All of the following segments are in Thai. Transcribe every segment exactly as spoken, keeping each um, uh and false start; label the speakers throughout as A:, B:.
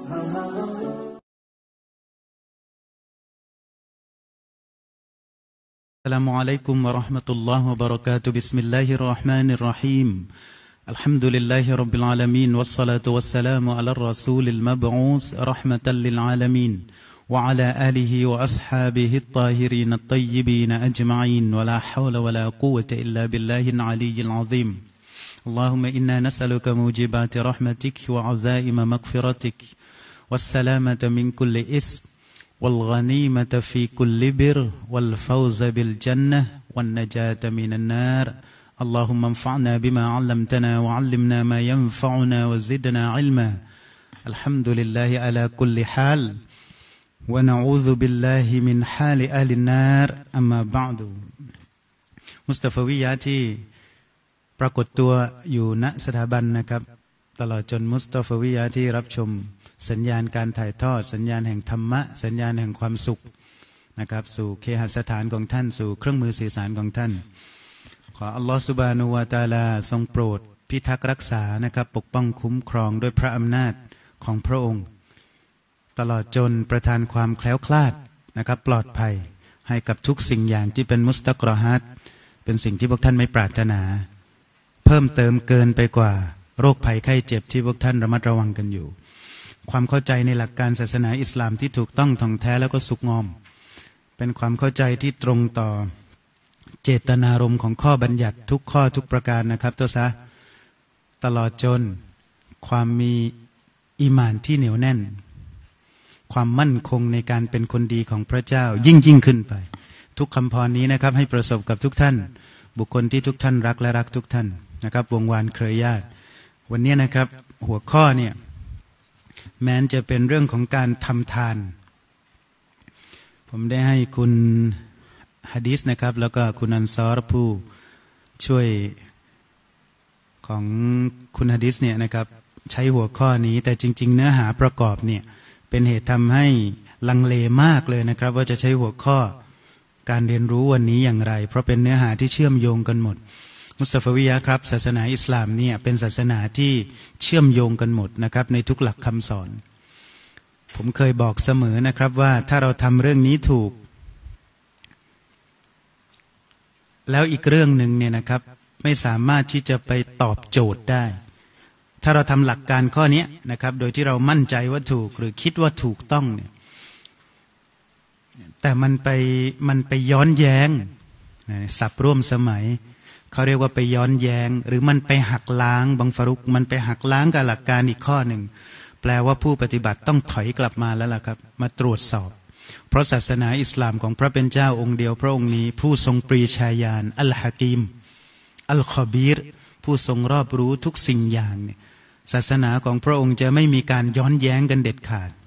A: السلام عليكم ورحمة الله وبركاته بسم الله الرحمن الرحيم الحمد لله رب العالمين والصلاة والسلام على الرسول المبعوث رحمة للعالمين وعلى آله وأصحابه الطاهرين الطيبين أجمعين ولا حول ولا قوة إلا بالله العلي العظيم اللهم إنا نسألك موجبات رحمتك وعزائم مغفرتك والسلامة من كل إثم والغنيمة في كل بر والفوز بالجنة والنجاة من النار اللهم انفعنا بما علمتنا وعلمنا ما ينفعنا وزدنا علما الحمد لله على كل حال ونعوذ بالله من حال أهل النار أما بعد มุสตะฟาวิยะห์ที่ปรากฏตัวอยู่ณสถาบันนะครับตลอดจนมุสตะฟาวิยะห์ที่รับชมสัญญาณการถ่ายทอดสัญญาณแห่งธรรมะสัญญาณแห่งความสุขนะครับสู่เคหสถานของท่านสู่เครื่องมือสื่อสารของท่านขออัลลอฮฺซุบฮานะฮูวะตะอาลาทรงโปรดพิทักษ์รักษานะครับปกป้องคุ้มครองด้วยพระอำนาจของพระองค์ตลอดจนประทานความแคล้วคลาดนะครับปลอดภัยให้กับทุกสิ่งอย่างที่เป็นมุสตักรอฮัตเป็นสิ่งที่พวกท่านไม่ปรารถนาเพิ่มเติมเกินไปกว่าโรคภัยไข้เจ็บที่พวกท่านระมัดระวังกันอยู่ความเข้าใจในหลักการศาสนาอิสลามที่ถูกต้องท่องแท้แล้วก็สุขงอมเป็นความเข้าใจที่ตรงต่อเจตนารมณ์ของข้อบัญญัติทุกข้อทุกประการนะครับตัวซะตลอดจนความมีอีหม่านที่เหนียวแน่นความมั่นคงในการเป็นคนดีของพระเจ้ายิ่งยิ่งขึ้นไปทุกคำพรนี้นะครับให้ประสบกับทุกท่านบุคคลที่ทุกท่านรักและรักทุกท่านนะครับวงวานเครือญาติวันนี้นะครับหัวข้อเนี่ยแม้นจะเป็นเรื่องของการทำทานผมได้ให้คุณฮะดีษนะครับแล้วก็คุณอันซอรผู้ช่วยของคุณฮะดีษเนี่ยนะครับใช้หัวข้อนี้แต่จริงๆเนื้อหาประกอบเนี่ยเป็นเหตุทำให้ลังเลมากเลยนะครับว่าจะใช้หัวข้อการเรียนรู้วันนี้อย่างไรเพราะเป็นเนื้อหาที่เชื่อมโยงกันหมดมุสตะฟาวิยะห์ครับศาสนาอิสลามเนี่ยเป็นศาสนาที่เชื่อมโยงกันหมดนะครับในทุกหลักคำสอนผมเคยบอกเสมอนะครับว่าถ้าเราทำเรื่องนี้ถูกแล้วอีกเรื่องหนึ่งเนี่ยนะครับไม่สามารถที่จะไปตอบโจทย์ได้ถ้าเราทำหลักการข้อนี้นะครับโดยที่เรามั่นใจว่าถูกหรือคิดว่าถูกต้องเนี่ยแต่มันไปมันไปย้อนแย้งศัพท์ร่วมสมัยเขาเรียกว่าไปย้อนแย้งหรือมันไปหักล้างบังฟารุกมันไปหักล้างกับหลักการอีกข้อหนึ่งแปลว่าผู้ปฏิบัติต้องถอยกลับมาแล้วล่ะครับมาตรวจสอบเพราะศาสนาอิสลามของพระเป็นเจ้าองค์เดียวพระองค์นี้ผู้ทรงปรีชาญาณอัลฮะกีมอัลคอบีรผู้ทรงรอบรู้ทุกสิ่งอย่างเนี่ยศาสนาของพระองค์จะไม่มีการย้อนแย้งกันเด็ดขาด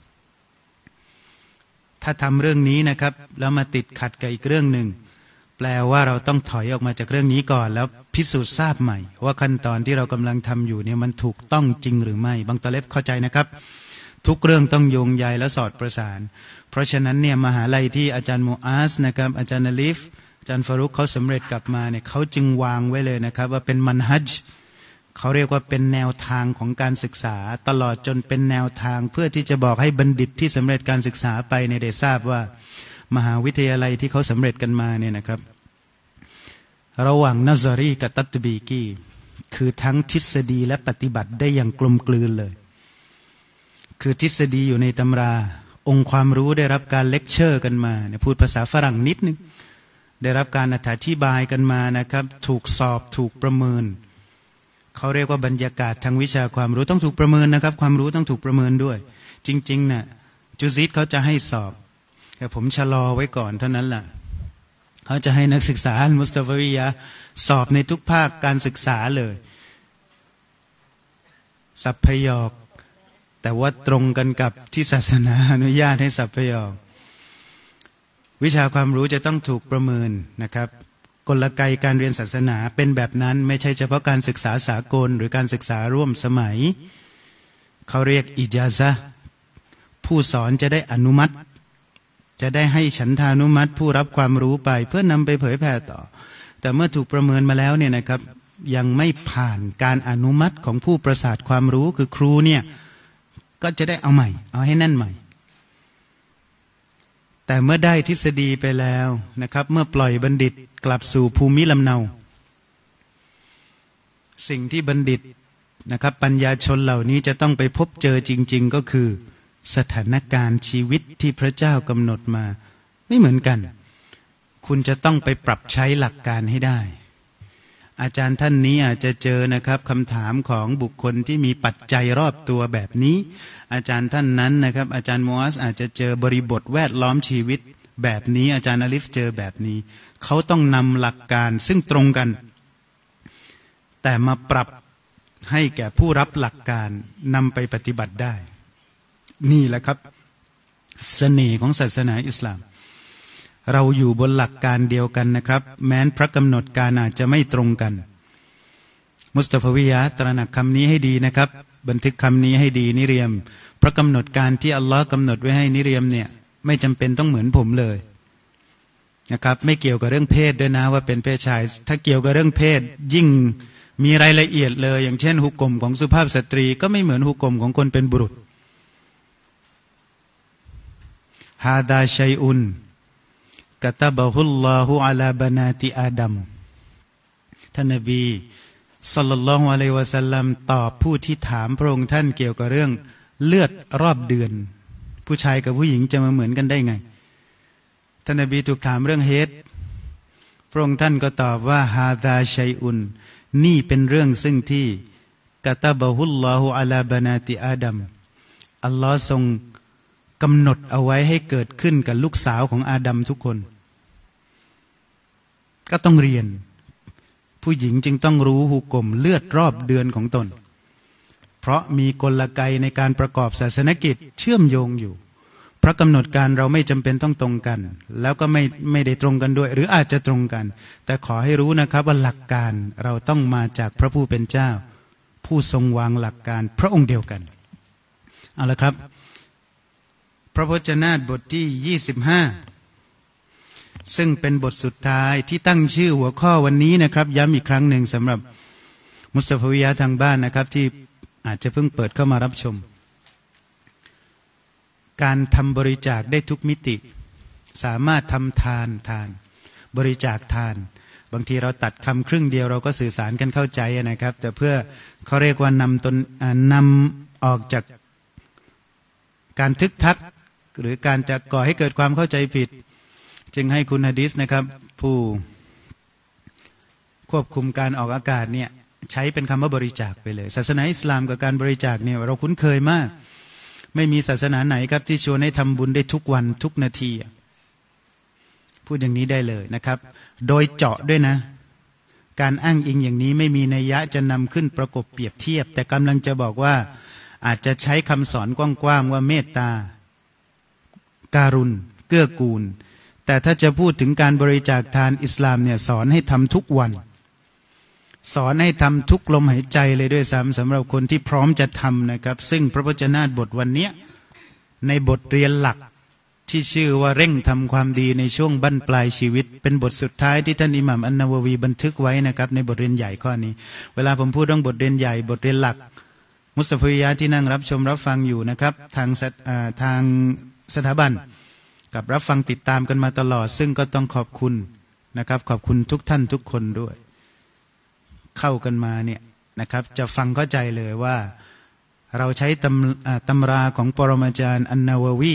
A: ถ้าทำเรื่องนี้นะครับแล้วมาติดขัดกับอีกเรื่องหนึ่งแปลว่าเราต้องถอยออกมาจากเรื่องนี้ก่อนแล้วพิสูจน์ทราบใหม่ว่าขั้นตอนที่เรากำลังทำอยู่เนี่ยมันถูกต้องจริงหรือไม่บางตะเล็บเข้าใจนะครับทุกเรื่องต้องโยงใยและสอดประสานเพราะฉะนั้นเนี่ยมหาลัยที่อาจารย์มูอาซนะครับอาจารย์นาลิฟอาจารย์ฟารุกเขาสำเร็จกลับมาเนี่ยเขาจึงวางไว้เลยนะครับว่าเป็นมันฮัจญ์เขาเรียกว่าเป็นแนวทางของการศึกษาตลอดจนเป็นแนวทางเพื่อที่จะบอกให้บัณฑิตที่สำเร็จการศึกษาไปเนี่ยได้ทราบว่ามหาวิทยาลัยที่เขาสำเร็จกันมาเนี่ยนะครับระหว่างนัซารีกับตัตบีกีคือทั้งทฤษฎีและปฏิบัติได้อย่างกลมกลืนเลยคือทฤษฎีอยู่ในตำราองค์ความรู้ได้รับการเลคเชอร์กันมาเนี่ยพูดภาษาฝรั่งนิดนึงได้รับการอธิบายกันมานะครับถูกสอบถูกประเมินเขาเรียกว่าบรรยากาศทางวิชาความรู้ต้องถูกประเมินนะครับความรู้ต้องถูกประเมินด้วยจริงๆเนี่ยจุซิดเขาจะให้สอบแต่ผมชะลอไว้ก่อนเท่านั้นแหละเขาจะให้นักศึกษามุสตะฟาวิยะห์สอบในทุกภาคการศึกษาเลยสัพพยอกแต่ว่าตรงกันกับที่ศาสนาอนุญาตให้สัพพยอกวิชาความรู้จะต้องถูกประเมินนะครับกลไกการเรียนศาสนาเป็นแบบนั้นไม่ใช่เฉพาะการศึกษาสากลหรือการศึกษาร่วมสมัยเขาเรียกอิจาซะห์ผู้สอนจะได้อนุมัติจะได้ให้ฉันทานุมัติผู้รับความรู้ไปเพื่อนำไปเผยแผ่ต่อแต่เมื่อถูกประเมินมาแล้วเนี่ยนะครับยังไม่ผ่านการอนุมัติของผู้ประสาทความรู้คือครูเนี่ยก็จะได้เอาใหม่เอาให้แน่นใหม่แต่เมื่อได้ทฤษฎีไปแล้วนะครับเมื่อปล่อยบัณฑิตกลับสู่ภูมิลำเนาสิ่งที่บัณฑิตนะครับปัญญาชนเหล่านี้จะต้องไปพบเจอจริงๆก็คือสถานการณ์ชีวิตที่พระเจ้ากำหนดมาไม่เหมือนกันคุณจะต้องไปปรับใช้หลักการให้ได้อาจารย์ท่านนี้อาจจะเจอนะครับคำถามของบุคคลที่มีปัจจัยรอบตัวแบบนี้อาจารย์ท่านนั้นนะครับอาจารย์มูอัสอาจจะเจอบริบทแวดล้อมชีวิตแบบนี้อาจารย์อาลิฟเจอแบบนี้เขาต้องนำหลักการซึ่งตรงกันแต่มาปรับให้แก่ผู้รับหลักการนำไปปฏิบัติได้นี่แหละครับเสน่ห์ของศาสนาอิสลามเราอยู่บนหลักการเดียวกันนะครับแม้นพระกำหนดการอาจจะไม่ตรงกันมุสตาฟวิยะตระหนักคำนี้ให้ดีนะครับบันทึกคำนี้ให้ดีนิเรียมพระกำหนดการที่อัลลอฮ์กำหนดไว้ให้นิเรียมเนี่ยไม่จำเป็นต้องเหมือนผมเลยนะครับไม่เกี่ยวกับเรื่องเพศด้วยนะว่าเป็นเพศชายถ้าเกี่ยวกับเรื่องเพศยิ่งมีรายละเอียดเลยอย่างเช่นหุกกลมของสุภาพสตรีก็ไม่เหมือนหุกกลมของคนเป็นบุรุษฮาดาชัยอุนกะตะบะฮุลลอฮุอะลาบะนาติอาดัมท่านนบีศ็อลลัลลอฮุอะลัยฮิวะซัลลัมตอบผู้ที่ถามพระองค์ท่านเกี่ยวกับเรื่องเลือดรอบเดือนผู้ชายกับผู้หญิงจะมาเหมือนกันได้ไงท่านนบีถูกถามเรื่องเฮดพระองค์ท่านก็ตอบว่าฮาดาชัยอุนนี่เป็นเรื่องซึ่งที่กะตะบะฮุลลอฮุอะลาบะนาติอาดัมอัลลอฮ์ทรงกำหนดเอาไว้ให้เกิดขึ้นกับลูกสาวของอาดัมทุกคนก็ต้องเรียนผู้หญิงจึงต้องรู้หุกมเลือดรอบเดือนของตนเพราะมีกลไกในการประกอบศาสนกิจเชื่อมโยงอยู่พระกำหนดการเราไม่จำเป็นต้องตรงกันแล้วก็ไม่ไม่ได้ตรงกันด้วยหรืออาจจะตรงกันแต่ขอให้รู้นะครับว่าหลักการเราต้องมาจากพระผู้เป็นเจ้าผู้ทรงวางหลักการพระองค์เดียวกันเอาละครับพระพจนาฏบทที่ยี่สิบห้าซึ่งเป็นบทสุดท้ายที่ตั้งชื่อหัวข้อวันนี้นะครับย้ำอีกครั้งหนึ่งสำหรับมุสตาฟวิยะทางบ้านนะครับที่อาจจะเพิ่งเปิดเข้ามารับชมการทำบริจาคได้ทุกมิติสามารถทำทานทานบริจาคทานบางทีเราตัดคำครึ่งเดียวเราก็สื่อสารกันเข้าใจนะครับแต่เพื่อเขาเรียกว่านำตนนำออกจากการทึกทักหรือการจะก่อให้เกิดความเข้าใจผิดจึงให้คุณหะดีษนะครับผู้ควบคุมการออกอากาศเนี่ยใช้เป็นคำว่าบริจาคไปเลยศาสนาอิสลามกับการบริจาคเนี่ยเราคุ้นเคยมากไม่มีศาสนาไหนครับที่ชวนให้ทำบุญได้ทุกวันทุกนาทีพูดอย่างนี้ได้เลยนะครับโดยเจาะด้วยนะการอ้างอิงอย่างนี้ไม่มีนัยยะจะนำขึ้นประกบเปรียบเทียบแต่กำลังจะบอกว่าอาจจะใช้คำสอนกว้างๆว่าเมตตาการุณเกื้อกูลแต่ถ้าจะพูดถึงการบริจาคทานอิสลามเนี่ยสอนให้ทำทุกวันสอนให้ทำทุกลมหายใจเลยด้วยซ้ำสำหรับคนที่พร้อมจะทำนะครับซึ่งพระวจนะบทวันนี้ในบทเรียนหลักที่ชื่อว่าเร่งทำความดีในช่วงบั้นปลายชีวิตเป็นบทสุดท้ายที่ท่านอิหม่ามอันนาววีบันทึกไว้นะครับในบทเรียนใหญ่ข้อนี้เวลาผมพูดเรื่องบทเรียนใหญ่บทเรียนหลักมุสตาฟวิยะที่นั่งรับชมรับฟังอยู่นะครับทางทางสถาบันกับรับฟังติดตามกันมาตลอดซึ่งก็ต้องขอบคุณนะครับขอบคุณทุกท่านทุกคนด้วยเข้ากันมาเนี่ยนะครับจะฟังเข้าใจเลยว่าเราใช้ตำตำราของปรมาจารย์อันนาววี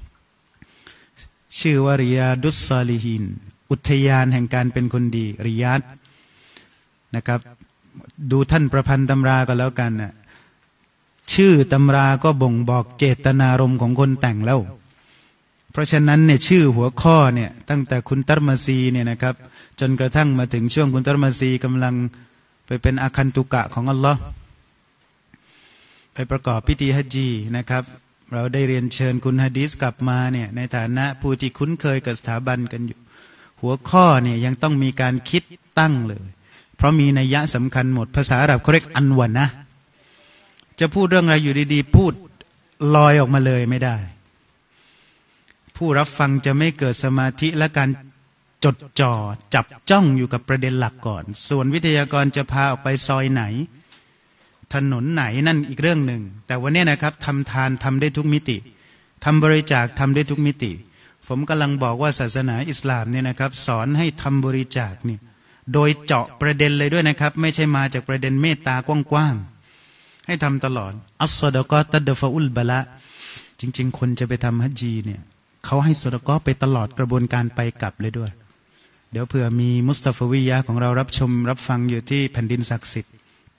A: ชื่อว่าริยาดุสซาลิฮินอุทยานแห่งการเป็นคนดีริยาดนะครับดูท่านประพันธ์ตำราก็แล้วกันนะชื่อตำราก็บ่งบอกเจตนารมณ์ของคนแต่งแล้วเพราะฉะนั้นเนี่ยชื่อหัวข้อเนี่ยตั้งแต่คุณตัรมาซีเนี่ยนะครับจนกระทั่งมาถึงช่วงคุณตัรมาซีกำลังไปเป็นอาคันตุกะของอัลลอฮ์ไปประกอบพิธีฮัจญีนะครับเราได้เรียนเชิญคุณหะดีษกลับมาเนี่ยในฐานะผู้ที่คุ้นเคยกับสถาบันกันอยู่หัวข้อเนี่ยยังต้องมีการคิดตั้งเลยเพราะมีนัยยะสำคัญหมดภาษาอาหรับเขาเรียกอันวันนะจะพูดเรื่องอะไรอยู่ดีๆพูดลอยออกมาเลยไม่ได้ผู้รับฟังจะไม่เกิดสมาธิและการจดจ่อจับจ้องอยู่กับประเด็นหลักก่อนส่วนวิทยากรจะพาออกไปซอยไหนถนนไหนนั่นอีกเรื่องหนึ่งแต่วันนี้นะครับทำทานทำได้ทุกมิติทำบริจาคทำได้ทุกมิติผมกำลังบอกว่าศาสนาอิสลามเนี่ยนะครับสอนให้ทำบริจาคเนี่ยโดยเจาะประเด็นเลยด้วยนะครับไม่ใช่มาจากประเด็นเมตตากว้างๆให้ทำตลอดอัสซอดะกอตัดฟะอุลบะละจริงๆคนจะไปทำฮัจญีเนี่ยเขาให้ซอดะกอไปตลอดกระบวนการไปกลับเลยด้วยเดี๋ยวเผื่อมีมุสตาฟวิยะของเรารับชมรับฟังอยู่ที่แผ่นดินศักดิ์สิทธิ์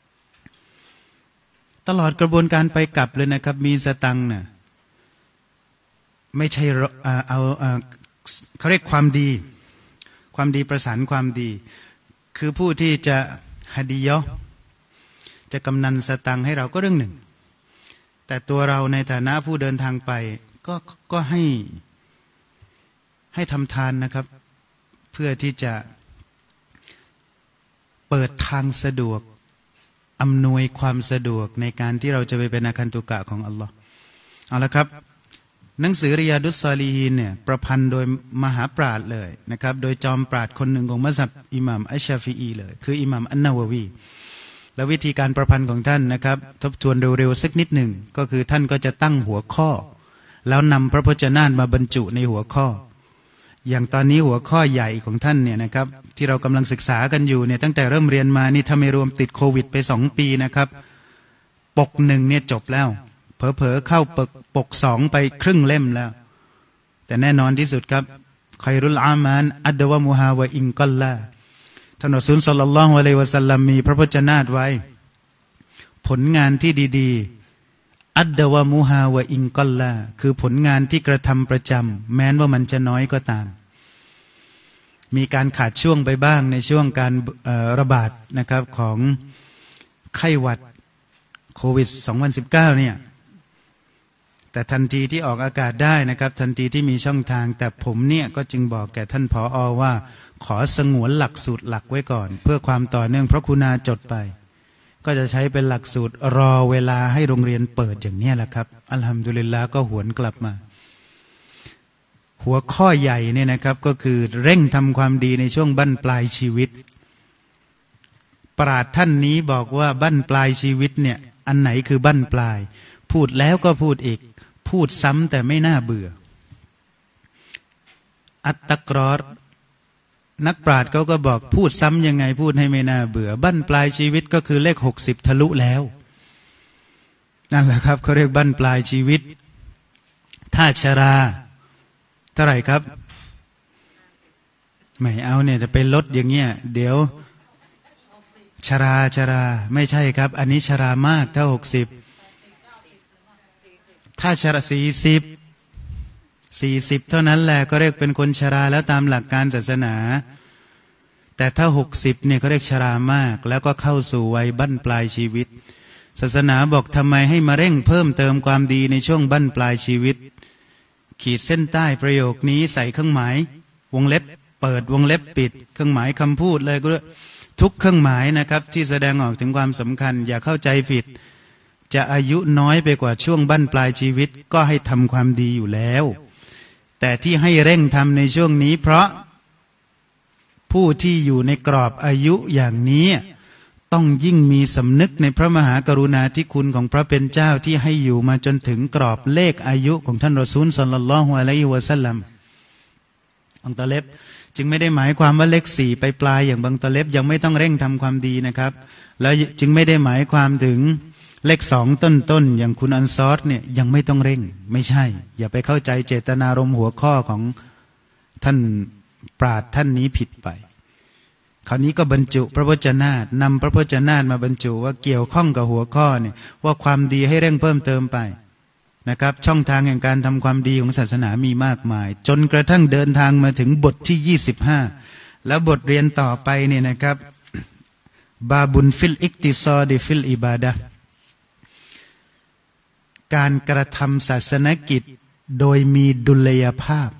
A: ตลอดกระบวนการไปกลับเลยนะครับมีสตังค์เนี่ยไม่ใช่เอาเอาเขาเรียกความดีความดีประสานความดีคือผู้ที่จะฮะดียะห์จะกำนันสตังค์ให้เราก็เรื่องหนึ่งแต่ตัวเราในฐานะผู้เดินทางไปก็ก็ให้ให้ทำทานนะครับเพื่อที่จะเปิดทางสะดวกอำนวยความสะดวกในการที่เราจะไปเป็นอาคันตุกะของอัลลอฮ์เอาละครับหนังสือริยาดุสซอลีฮีนเนี่ยประพันธ์โดยมหาปราชญ์เลยนะครับโดยจอมปราชญ์คนหนึ่งของมัซฮับอิหม่ามอัชชาฟิอีเลยคืออิหม่ามอันนะวะวีและวิธีการประพันธ์ของท่านนะครับทบทวนเร็วๆสักนิดหนึ่งก็คือท่านก็จะตั้งหัวข้อแล้วนำพระพจนานุมาบรรจุในหัวข้ออย่างตอนนี้หัวข้อใหญ่ของท่านเนี่ยนะครับที่เรากำลังศึกษากันอยู่เนี่ยตั้งแต่เริ่มเรียนมานี่ถ้าไม่รวมติดโควิดไปสองปีนะครับปกหนึ่งเนี่ยจบแล้วเผลอๆเข้าปกปกสองไปครึ่งเล่มแล้วแต่แน่นอนที่สุดครับคอยรุลอามานอัดวะมุฮาวะอิงกัลลาท่านรอซูลศ็อลลัลลอฮุอะลัยฮิวะซัลลัมมีพระพจนานุไว้ผลงานที่ดีๆอัดวะมุฮาวะอิงกัลลาคือผลงานที่กระทำประจำแม้นว่ามันจะน้อยก็ตามมีการขาดช่วงไปบ้างในช่วงการระบาดนะครับของไข้หวัดโควิดสองพันสิบเก้าเนี่ยแต่ทันทีที่ออกอากาศได้นะครับทันทีที่มีช่องทางแต่ผมเนี่ยก็จึงบอกแก่ท่านผอ.ว่าขอสงวนหลักสูตรหลักไว้ก่อนเพื่อความต่อเนื่องเพราะคุณาจดไปก็จะใช้เป็นหลักสูตรรอเวลาให้โรงเรียนเปิดอย่างนี้แหละครับอัลฮัมดุลิลลาห์ก็หวนกลับมาหัวข้อใหญ่เนี่ยนะครับก็คือเร่งทำความดีในช่วงบั้นปลายชีวิตปราชญ์ท่านนี้บอกว่าบั้นปลายชีวิตเนี่ยอันไหนคือบั้นปลายพูดแล้วก็พูดอีกพูดซ้ำแต่ไม่น่าเบื่ออัตตะกรอรนักปราชญ์เขาก็บอกพูดซ้ำยังไงพูดให้ไม่น่าเบื่อบั้นปลายชีวิตก็คือเลขหกสิบทะลุแล้วนั่นแหละครับเขาเรียกบั้นปลายชีวิตถ้าชราเท่าไหร่ครับไม่เอาเนี่ยจะไปลดอย่างเงี้ยเดี๋ยวชราชราไม่ใช่ครับอันนี้ชรามากถ้าหกสิบถ้าชราสี่สิบสี่สิบเท่านั้นแหละก็เรียกเป็นคนชราแล้วตามหลักการศาสนาแต่ถ้าหกสิบเนี่ยเขาเรียกชรามากแล้วก็เข้าสู่วัยบั้นปลายชีวิตศาสนาบอกทำไมให้มาเร่งเพิ่มเติมความดีในช่วงบั้นปลายชีวิตขีดเส้นใต้ประโยคนี้ใส่เครื่องหมายวงเล็บเปิดวงเล็บปิดเครื่องหมายคำพูดเลยก็ทุกเครื่องหมายนะครับที่แสดงออกถึงความสำคัญอย่าเข้าใจผิดจะอายุน้อยไปกว่าช่วงบั้นปลายชีวิตก็ให้ทำความดีอยู่แล้วแต่ที่ให้เร่งทำในช่วงนี้เพราะผู้ที่อยู่ในกรอบอายุอย่างนี้ต้องยิ่งมีสำนึกในพระมหากรุณาธิคุณของพระเป็นเจ้าที่ให้อยู่มาจนถึงกรอบเลขอายุของท่านรอซูลศ็อลลัลลอฮุอะลัยฮิวะซัลลัมบังตะเล็บจึงไม่ได้หมายความว่าเลขสี่ไปปลายอย่างบังตะเล็บยังไม่ต้องเร่งทำความดีนะครับแล้วจึงไม่ได้หมายความถึงเลขสองต้นๆอย่างคุณอันซอรเนี่ยยังไม่ต้องเร่งไม่ใช่อย่าไปเข้าใจเจตนารมณ์หัวข้อของท่านปราชญ์ท่านนี้ผิดไปคราวนี้ก็บรรจุพระพจนานุนำพระพจนานุมาบรรจุว่าเกี่ยวข้องกับหัวข้อเนี่ยว่าความดีให้เร่งเพิ่มเติมไปนะครับช่องทางแห่งการทำความดีของศาสนามีมากมายจนกระทั่งเดินทางมาถึงบทที่ยี่สิบห้าแล้วบทเรียนต่อไปเนี่ยนะครับบาบุนฟิลอิกติซอดิฟิลอิบาดะห์การกระทำศาสนกิจโดยมีดุลยภาพ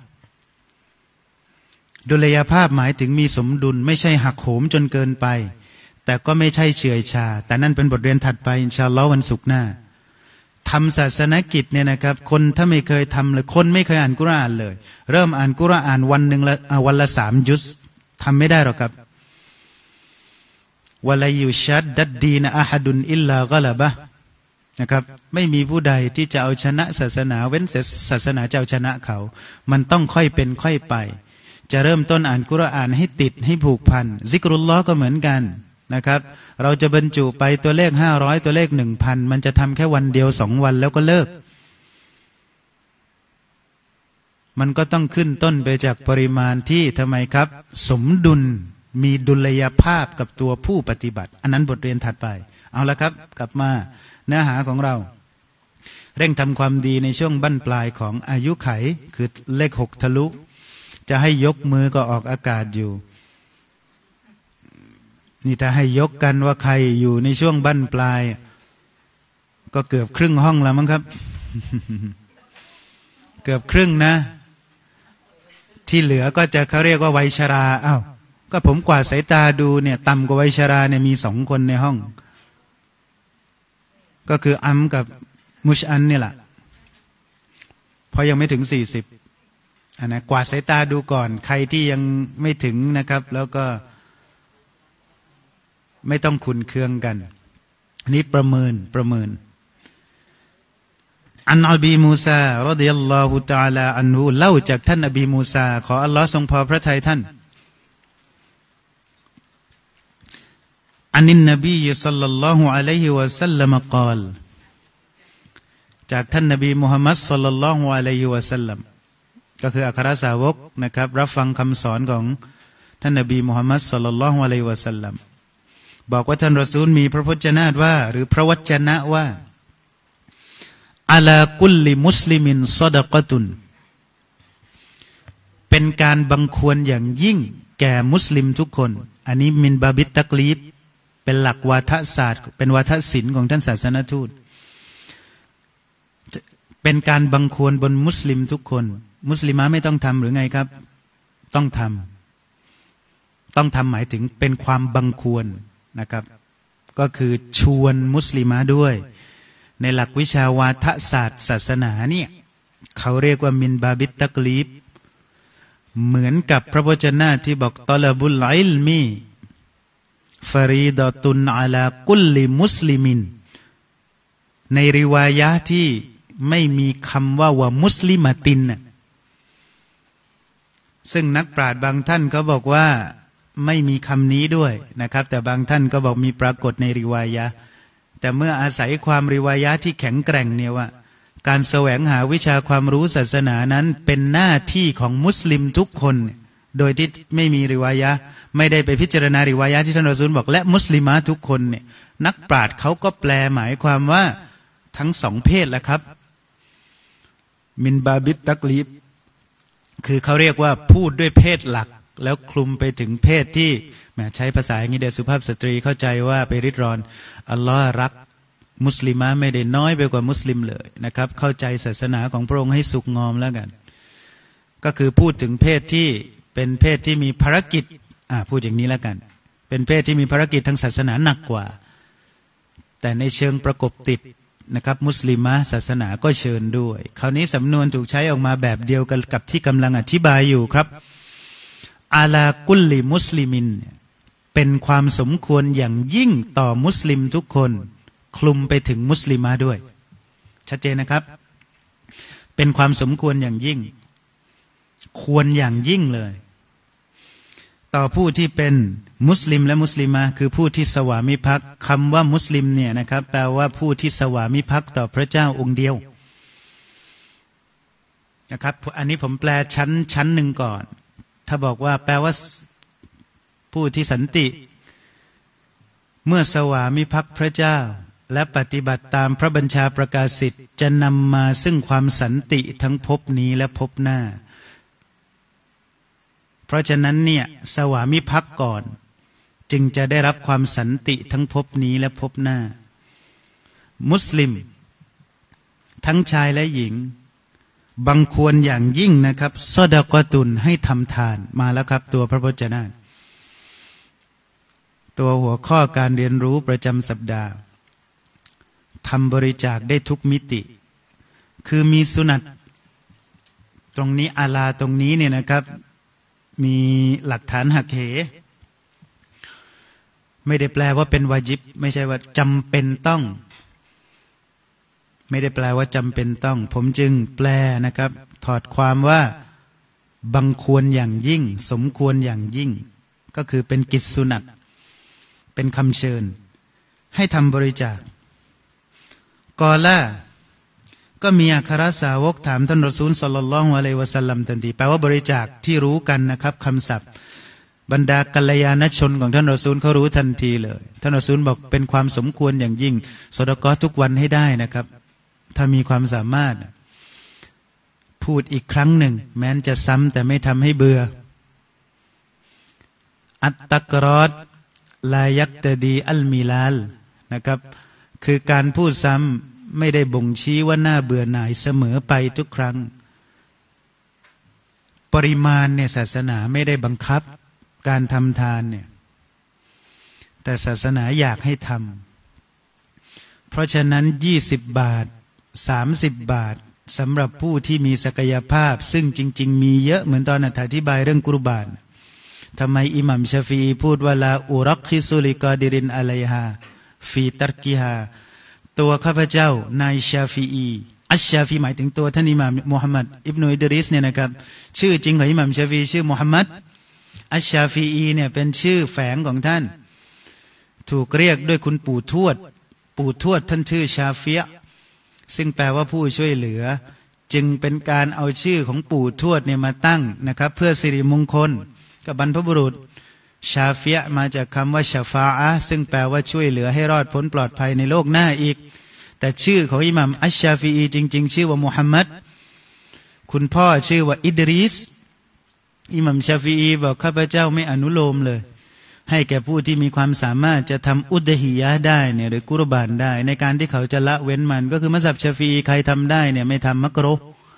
A: ดุลยภาพหมายถึงมีสมดุลไม่ใช่หักโหมจนเกินไปแต่ก็ไม่ใช่เฉื่อยชาแต่นั่นเป็นบทเรียนถัดไปอินชาอัลลอฮ์วันศุกร์หน้าทำศาสนกิจเนี่ยนะครับคนถ้าไม่เคยทำเลยคนไม่เคยอ่านกุรอานเลยเริ่มอ่านกุรอานวันหนึ่งละวันละสามยุสทำไม่ได้หรอกครับวะลายุชัดดัดดีนอะฮัดุนอิลลากะลาบะนะครับไม่มีผู้ใดที่จะเอาชนะศาสนาเว้นแต่ศาสนาจะเอาชนะเขามันต้องค่อยเป็นค่อยไปจะเริ่มต้นอ่านกุรอานให้ติดให้ผูกพันซิกรุลลอฮ์ก็เหมือนกันนะครับเราจะบรรจุไปตัวเลขห้าร้อยตัวเลขหนึ่งพันมันจะทำแค่วันเดียวสองวันแล้วก็เลิกมันก็ต้องขึ้นต้นไปจากปริมาณที่ทำไมครับสมดุลมีดุลยภาพกับตัวผู้ปฏิบัติอันนั้นบทเรียนถัดไปเอาละครับกลับมาเนื้อหาของเราเร่งทำความดีในช่วงบั้นปลายของอายุไขคือเลขหกทะลุจะให้ยกมือก็ออกอากาศอยู่นี่ถ้าให้ยกกันว่าใครอยู่ในช่วงบั้นปลายก็เกือบครึ่งห้องแล้วมั้งครับ เกือบครึ่งนะที่เหลือก็จะเขาเรียกว่าวัยชราอ้าวก็ผมกวาดสายตาดูเนี่ยต่ำกว่าวัยชราเนี่ยมีสองคนในห้องก็คืออัมกับมุชอันนี่แหละพอยังไม่ถึงสี่สิบอันนะกวาดสายตาดูก่อนใครที่ยังไม่ถึงนะครับแล้วก็ไม่ต้องขุนเคืองกันอันนี้ประเมินประเมินอันอบีมูซารฎิยัลลอฮุตะอาลาอันฮุเล่าจากท่านอบีมูซาขออัลลอฮ์ทรงพอพระทัยท่านอันนินนบีศ็อลลัลลอฮุอะลัยฮิวะซัลลัมกล่าวจากท่านนบีมุฮัมมัดศ็อลลัลลอฮุอะลัยฮิวะซัลลัมก็คืออัครสาวกนะครับรับฟังคำสอนของท่านนบีมุฮัมมัดศ็อลลัลลอฮุอะลัยฮิวะซัลลัมบอกว่าท่านรอซูลมีพระพจนานุว่าหรือพระวจนะว่าอะลากุลลิมุสลิมินซอดะกะตุนเป็นการบังควรอย่างยิ่งแก่มุสลิมทุกคนอันนี้มินบาบิตตักลีบเป็นหลักวาทศาสตร์เป็นวาทศิลป์ของท่านศาสนทูตเป็นการบังควรบนมุสลิมทุกคนมุสลิมะไม่ต้องทำหรือไงครับต้องทำต้องทำหมายถึงเป็นความบังควรนะครับก็คือชวนมุสลิมะด้วยในหลักวิชาวาทศาสตร์ศาสนาเนี่ยเขาเรียกว่ามินบาบิตตักลีบเหมือนกับพระวจนะที่บอกตอลาบุลอิลมีฟารีดะตุนอะลากุลลิมุสลิมินในริวายะห์ที่ไม่มีคำว่าวะมุสลิมะตินซึ่งนักปราชญ์บางท่านก็บอกว่าไม่มีคำนี้ด้วยนะครับแต่บางท่านก็บอกมีปรากฏในริวายะห์แต่เมื่ออาศัยความริวายะห์ที่แข็งแกร่งเนี่ยว่าการแสวงหาวิชาความรู้ศาสนานั้นเป็นหน้าที่ของมุสลิมทุกคนโดยที่ไม่มีริวายะห์ไม่ได้ไปพิจารณาริวายะห์ที่ท่านรอซูลบอกและมุสลิมะทุกคนเนี่ยนักปราชญ์เขาก็แปลหมายความว่าทั้งสองเพศแหละครับมินบาบิตตักลีบคือเขาเรียกว่าพูดด้วยเพศหลักแล้วคลุมไปถึงเพศที่แหมใช้ภาษาอย่างนี้เดี๋ยวสุภาพสตรีเข้าใจว่าไปริดรอนอัลลอฮ์รักมุสลิมะไม่ได้น้อยไปกว่ามุสลิมเลยนะครับเข้าใจศาสนาของพระองค์ให้สุกงอมแล้วกันก็คือพูดถึงเพศที่เป็นเพศที่มีภารกิจอ่าพูดอย่างนี้แล้วกันเป็นเพศที่มีภารกิจทางศาสนาหนักกว่าแต่ในเชิงประกบติดนะครับมุสลิมะศาสนาก็เชิญด้วยคราวนี้สำนวนถูกใช้ออกมาแบบเดียวกันกับที่กำลังอธิบายอยู่ครับอาลากุลลิมุสลิมินเป็นความสมควรอย่างยิ่งต่อมุสลิมทุกคนคลุมไปถึงมุสลิมะด้วยชัดเจนนะครับเป็นความสมควรอย่างยิ่งควรอย่างยิ่งเลยต่อผู้ที่เป็นมุสลิมและมุสลิมะคือผู้ที่สวามิภักดิ์คำว่ามุสลิมเนี่ยนะครับแปลว่าผู้ที่สวามิภักดิ์ต่อพระเจ้าองค์เดียวนะครับอันนี้ผมแปลชั้นชั้นหนึ่งก่อนถ้าบอกว่าแปลว่าผู้ที่สันติเมื่อสวามิภักดิ์พระเจ้าและปฏิบัติตามพระบัญชาประกาศสิทธิ์จะนำมาซึ่งความสันติทั้งภพนี้และภพหน้าเพราะฉะนั้นเนี่ยสวามิภักดิ์ก่อนจึงจะได้รับความสันติทั้งภพนี้และภพหน้ามุสลิมทั้งชายและหญิงบังควรอย่างยิ่งนะครับซอดะกอตุนให้ทำทานมาแล้วครับตัวพระพจนะตัวหัวข้อการเรียนรู้ประจำสัปดาห์ทำบริจาคได้ทุกมิติคือมีสุนัตตรงนี้อาลาตรงนี้เนี่ยนะครับมีหลักฐานหักเหไม่ได้แปลว่าเป็นวาญิบไม่ใช่ว่าจำเป็นต้องไม่ได้แปลว่าจำเป็นต้องผมจึงแปลนะครับถอดความว่าบังควรอย่างยิ่งสมควรอย่างยิ่งก็คือเป็นกิจสุนัตเป็นคำเชิญให้ทำบริจาคกอล่าก็มีอัครสาวกถามท่านรอซูลศ็อลลัลลอฮุอะลัยฮิวะซัลลัมทันทีแปลว่าบริจาคที่รู้กันนะครับคำศัพท์บรรดากัลยาณชนของท่านรอซูลเขารู้ทันทีเลยท่านรอซูลบอกเป็นความสมควรอย่างยิ่งซอดาเกาะห์ทุกวันให้ได้นะครับถ้ามีความสามารถพูดอีกครั้งหนึ่งแม้นจะซ้ำแต่ไม่ทำให้เบื่ออัตตักรอดลายักตดีอัลมิลาลนะครับคือการพูดซ้ำไม่ได้บ่งชี้ว่าน่าเบื่อหน่ายเสมอไปทุกครั้งปริมาณเนี่ยศาสนาไม่ได้บังคับการทำทานเนี่ยแต่ศาสนาอยากให้ทำเพราะฉะนั้นยี่สิบบาทสามสิบบาทสำหรับผู้ที่มีศักยภาพซึ่งจริงๆมีเยอะเหมือนตอนอธิบายเรื่องกุรบานทำไมอิหมัมชาฟีอีพูดว่าลาอุรักคิซุลิกอดิรินอะลัยฮาฟีตัรกิฮาตัวข้าพเจ้านายชาฟีอีอัชชาฟีหมายถึงตัวท่านอิหม่ามมุฮัมมัดอิบนุอิดริสเนี่ยนะครับชื่อจริงของอิหม่ามชาฟีชื่อมุฮัมมัดอัชชาฟีอีเนี่ยเป็นชื่อแฝงของท่านถูกเรียกด้วยคุณปู่ทวดปู่ทวดท่านชื่อชาฟียะซึ่งแปลว่าผู้ช่วยเหลือจึงเป็นการเอาชื่อของปู่ทวดเนี่ยมาตั้งนะครับเพื่อสิริมงคลกับบรรพบุรุษชาฟียะมาจากคำว่าชาฟาอะห์ซึ่งแปลว่าช่วยเหลือให้รอดพ้นปลอดภัยในโลกหน้าอีกแต่ชื่อของอิหม่ามอัชชาฟีอีจริงๆชื่อว่ามุฮัมมัดคุณพ่อชื่อว่าอิดริสอิหม่ามชาฟีอีบอกข้าพเจ้าไม่อนุโลมเลยให้แก่ผู้ที่มีความสามารถจะทำอุดฮียะห์ได้เนี่ยหรือกุรบานได้ในการที่เขาจะละเว้นมันก็คือมัซฮับชาฟีอีใครทำได้เนี่ยไม่ทำมักโร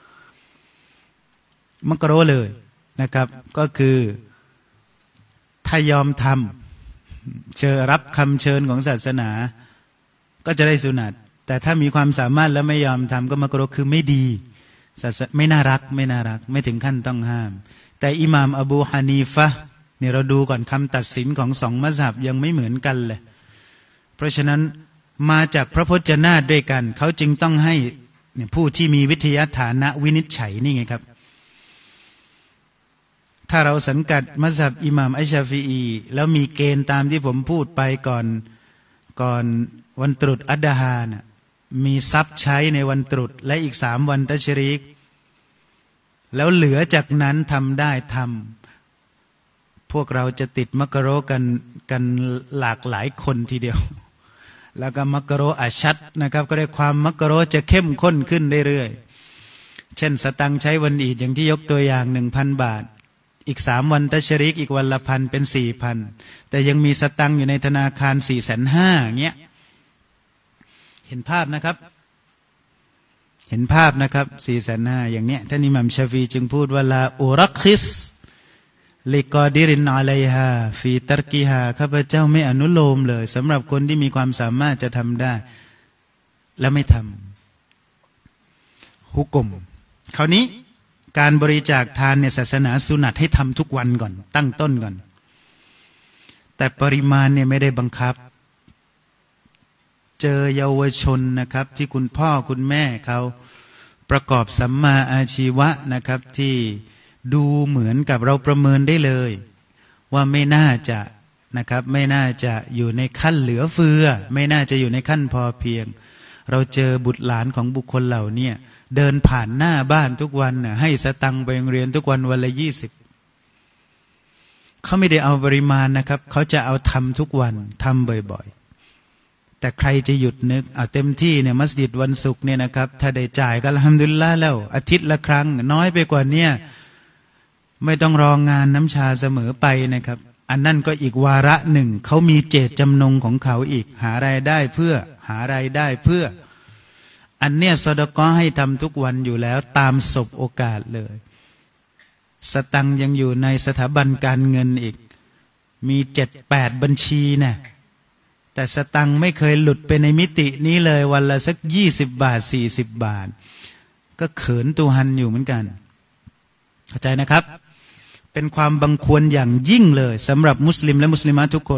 A: มักโรเลยนะครับก็คือถ้ายอมทำเชิญรับคำเชิญของศาสนาก็จะได้สุนัตแต่ถ้ามีความสามารถแล้วไม่ยอมทำก็มักโรคือไม่ดีไม่น่ารักไม่น่ารักไม่ถึงขั้นต้องห้ามแต่อิหม่ามอบูฮานีฟะห์เนี่ยเราดูก่อนคำตัดสินของสองมัซฮับยังไม่เหมือนกันเลยเพราะฉะนั้นมาจากพระพจนาตด้วยกันเขาจึงต้องให้เนี่ยผู้ที่มีวิทยาฐานะวินิจฉัยนี่ไงครับถ้าเราสังกัดมัซฮับอิหม่ามอัชชาฟีอีแล้วมีเกณฑ์ตามที่ผมพูดไปก่อนก่อนวันตรุษอัดดาฮานะมีทรัพย์ใช้ในวันตรุษและอีกสามวันตัชรีกแล้วเหลือจากนั้นทำได้ทำพวกเราจะติดมักโรกันกันหลากหลายคนทีเดียวแล้วก็มักโรอาชัดนะครับก็ได้ความมักโรจะเข้มข้นขึ้นเรื่อยๆเช่นสตังค์ใช้วันอีดอย่างที่ยกตัวอย่างหนึ่งพันบาทอีกสามวันตัชริกอีกวันละพันเป็นสี่พันแต่ยังมีสตังค์อยู่ในธนาคารสี่แสนห้าเงี้ยเห็นภาพนะครับเห็นภาพนะครับสี่แสนห้าอย่างเนี้ยท่านอิหม่ามชาฟีจึงพูดว่าลาอุรักคิสลิกอดิรินอะลัยฮาฟีตัรกิฮาข้าพเจ้าไม่อนุโลมเลยสำหรับคนที่มีความสามารถจะทำได้และไม่ทำฮุกมคราวนี้การบริจาคทานเนี่ยศาสนาสุนัตให้ทำทุกวันก่อนตั้งต้นก่อนแต่ปริมาณเนี่ยไม่ได้บังคับเจอเยาวชนนะครับที่คุณพ่อคุณแม่เขาประกอบสัมมาอาชีวะนะครับที่ดูเหมือนกับเราประเมินได้เลยว่าไม่น่าจะนะครับไม่น่าจะอยู่ในขั้นเหลือเฟือไม่น่าจะอยู่ในขั้นพอเพียงเราเจอบุตรหลานของบุคคลเหล่านี้เดินผ่านหน้าบ้านทุกวันน่ะให้สตังค์ไปโรงเรียนทุกวันวันละยี่สิบเขาไม่ได้เอาปริมาณนะครับเขาจะเอาทำทุกวันทำบ่อยๆแต่ใครจะหยุดนึกเอาเต็มที่เนี่ยมัสยิดวันศุกร์เนี่ยนะครับถ้าได้จ่ายก็อัลฮัมดุลิลละห์แล้วอาทิตย์ละครั้งน้อยไปกว่านี้ไม่ต้องรองานน้ำชาเสมอไปนะครับอันนั่นก็อีกวาระหนึ่งเขามีเจตจำนงของเขาอีกหารายได้เพื่อหารายได้เพื่ออันเนี้ยซอดาเกาะห์ให้ทำทุกวันอยู่แล้วตามสบโอกาสเลยสตังค์ยังอยู่ในสถาบันการเงินอีกมีเจ็ดแปดบัญชีนะแต่สตังค์ไม่เคยหลุดไปในมิตินี้เลยวันละสักยี่สิบบาทสี่สิบบาทก็เขินตูฮันอยู่เหมือนกันเข้าใจนะครับเป็นความบังควรอย่างยิ่งเลยสำหรับมุสลิมและมุสลิมะทุกคน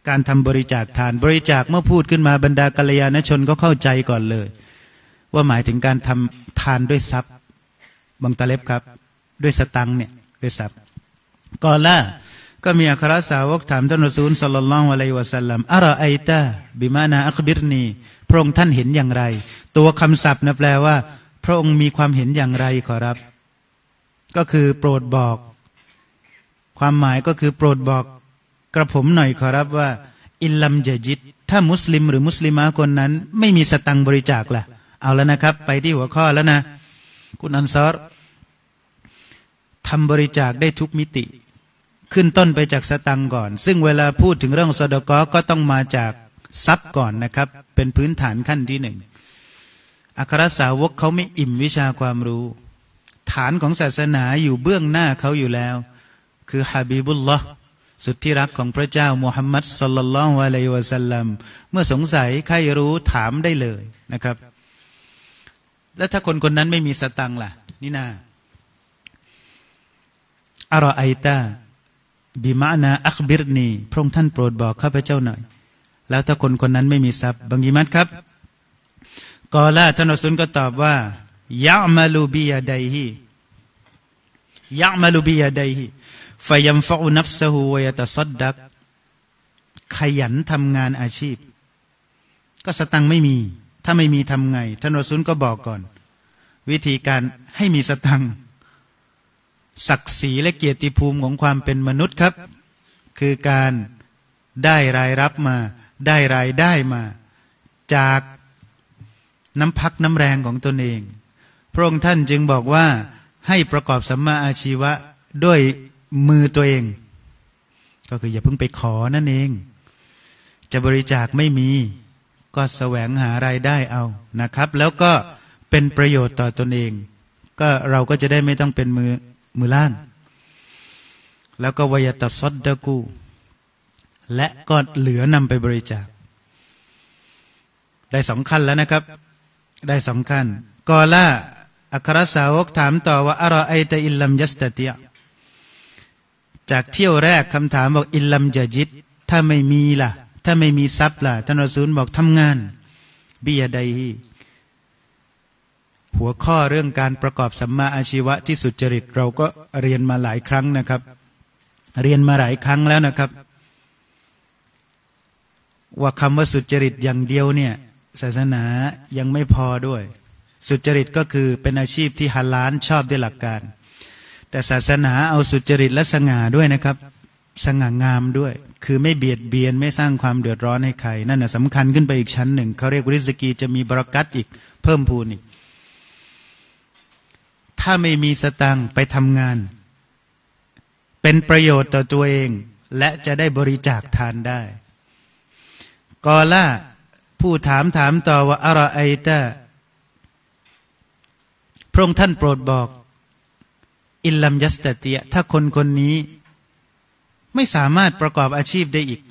A: การทำบริจาคทานบริจาคเมื่อพูดขึ้นมาบรรดากัลยาณชนก็เข้าใจก่อนเลยว่าหมายถึงการทำทานด้วยทรัพย์บังตะเล็บครับด้วยสตังค์เนี่ยด้วยทรัพย์ก่อนละก็มีอัครสาวกถามท่านรอซูลศ็อลลัลลอฮุอะลัยฮิวะซัลลัมอะรอไอตะบิมานาอัคบิรนีพระองค์ท่านเห็นอย่างไรตัวคำศัพท์นะแปลว่าพระองค์มีความเห็นอย่างไรขอรับก็คือโปรดบอกความหมายก็คือโปรดบอกกระผมหน่อยขอรับว่าอิลลัมยะญิดถ้ามุสลิมหรือมุสลิมะคนนั้นไม่มีสตังค์บริจาคล่ะเอาแล้วนะครับไปที่หัวข้อแล้วนะคุณอันซอรทำบริจาคได้ทุกมิติขึ้นต้นไปจากสตังค์ก่อนซึ่งเวลาพูดถึงเรื่องซอดากอก็ต้องมาจากทรัพย์ก่อนนะครับเป็นพื้นฐานขั้นที่หนึ่งอัครสาวกเขาไม่อิ่มวิชาความรู้ฐานของศาสนาอยู่เบื้องหน้าเขาอยู่แล้วคือฮะบีบุลลอฮ์สุดที่รักของพระเจ้ามุฮัมมัดศ็อลลัลลอฮุอะลัยฮิวะซัลลัมเมื่อสงสัยใครรู้ถามได้เลยนะครับแล้วถ้าคนคนนั้นไม่มีสตังค์ล่ะนี่นาอะรอไอตาบิมานาอัคบิรนีพระองค์ท่านโปรดบอกข้าพเจ้าหน่อยแล้วถ้าคนคนนั้นไม่มีทรัพย์บางยิมัดครับกอลาท่านรอซูลก็ตอบว่ายะมะลูบิยะดัยฮิยะมะลูบิยะดัยฮิฟะยัมฟะอุนัฟซะฮูวะยะตะซัดดักขยันทำงานอาชีพก็สตังค์ไม่มีถ้าไม่มีทำไงท่านรอซูลก็บอกก่อนวิธีการให้มีสตังค์ศักดิ์ศรีและเกียรติภูมิของความเป็นมนุษย์ครับคือการได้รายรับมาได้รายได้มาจากน้ำพักน้ำแรงของตนเองพระองค์ท่านจึงบอกว่าให้ประกอบสัมมาอาชีวะด้วยมือตัวเองก็คืออย่าเพิ่งไปขอนั่นเองจะบริจาคไม่มีก็แสวงหารายได้เอานะครับแล้วก็เป็นประโยชน์ต่อตนเองก็เราก็จะได้ไม่ต้องเป็นมือมือล่างแล้วก็วยตัสซัดดะกูและก็เหลือนำไปบริจาคได้สองขั้นแล้วนะครับได้สองขั้นกอล่าอัครสาวกถามต่อว่าอะรอไอตะอิลลัมยัสตะติยะจากเที่ยวแรกคำถามบอกอิลลัมยะญิดถ้าไม่มีล่ะถ้าไม่มีทรัพย์ล่ะท่านรอซูลบอกทำงานบิยะดัยฮิหัวข้อเรื่องการประกอบสัมมาอาชีวะที่สุจริตเราก็เรียนมาหลายครั้งนะครับเรียนมาหลายครั้งแล้วนะครับว่าคำว่าสุจริตอย่างเดียวเนี่ยศาสนายังไม่พอด้วยสุจริตก็คือเป็นอาชีพที่ฮาลาลชอบด้วยหลักการแต่ศาสนาเอาสุจริตและสง่าด้วยนะครับสง่างามด้วยคือไม่เบียดเบียนไม่สร้างความเดือดร้อนให้ใครนั่นน่ะสำคัญขึ้นไปอีกชั้นหนึ่งเขาเรียกริสกีจะมีบารอกัตอีกเพิ่มพูนอีกถ้าไม่มีสตังค์ไปทำงานเป็นประโยชน์ต่อตัวเองและจะได้บริจาคทานได้กอล่าผู้ถามถามต่อว่าอะรอไอตะพระองค์ท่านโปรดบอกอิลลัมยัสตะติยะถ้าคนคนนี้ไม่สามารถประกอบอาชีพได้อีก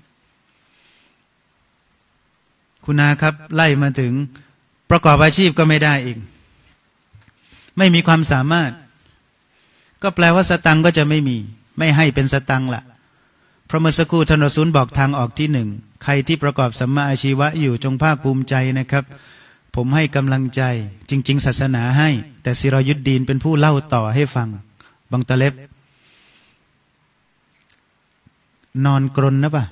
A: คุณอาครับไล่มาถึงประกอบอาชีพก็ไม่ได้อีกไม่มีความสามารถก็แปลว่าสตังก็จะไม่มีไม่ให้เป็นสตังละเพราะเมื่อสักครู่ท่านรอซูลบอกทางออกที่หนึ่งใครที่ประกอบสัมมาอาชีวะอยู่จงภาคภูมิใจนะครับผมให้กำลังใจจริงๆศาสนาให้แต่ซิรอยุดดีนเป็นผู้เล่าต่อให้ฟังบังตะเล็บนอนกรนนะปะ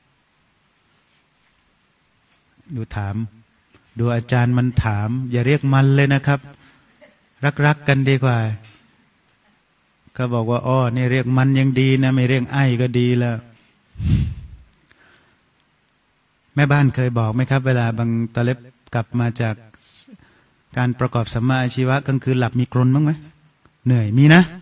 A: ดูถามดูอาจารย์มันถามอย่าเรียกมันเลยนะครับรักๆกันดีกว่าก็บอกว่าอ้อนี่เรียกมันยังดีนะไม่เรียกไอ้ก็ดีแล้วแม่บ้านเคยบอกไหมครับเวลาบางตะเล็บกลับมาจากการประกอบสัมมาอาชีวะกลางคืนหลับมีกรนบ้างไหมเหนื่อยมีนะ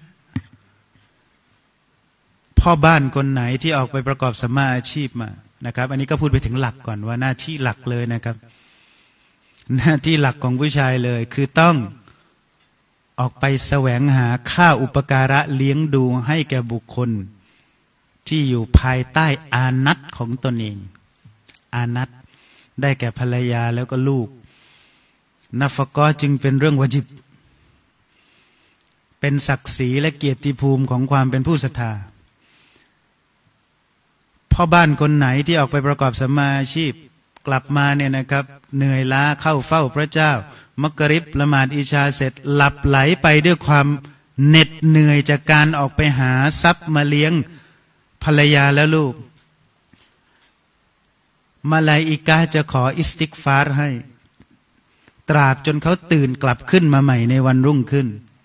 A: พ่อบ้านคนไหนที่ออกไปประกอบสัมมาอาชีพมานะครับอันนี้ก็พูดไปถึงหลักก่อนว่าหน้าที่หลักเลยนะครับหน้าที่หลักของผู้ชายเลยคือต้องออกไปแสวงหาค่าอุปการะเลี้ยงดูให้แก่บุคคลที่อยู่ภายใต้อานัตของตนเองอานัตได้แก่ภรรยาแล้วก็ลูกนัฟกอจึงเป็นเรื่องวาญิบเป็นศักดิ์ศรีและเกียรติภูมิของความเป็นผู้ศรัทธาพพ่อบ้านคนไหนที่ออกไปประกอบสัมมาอาชีพกลับมาเนี่ยนะครับเหนื่อยล้าเข้าเฝ้าพระเจ้ามักริบละหมาดอิชาเสร็จหลับไหลไปด้วยความเหน็ดเหนื่อยจากการออกไปหาทรัพย์มาเลี้ยงภรรยาและลูกมาลาอิกะห์จะขออิสติกฟาร์ให้ตราบจนเขาตื่นกลับขึ้นมาใหม่ในวันรุ่งขึ้น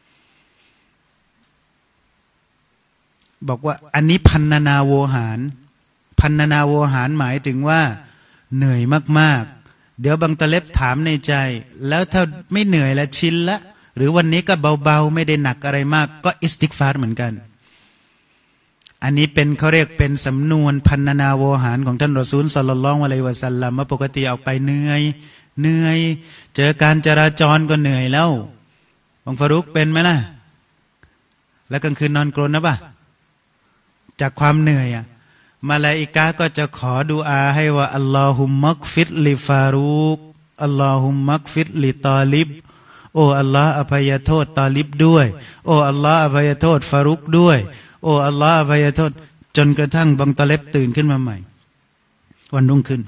A: บอกว่าอันนี้พันนาโวหารพันนาโวหารหมายถึงว่าเหนื่อยมากๆเดี๋ยวบังตะเล็บถามในใจแล้วถ้าไม่เหนื่อยแล้วชินละหรือวันนี้ก็เบาๆไม่ได้หนักอะไรมากก็อิสติกฟาร์เหมือนกันอันนี้เป็นเขาเรียกเป็นสำนวนพันนาโวหารของท่านรอซูลศ็อลลัลลอฮุอะลัยฮิวะซัลลัมว่าปกติออกไปเหนื่อยเหนื่อยเจอการจราจรก็เหนื่อยแล้วบังฟารุกเป็นไหมล่ะแล้วกลางคืนนอนกรนนะป่ะจากความเหนื่อยอ่ะมาลาอิกะห์ก็จะขอดุอาให้ว่าอัลลอฮุมมักฟิรลิฟารุกอัลลอฮุมมักฟิรลิตอลิบโอ้อัลลอฮ์อภัยโทษตอลิบด้วยโอ้อัลลอฮ์อภัยโทษฟารุกด้วยโอ้อัลลอฮ์อภัยโทษจนกระทั่งบังตะเล็บตื่นขึ้นมาใหม่วันรุ่งขึ้น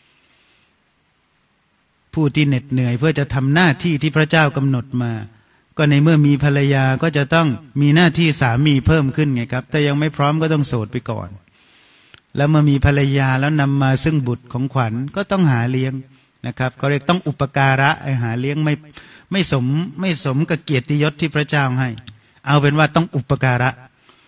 A: ผู้ที่เหน็ดเหนื่อยเพื่อจะทำหน้าที่ที่พระเจ้ากำหนดมาก็ในเมื่อมีภรรยาก็จะต้องมีหน้าที่สามีเพิ่มขึ้นไงครับแต่ยังไม่พร้อมก็ต้องโสดไปก่อนแล้วเมื่อมีภรรยาแล้วนำมาซึ่งบุตรของขวัญก็ต้องหาเลี้ยงนะครับก็เรียกต้องอุปการะหาเลี้ยงไม่ไม่สมไม่สมกับเกียรติยศที่พระเจ้าให้เอาเป็นว่าต้องอุปการะ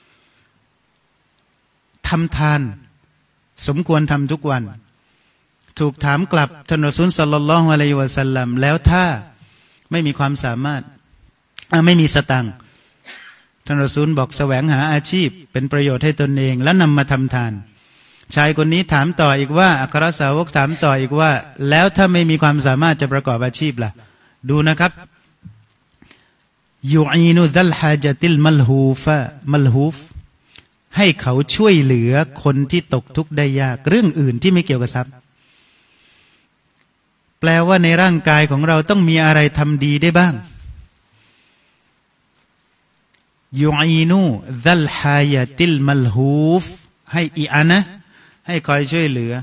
A: ทำทานสมควรทำทุกวันถูกถามกลับท่านรอซูลศ็อลลัลลอฮุอะลัยฮิวะซัลลัมแล้วถ้าไม่มีความสามารถไม่มีสตังค์ท่านรอซูลบอกแสวงหาอาชีพเป็นประโยชน์ให้ตนเองแล้วนำมาทำทานชายคนนี้ถามต่ออีกว่าอัครสาวกถามต่ออีกว่าแล้วถ้าไม่มีความสามารถจะประกอบอาชีพล่ะดูนะครับยูอีนุซัลฮาจติลมัลฮูฟะมัลฮูฟให้เขาช่วยเหลือคนที่ตกทุกข์ได้ยากเรื่องอื่นที่ไม่เกี่ยวกับทรัพย์แปลว่าในร่างกายของเราต้องมีอะไรทำดีได้บ้างยูอีนูซัลฮายาติลมัลฮูฟให้อีอานะให้คอยช่วยเหลือ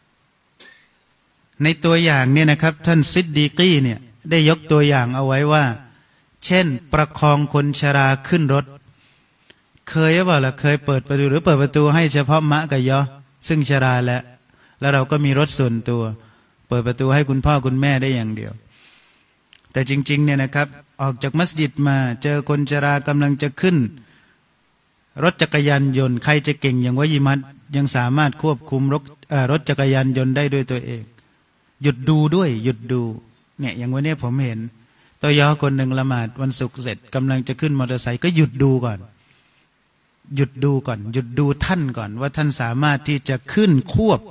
A: ในตัวอย่างเนี่ยนะครับท่านซิดดีกีเนี่ยได้ยกตัวอย่างเอาไว้ว่าเช่นประคองคนชราขึ้นรถเคยหรือเปล่าล่ะเคยเปิดประตูหรือเปิดประตูให้เฉพาะมะกับยอซึ่งชราแล้วแล้วเราก็มีรถส่วนตัวเปิดประตูให้คุณพ่อคุณแม่ได้อย่างเดียวแต่จริงๆเนี่ยนะครับออกจากมัสยิดมาเจอคนชรากำลังจะขึ้นรถจักรยานยนต์ใครจะเก่งอย่างวะยิมัดยังสามารถควบคุมรถรถจักรยานยนต์ได้ด้วยตัวเองหยุดดูด้วยหยุดดูเนี่ยอย่างวันนี้ผมเห็นตัวยอคนหนึ่งละหมาดวันศุกร์เสร็จกำลังจะขึ้นมอเตอร์ไซค์ก็หยุดดูก่อนหยุดดูก่อนหยุดดูท่านก่อนว่าท่านสามารถที่จะขึ้นควบ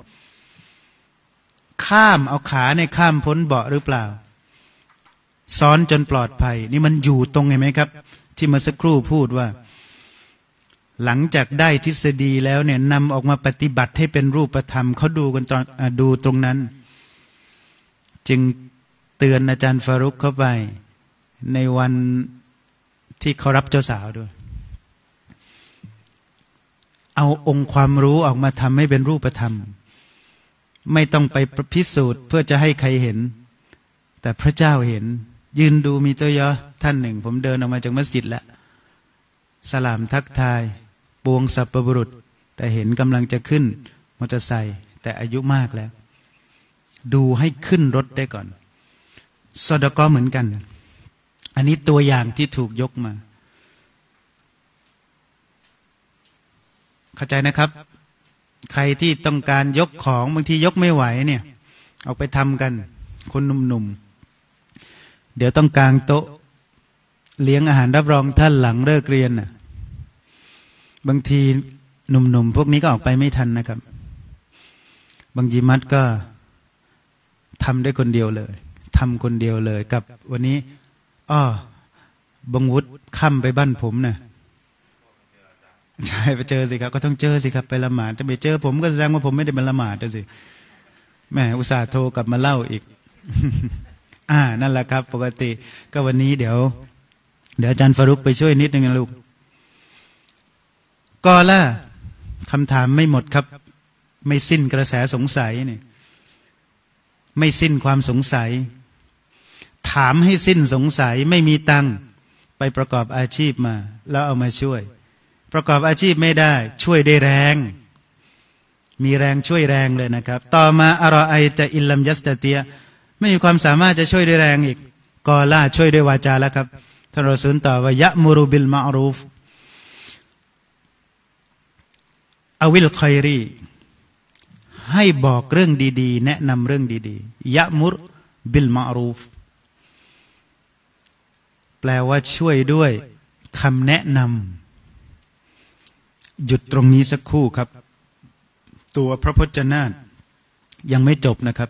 A: ข้ามเอาขาในข้ามพ้นเบาะหรือเปล่าซ้อนจนปลอดภัยนี่มันอยู่ตรงไงไหมครับที่เมื่อสักครู่พูดว่าหลังจากได้ทฤษฎีแล้วเนี่ยนำออกมาปฏิบัติให้เป็นรูปธรรมเขาดูกันตอนดูตรงนั้นจึงเตือนอาจารย์ฟารุกเข้าไปในวันที่เขารับเจ้าสาวด้วยเอาองค์ความรู้ออกมาทำให้เป็นรูปธรรมไม่ต้องไปพิสูจน์เพื่อจะให้ใครเห็นแต่พระเจ้าเห็นยืนดูมีตัวยอท่านหนึ่งผมเดินออกมาจากมัสยิดแล้วสลามทักทายปวงสัพพบุรุษแต่เห็นกำลังจะขึ้นมอเตอร์ไซค์แต่อายุมากแล้วดูให้ขึ้นรถได้ก่อนซอดากอเหมือนกันอันนี้ตัวอย่างที่ถูกยกมาเข้าใจนะครับใครที่ต้องการยกของบางทียกไม่ไหวเนี่ยเอาไปทำกันคนหนุ่มๆเดี๋ยวต้องกางโต๊ะเลี้ยงอาหารรับรองท่านหลังเลิกเรียนน่ะบางทีหนุ่มๆพวกนี้ก็ออกไปไม่ทันนะครับบางยิมัดก็ทำได้คนเดียวเลยทำคนเดียวเลยกับวันนี้อ้อบังวุฒิค่ำไปบ้านผมน่ะใช่ไปเจอสิครับก็ต้องเจอสิครับไปละหมาดถ้าไปเจอผมก็แสดงว่าผมไม่ได้เป็นละหมาดสิแม่อุตส่าห์โทรกลับมาเล่าอีก อ่านั่นแหละครับปกติก็วันนี้เดี๋ยวเดี๋ยวอาจารย์ฟารุกไปช่วยนิดนึงนะลูกก็ล่ะคำถามไม่หมดครับไม่สิ้นกระแสสงสัยเนี่ยไม่สิ้นความสงสัยถามให้สิ้นสงสัยไม่มีตังค์ไปประกอบอาชีพมาแล้วเอามาช่วยประกอบอาชีพไม่ได้ช่วยได้แรงมีแรงช่วยแรงเลยนะครับต่อมาอะรอไอจะอิลลัมยัสตะเตียไม่มีความสามารถจะช่วยได้แรงอีกกอล่าช่วยด้วยวาจาแล้วครับท่านรอซูลตอบว่ายะมุรุบิลมาอรูฟอวิลคอยรีให้บอกเรื่องดีๆแนะนำเรื่องดีๆยะมุรบิลมาอรูฟแปลว่าช่วยด้วยคำแนะนำหยุดตรงนี้สักครู่ครับตัวพระพจนาฏยังไม่จบนะครับ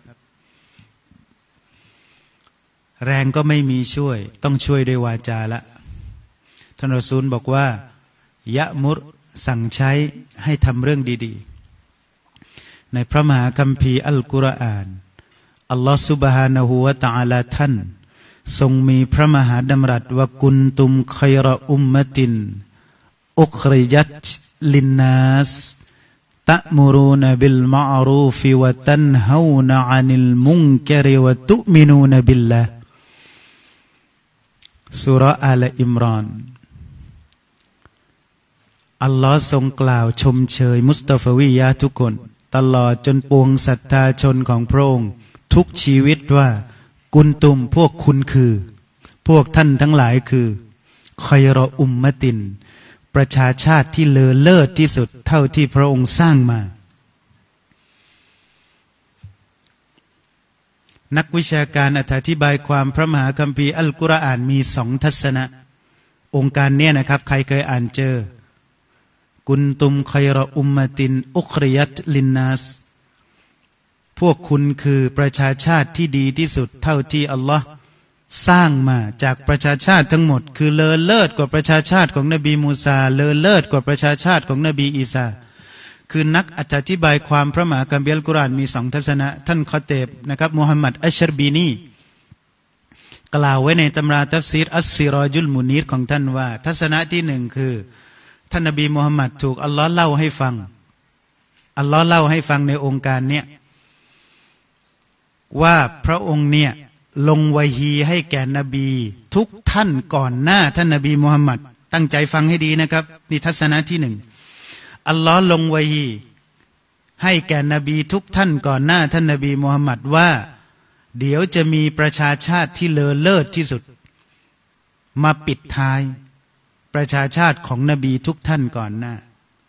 A: แรงก็ไม่มีช่วยต้องช่วยด้วยวาจาละท่านรอซูลบอกว่ายะมุรสั่งใช้ให้ทำเรื่องดีๆในพระมหาคัมภีร์อัลกุรอานอัลลอฮฺซุบฮานะฮูวะตะอาลาท่านทรงมีพระมหาดำรัสว่ากุนตุมคัยรออุมมะตินอุคริยัตลินนัสตะมุรูนบิลมะอรูฟิวะตันฮาวนะอานิลมุนกะริวะตุมินูนบิลลาห์ซูเราะห์อาลอิมรานอัลลอฮ์ทรงกล่าวชมเชยมุสตาฟวียะทุกคนตลอดจนปวงศรัทธาชนของพระองค์ทุกชีวิตว่ากุนตุมพวกคุณคือพวกท่านทั้งหลายคือคอยรออุมมะตินประชาชาติที่เลอเลิศที่สุดเท่าที่พระองค์สร้างมานักวิชาการอธิบายความพระมหาคัมภีร์อัลกุรอานมีสองทัศนะองค์การเนี่ยนะครับใครเคยอ่านเจอกุนตุมคอยรออุมมะตินอุคริยัตลินนัสพวกคุณคือประชาชาติที่ดีที่สุดเท่าที่อัลลอฮ์สร้างมาจากประชาชาติทั้งหมดคือเลอเลิศกว่าประชาชาติของนบีมูซาเลอเลิศกว่าประชาชาติของนบีอีสาคือนักอธิบายความพระมหาคัมภีร์อัลกุรอานมีสองทัศนะท่านคอเตบนะครับมุฮัมมัดอัชชรบีนีกล่าวไว้ในตำราตัฟซีรอัสซิรอจุลมุนีรของท่านว่าทัศนะที่หนึ่งคือท่านนบีมุฮัมมัดถูกอัลลอฮ์เล่าให้ฟังอัลลอฮ์เล่าให้ฟังในองค์การเนี้ยว่าพระองค์เนี่ยลงวะฮีให้แก่นบีทุกท่านก่อนหน้าท่านนบีมุฮัมมัดตั้งใจฟังให้ดีนะครับนี่ทัศนะที่หนึ่งอัลลอฮ์ลงวะฮีให้แก่นบีทุกท่านก่อนหน้าท่านนบีมุฮัมมัดว่าเดี๋ยวจะมีประชาชาติที่เลอเลิศที่สุดมาปิดท้ายประชาชาติของนบีทุกท่านก่อนหน้า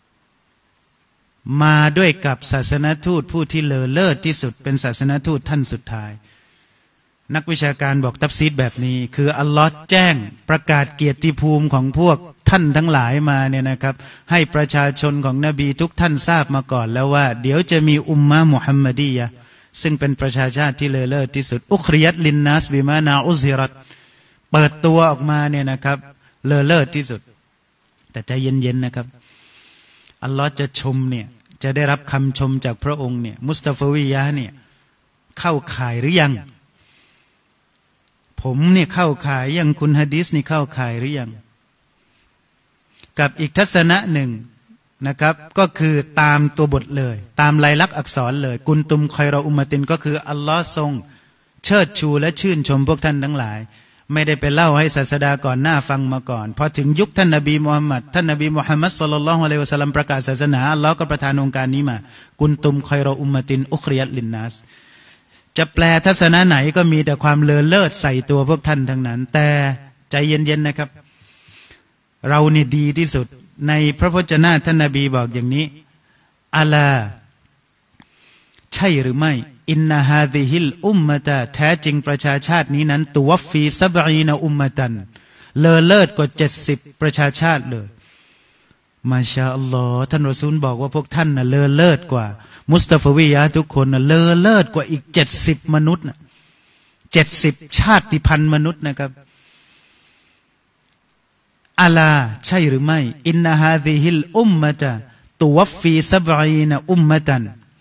A: มาด้วยกับศาสนทูตผู้ที่เลอเลิศที่สุดเป็นศาสนทูตท่านสุดท้ายนักวิชาการบอกตัฟซีรแบบนี้คืออัลลอฮ์แจ้งประกาศเกียรติภูมิของพวกท่านทั้งหลายมาเนี่ยนะครับให้ประชาชนของนบีทุกท่านทราบมาก่อนแล้วว่าเดี๋ยวจะมีอุมมะมุฮัมมัดียะห์ซึ่งเป็นประชาชาติที่เลอเลิศที่สุดอุคริยัตลินนัสบิมานาอุซิรัตเปิดตัวออกมาเนี่ยนะครับเลอเลิศที่สุดแต่ใจเย็นๆนะครับอัลลอฮ์จะชมเนี่ยจะได้รับคำชมจากพระองค์เนี่ยมุสตาฟวียะห์เนี่ยเข้าข่ายหรือยังผมเนี่ยเข้าข่ายยังคุณหะดีษนี่เข้าข่ายหรือยังกับอีกทัศนะหนึ่งนะครับก็คือตามตัวบทเลยตามลายลักษณ์อักษรเลยกุนตุมคอยรออุมมะตินก็คืออัลลอฮ์ทรงเชิดชูและชื่นชมพวกท่านทั้งหลายไม่ได้ไปเล่าให้ศาสดาก่อนหน้าฟังมาก่อนพอถึงยุคท่านนบีมุฮัมมัดท่านนบีมุฮัมมัดศ็อลลัลลอฮุอะลัยฮิวะซัลลัมประกาศศาสนาอัลลอฮ์ก็ประทานองค์การนี้มากุนตุมคอยรออุมมะตินอุคริยัตลินนัสจะแปลทัศนะไหนก็มีแต่ความเลอเลิศใส่ตัวพวกท่านทั้งนั้นแต่ใจเย็นๆนะครับเรานี่ดีที่สุดในพระพจนะท่านนบีบอกอย่างนี้อะลาใช่หรือไม่อินนาฮาซิฮิลอุมมะตะแท้จริงประชาชาตินี้นั้นตุวฟีซับอีนอุมมะตันเลอเลิศกว่าเจ็ดสิบประชาชาติเลยมาชาอัลลอฮ์ท่านรอซูลบอกว่าพวกท่านน่ะเลอเลิศกว่ามุสตาฟวียะห์ทุกคนน่ะเลอเลิศกว่าอีกเจ็ดสิบมนุษย์น่ะเจ็ดสิบชาติพันธุ์มนุษย์นะครับอะลาใช่หรือไม่อินนาฮาซิฮิลอุมมะตะตุวฟีซับอีนอุมมะตัน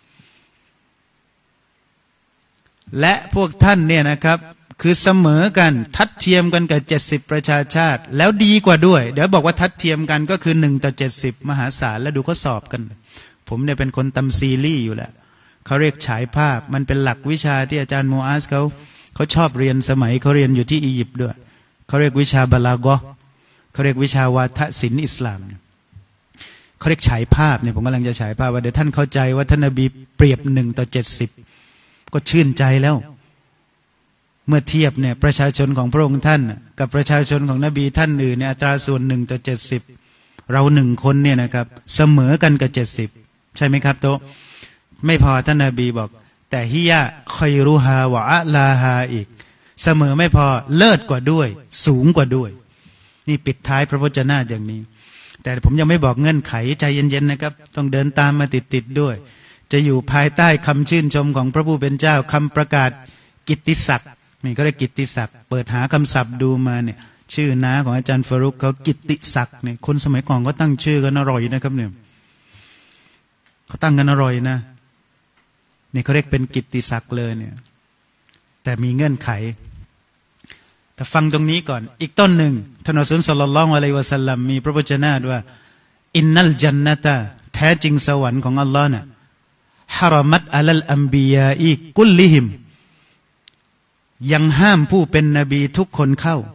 A: และพวกท่านเนี่ยนะครับคือเสมอกันทัดเทียมกันกับเจ็ดสิบประชาชาติแล้วดีกว่าด้วยเดี๋ยวบอกว่าทัดเทียมกันก็คือหนึ่งต่อเจ็ดสิบมหาศาลแล้วดูข้อสอบกันผมเนี่ยเป็นคนตำซีรีส์อยู่แล้วเขาเรียกฉายภาพมันเป็นหลักวิชาที่อาจารย์มูอาซเขาเขาชอบเรียนสมัยเขาเรียนอยู่ที่อียิปต์ด้วยเขาเรียกวิชาบาลากอเขาเรียกวิชาวาทศิลป์อิสลามเขาเรียกฉายภาพเนี่ยผมกำลังจะฉายภาพว่าเดี๋ยวท่านเข้าใจว่าท่านนบีเปรียบหนึ่งต่อเจ็ดสิบก็ชื่นใจแล้วเมื่อเทียบเนี่ยประชาชนของพระองค์ท่านกับประชาชนของนบีท่านอื่นเนี่ยอัตราส่วนหนึ่งต่อเจ็ดสิบเราหนึ่งคนเนี่ยนะครับเสมอกันกับเจ็ดสิบใช่ไหมครับโตไม่พอท่านนบีบอกแต่ฮิยะคอยรูฮาวะอะลาฮาอีกเสมอไม่พอเลิศกว่าด้วยสูงกว่าด้วยนี่ปิดท้ายพระวจนะอย่างนี้แต่ผมยังไม่บอกเงื่อนไขใจเย็นๆนะครับต้องเดินตามมาติดๆด้วยจะอยู่ภายใต้คำชื่นชมของพระผู้เป็นเจ้าคำประกาศกิตติศักดิ์นี่ก็ได้กิตติศักดิ์เปิดหาคำศัพท์ดูมาเนี่ยชื่อน้าของอาจารย์ฟารุกเขากิตติศักดิ์เนี่ยคนสมัยก่อนก็ตั้งชื่อกันอร่อยนะครับเนี่ยเขาตั้งกันอร่อยนะนี่เขาเรียกเป็นกิตติศักดิ์เลยเนี่ยแต่มีเงื่อนไขแต่ฟังตรงนี้ก่อนอีกต้นหนึ่งท่านอัสซุลศ็อลลัลลอฮุอะลัยฮิวะซัลลัมมีพระวจนะว่าอินนัลญันนะตะแท้จริงสวรรค์ของอัลลอฮ์น่ะฮารมัตอะลัลอัมบิยาอีกุลลิฮิมยังห้ามผู้เป็นนบีทุกคนเข้า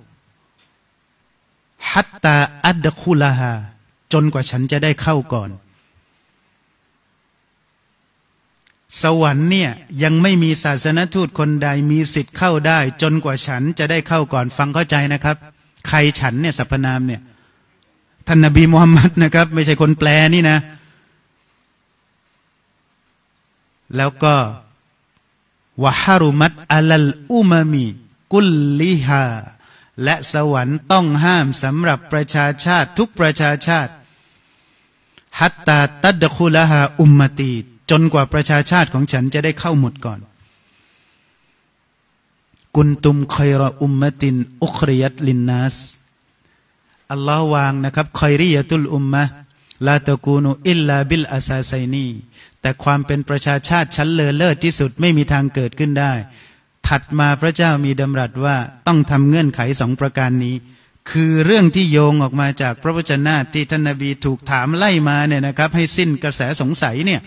A: ฮัตตาอัดคุลาฮาจนกว่าฉันจะได้เข้าก่อนสวรรค์เนี่ยยังไม่มีศาสนทูตคนใดมีสิทธิ์เข้าได้จนกว่าฉันจะได้เข้าก่อนฟังเข้าใจนะครับใครฉันเนี่ยสรรพนามเนี่ยท่านนบีมุฮัมมัดนะครับไม่ใช่คนแปลนี่นะแล้วก็วะฮารุมัตอะลัลอุมะมีกุลลิฮาและสวรรค์ต้องห้ามสำหรับประชาชาติทุกประชาชาติฮัตตาตัดคุลาฮาอุมมะตีจนกว่าประชาชาติของฉันจะได้เข้าหมดก่อนกุนตุมคอยรออุมมะตินอุคริยัตลินนัสอัลลอฮ์วางนะครับคอยริยะตุลอุมมะลาตะกูนุอิลลาบิลอาซาไซนีแต่ความเป็นประชาชาติชั้นเลอเลิศที่สุดไม่มีทางเกิดขึ้นได้ถัดมาพระเจ้ามีดำรัสว่าต้องทำเงื่อนไขสองประการนี้คือเรื่องที่โยงออกมาจากพระวจนะที่ท่านนบีถูกถามไล่มาเนี่ยนะครับให้สิ้นกระแสสงสัยเนี่ย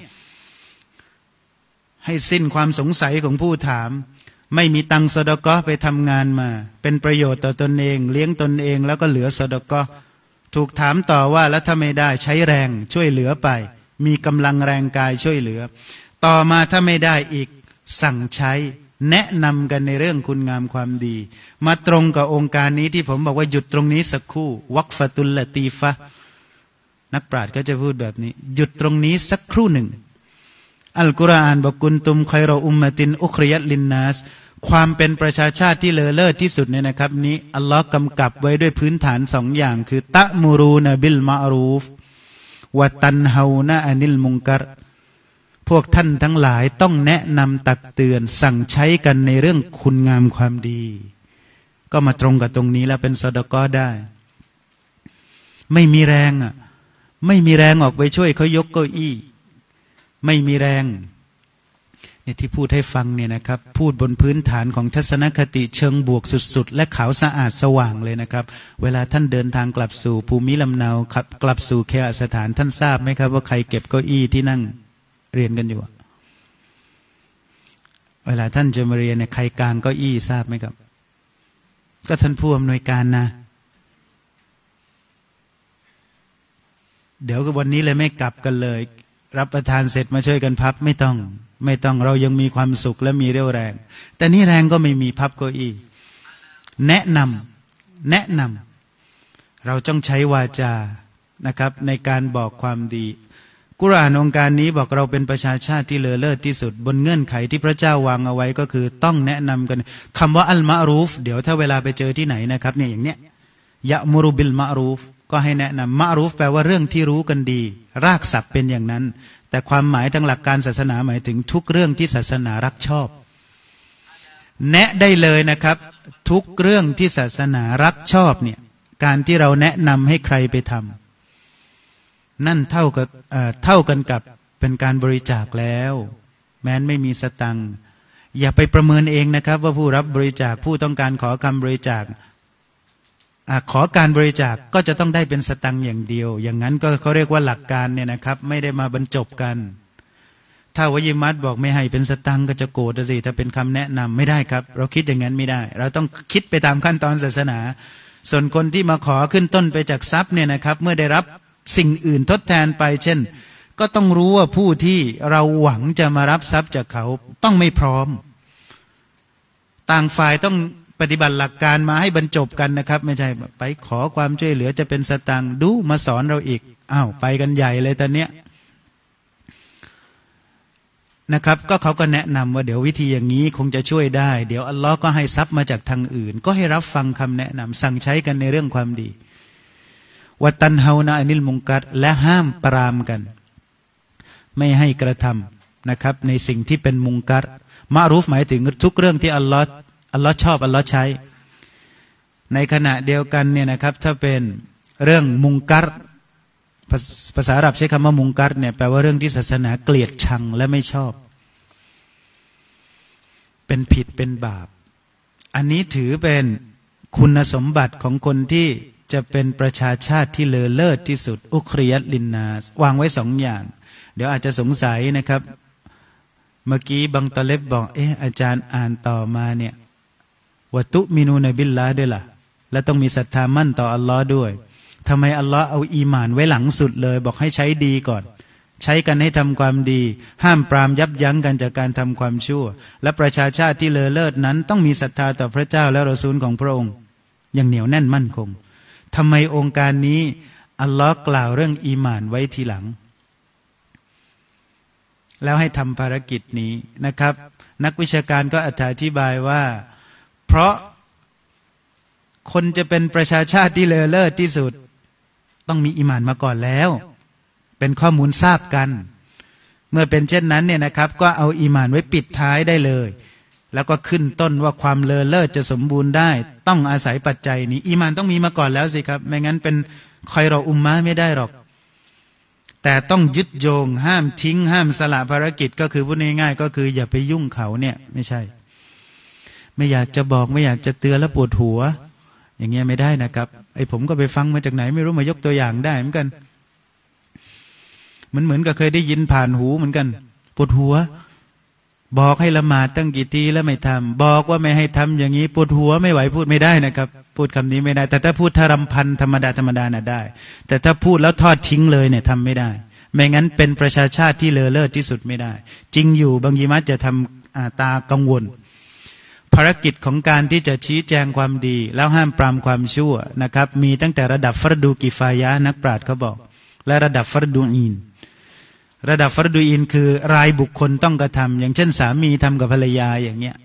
A: ให้สิ้นความสงสัยของผู้ถามไม่มีตังซอดะกอฮ์ไปทำงานมาเป็นประโยชน์ต่อตนเองเลี้ยงตนเองแล้วก็เหลือซอดะกอฮ์ถูกถามต่อว่าแล้วถ้าไม่ได้ใช้แรงช่วยเหลือไปมีกำลังแรงกายช่วยเหลือต่อมาถ้าไม่ได้อีกสั่งใช้แนะนำกันในเรื่องคุณงามความดีมาตรงกับองค์การนี้ที่ผมบอกว่าหยุดตรงนี้สักครู่วักฟะตุลละตีฟะนักปราชญ์ก็จะพูดแบบนี้หยุดตรงนี้สักครู่หนึ่งอัลกุรอานบอกกุนตุมคอยรออุมมะตินอุคริยัตลินนัสความเป็นประชาชาติที่เลอเลิศที่สุดเนี่ยนะครับนี้อัลลอฮ์กำกับไว้ด้วยพื้นฐานสองอย่างคือตะมูรูนบิลมาอรูฟวะตันฮาวนะอานิลมุงกัรพวกท่านทั้งหลายต้องแนะนำตักเตือนสั่งใช้กันในเรื่องคุณงามความดีก็มาตรงกับตรงนี้แล้วเป็นซอดะกอฮ์ได้ไม่มีแรงอ่ะไม่มีแรงออกไปช่วยเขายกเก้าอี้ไม่มีแรงเนี่ยที่พูดให้ฟังเนี่ยนะครับพูดบนพื้นฐานของทัศนคติเชิงบวกสุดๆและขาวสะอาดสว่างเลยนะครับเวลาท่านเดินทางกลับสู่ภูมิลำเนาครับกลับสู่เคหสถานท่านทราบไหมครับว่าใครเก็บเก้าอี้ที่นั่งเรียนกันอยู่เวลาท่านจะมาเรียนเนี่ยใครกลางเก้าอี้ทราบไหมครับก็ท่านผู้อำนวยการนะเดี๋ยววันนี้เลยไม่กลับกันเลยรับประทานเสร็จมาช่วยกันพับไม่ต้องไม่ต้องเรายังมีความสุขและมีเรี่ยวแรงแต่นี่แรงก็ไม่มีพับเก้าอี้แนะนำแนะนำเราต้องใช้วาจานะครับในการบอกความดีกุรอานองค์การนี้บอกเราเป็นประชาชาติที่เลอเลิศที่สุดบนเงื่อนไขที่พระเจ้าวางเอาไว้ก็คือต้องแนะนำกันคำว่าอัลมะรูฟเดี๋ยวถ้าเวลาไปเจอที่ไหนนะครับเนี่ยอย่างเนี้ยยะมุรุบิลมะรูฟก็ให้แนะนำมะรูฟแปลว่าเรื่องที่รู้กันดีรากศัพท์เป็นอย่างนั้นแต่ความหมายทางหลักการศาสนาหมายถึงทุกเรื่องที่ศาสนารักชอบแนะได้เลยนะครับทุกเรื่องที่ศาสนารักชอบเนี่ยการที่เราแนะนำให้ใครไปทำนั่นเท่ากับเอ่อเท่ากันกับเป็นการบริจาคแล้วแม้นไม่มีสตังค์อย่าไปประเมินเองนะครับว่าผู้รับบริจาคผู้ต้องการขอคำบริจาคขอการบริจาค ก็จะต้องได้เป็นสตังค์อย่างเดียวอย่างนั้นก็เขาเรียกว่าหลักการเนี่ยนะครับไม่ได้มาบรรจบกันถ้าวะยิมัดบอกไม่ให้เป็นสตังค์ก็จะโกรธสิถ้าเป็นคำแนะนำไม่ได้ครับเราคิดอย่างนั้นไม่ได้เราต้องคิดไปตามขั้นตอนศาสนาส่วนคนที่มาขอขึ้นต้นไปจากทรัพย์เนี่ยนะครับเมื่อได้รับสิ่งอื่นทดแทนไปเช่นก็ต้องรู้ว่าผู้ที่เราหวังจะมารับทรัพย์จากเขาต้องไม่พร้อมต่างฝ่ายต้องปฏิบัติหลักการมาให้บรรจบกันนะครับไม่ใช่ไปขอความช่วยเหลือจะเป็นสตังค์ดูมาสอนเราอีกอ้าวไปกันใหญ่เลยตอนเนี้ยนะครับก็เขาก็แนะนำว่าเดี๋ยววิธีอย่างนี้คงจะช่วยได้เดี๋ยวอัลลอฮ์ก็ให้ทรัพย์มาจากทางอื่นก็ให้รับฟังคำแนะนำสั่งใช้กันในเรื่องความดีวัตันเฮานะอานิลมุงกัรและห้ามปรามกันไม่ให้กระทำนะครับในสิ่งที่เป็นมุงกัรมะรูฟหมายถึงทุกเรื่องที่อัลลอฮ์อัลลอฮ์ชอบอัลลอฮ์ใช้ในขณะเดียวกันเนี่ยนะครับถ้าเป็นเรื่องมุงกัรภาษาอาหรับใช้คำว่ามุงกัรเนี่ยแปลว่าเรื่องที่ศาสนาเกลียดชังและไม่ชอบเป็นผิดเป็นบาปอันนี้ถือเป็นคุณสมบัติของคนที่จะเป็นประชาชาติที่เลอเลิศที่สุดอุคริยัตลินนาสวางไว้สองอย่างเดี๋ยวอาจจะสงสัยนะครับเมื่อกี้บังตะเล็บบอกเอออาจารย์อ่านต่อมาเนี่ยวะตุมินูนบิลลาด้วยล่ะและต้องมีศรัทธามั่นต่ออัลลอฮ์ด้วยทำไมอัลลอฮ์เอาอีหม่านไว้หลังสุดเลยบอกให้ใช้ดีก่อนใช้กันให้ทำความดีห้ามปรามยับยั้งกันจากการทำความชั่วและประชาชาติที่เลอเลิศนั้นต้องมีศรัทธาต่อพระเจ้าและรอซูลของพระองค์อย่างเหนียวแน่นมั่นคงทำไมองค์การนี้อัลลอฮ์กล่าวเรื่องอีหม่านไว้ทีหลังแล้วให้ทำภารกิจนี้นะครับนักวิชาการก็อธิบายว่าเพราะคนจะเป็นประชาชาติที่เลอเลิศที่สุดต้องมีอีหม่านมาก่อนแล้วเป็นข้อมูลทราบกันเมื่อเป็นเช่นนั้นเนี่ยนะครับก็เอาอีหม่านไว้ปิดท้ายได้เลยแล้วก็ขึ้นต้นว่าความเลอเลิศจะสมบูรณ์ได้ต้องอาศัยปัจจัยนี้อีหม่านต้องมีมาก่อนแล้วสิครับไม่งั้นเป็นคอยรออุมมะไม่ได้หรอกแต่ต้องยึดโยงห้ามทิ้งห้ามสละภารกิจก็คือพูดง่ายๆก็คืออย่าไปยุ่งเขาเนี่ยไม่ใช่ไม่อยากจะบอกไม่อยากจะเตือนแล้วปวดหัวอย่างเงี้ยไม่ได้นะครับไอ้ผมก็ไปฟังมาจากไหนไม่รู้มายกตัวอย่างได้เหมือนกันมันเหมือนกับเคยได้ยินผ่านหูเหมือนกันปวดหัวบอกให้ละหมาดตั้งกี่ทีแล้วไม่ทำบอกว่าไม่ให้ทำอย่างนี้ปวดหัวไม่ไหวพูดไม่ได้นะครับพูดคำนี้ไม่ได้แต่ถ้าพูดทารำพันธรรมดาธรรมดาน่ะได้แต่ถ้าพูดแล้วทอดทิ้งเลยเนี่ยทำไม่ได้ไม่งั้นเป็นประชาชาติที่เลอเลิศที่สุดไม่ได้จริงอยู่บางยิมัตจะทำตากังวลภารกิจของการที่จะชี้แจงความดีแล้วห้ามปรามความชั่วนะครับมีตั้งแต่ระดับฟัรดูกิฟายะนักปราชญ์เขาบอกและระดับฟัรดูอีนระดับฟัรดูอีนคือรายบุคคลต้องกระทำอย่างเช่นสามีทำกับภรรยาอย่างเงี้ย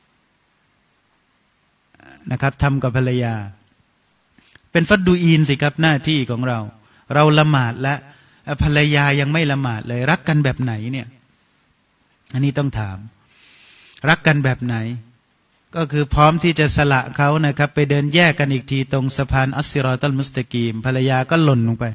A: นะครับทำกับภรรยาเป็นฟัรดูอีนสิครับหน้าที่ของเราเราละหมาดและภรรยายังไม่ละหมาดเลยรักกันแบบไหนเนี่ยอันนี้ต้องถามรักกันแบบไหนก็คือพร้อมที่จะสละเขานะครับไปเดินแยกกันอีกทีตรงสะพานอัสซิรอตัลมุสตะกีมภรรยาก็หล่นลงไป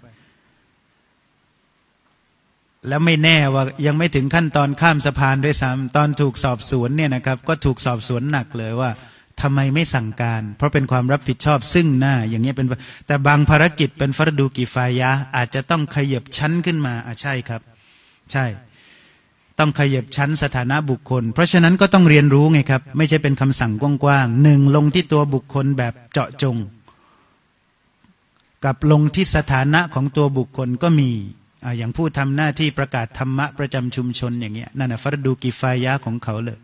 A: แล้วไม่แน่ว่ายังไม่ถึงขั้นตอนข้ามสะพานด้วยซ้ำตอนถูกสอบสวนเนี่ยนะครับก็ถูกสอบสวนหนักเลยว่าทำไมไม่สั่งการเพราะเป็นความรับผิดชอบซึ่งหน้าอย่างเงี้ยเป็นแต่บางภารกิจเป็นฟัรดูกิฟายะอาจจะต้องขยับชั้นขึ้นมาอ่ะใช่ครับใช่ต้องขยับชั้นสถานะบุคคลเพราะฉะนั้นก็ต้องเรียนรู้ไงครับไม่ใช่เป็นคำสั่งกว้างๆหนึ่งลงที่ตัวบุคคลแบบเจาะจงกับลงที่สถานะของตัวบุคคลก็มีอ่าอย่างผู้ทำหน้าที่ประกาศธรรมะประจำชุมชนอย่างเงี้ยนั่นน่ะฟัรดูกิฟายะของเขาเลย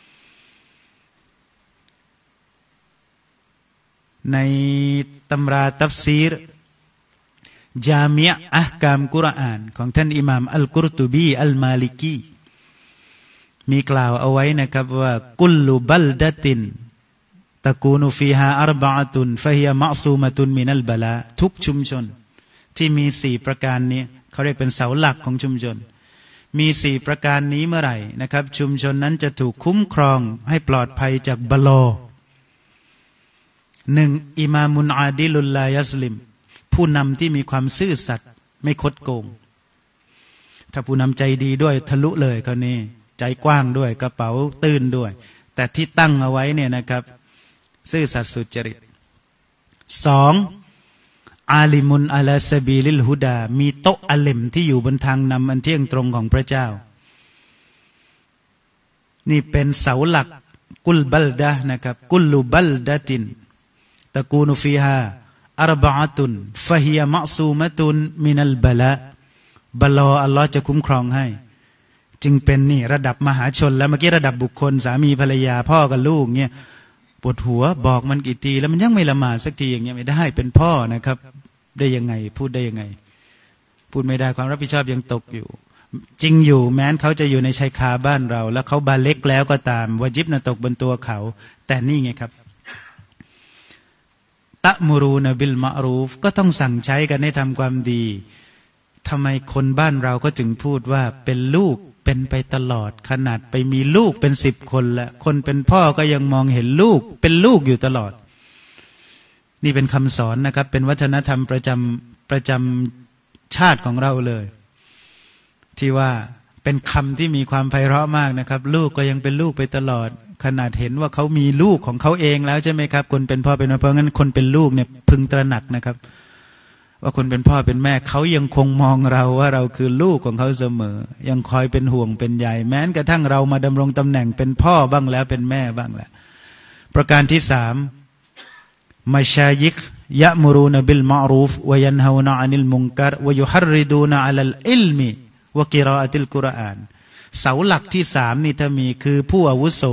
A: ในตำราตัฟซีรจามิอะห์อะห์กามกุรอานของท่านอิหม่ามอัลกุรตุบีอัลมาลิกีมีกล่าวเอาไว้นะครับว่ากุลลุบัลดะตินตะกูนุฟีฮาอัรบะอะตุนฟะฮิยะมะอซูมะตุนมินัลบะลาทุกชุมชนที่มีสี่ประการนี้เขาเรียกเป็นเสาหลักของชุมชนมีสี่ประการนี้เมื่อไหร่นะครับชุมชนนั้นจะถูกคุ้มครองให้ปลอดภัยจากบะลอหนึ่งอิมามุนอาดิลุลลายัสลิมผู้นำที่มีความซื่อสัตย์ไม่คดโกงถ้าผู้นำใจดีด้วยทะลุเลยเขานี่ใจกว้างด้วยกระเป๋าตื้นด้วยแต่ที่ตั้งเอาไว้เนี่ยนะครับซื่อสัตย์สุจริตสองอาลิมุนอัลาซาบีลิลฮุดามีโต๊ะอาลิมที่อยู่บนทางนำอันเที่ยงตรงของพระเจ้านี่เป็นเสาหลักกุลบัลดะนะครับกุลลุบัลดะตินตะกูนุฟีฮาอัรบะอะตุนฟะฮิยะมะซูมะตุนมินัลบะลาบะลออัลลอฮ์จะคุ้มครองให้จึงเป็นนี่ระดับมหาชนแล้วเมื่อกี้ระดับบุคคลสามีภรรยาพ่อกับลูกเนี่ยปวดหัวบอกมันกี่ทีแล้วมันยังไม่ละหมาดสักทีอย่างเงี้ยไม่ได้เป็นพ่อนะครับได้ยังไงพูดได้ยังไงพูดไม่ได้ความรับผิดชอบยังตกอยู่จริงอยู่แม้นเขาจะอยู่ในชายคาบ้านเราแล้วเขาบาเล็กแล้วก็ตามวาญิบนะตกบนตัวเขาแต่นี่ไงครับตะมุรูนบิลมะรูฟก็ต้องสั่งใช้กันให้ทำความดีทำไมคนบ้านเราก็จึงพูดว่าเป็นลูกเป็นไปตลอดขนาดไปมีลูกเป็นสิบคนละคนเป็นพ่อก็ยังมองเห็นลูกเป็นลูกอยู่ตลอดนี่เป็นคำสอนนะครับเป็นวัฒนธรรมประจำประจำชาติของเราเลยที่ว่าเป็นคำที่มีความไพเราะมากนะครับลูกก็ยังเป็นลูกไปตลอดขนาดเห็นว่าเขามีลูกของเขาเองแล้วใช่ไหมครับคนเป็นพ่อเป็นแม่เพราะงั้นคนเป็นลูกเนี่ยพึงตระหนักนะครับว่าคนเป็นพ่อเป็นแม่เขายังคงมองเราว่าเราคือลูกของเขาเสมอยังคอยเป็นห่วงเป็นใยแม้กระทั่งเรามาดำรงตำแหน่งเป็นพ่อบ้างแล้วเป็นแม่บ้างแล้วประการที่สามมัชายิกยะมุรูนบิลมะรูฟวะยันฮาวนะอานิลมุนกัรวะยุฮัรริดูนอะลัลอิลมิวะกิรออะติลกุรอานเสาหลักที่สามนี่ถ้ามีคือผู้อาวุโส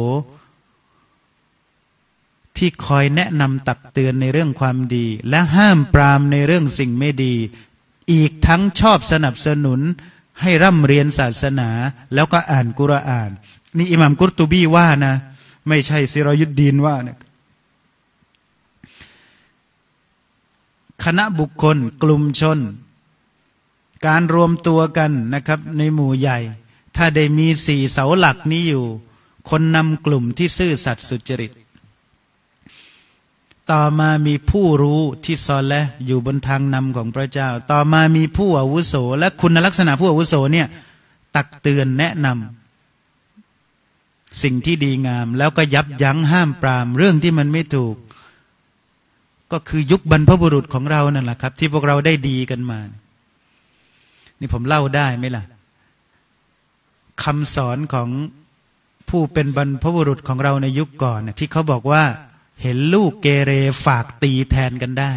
A: ที่คอยแนะนำตักเตือนในเรื่องความดีและห้ามปรามในเรื่องสิ่งไม่ดีอีกทั้งชอบสนับสนุนให้ร่ำเรียนศาสนาแล้วก็อ่านกุรอานนี่อิหม่ามกุรตุบีว่านะไม่ใช่ซิรอยุดดีนว่านะคณะบุคคลกลุ่มชนการรวมตัวกันนะครับในหมู่ใหญ่ถ้าได้มีสี่เสาหลักนี้อยู่คนนำกลุ่มที่ซื่อสัตย์สุจริตต่อมามีผู้รู้ที่ซอและอยู่บนทางนำของพระเจ้าต่อมามีผู้อาวุโสและคุณลักษณะผู้อาวุโสเนี่ยตักเตือนแนะนำสิ่งที่ดีงามแล้วก็ยับยั้งห้ามปรามเรื่องที่มันไม่ถูกก็คือยุคบรรพบุรุษของเรานั่นแหละครับที่พวกเราได้ดีกันมานี่ผมเล่าได้ไหมล่ะคำสอนของผู้เป็นบรรพบุรุษของเราในยุคก่อนที่เขาบอกว่าเห็นลูกเกเรฝากตีแทนกันได้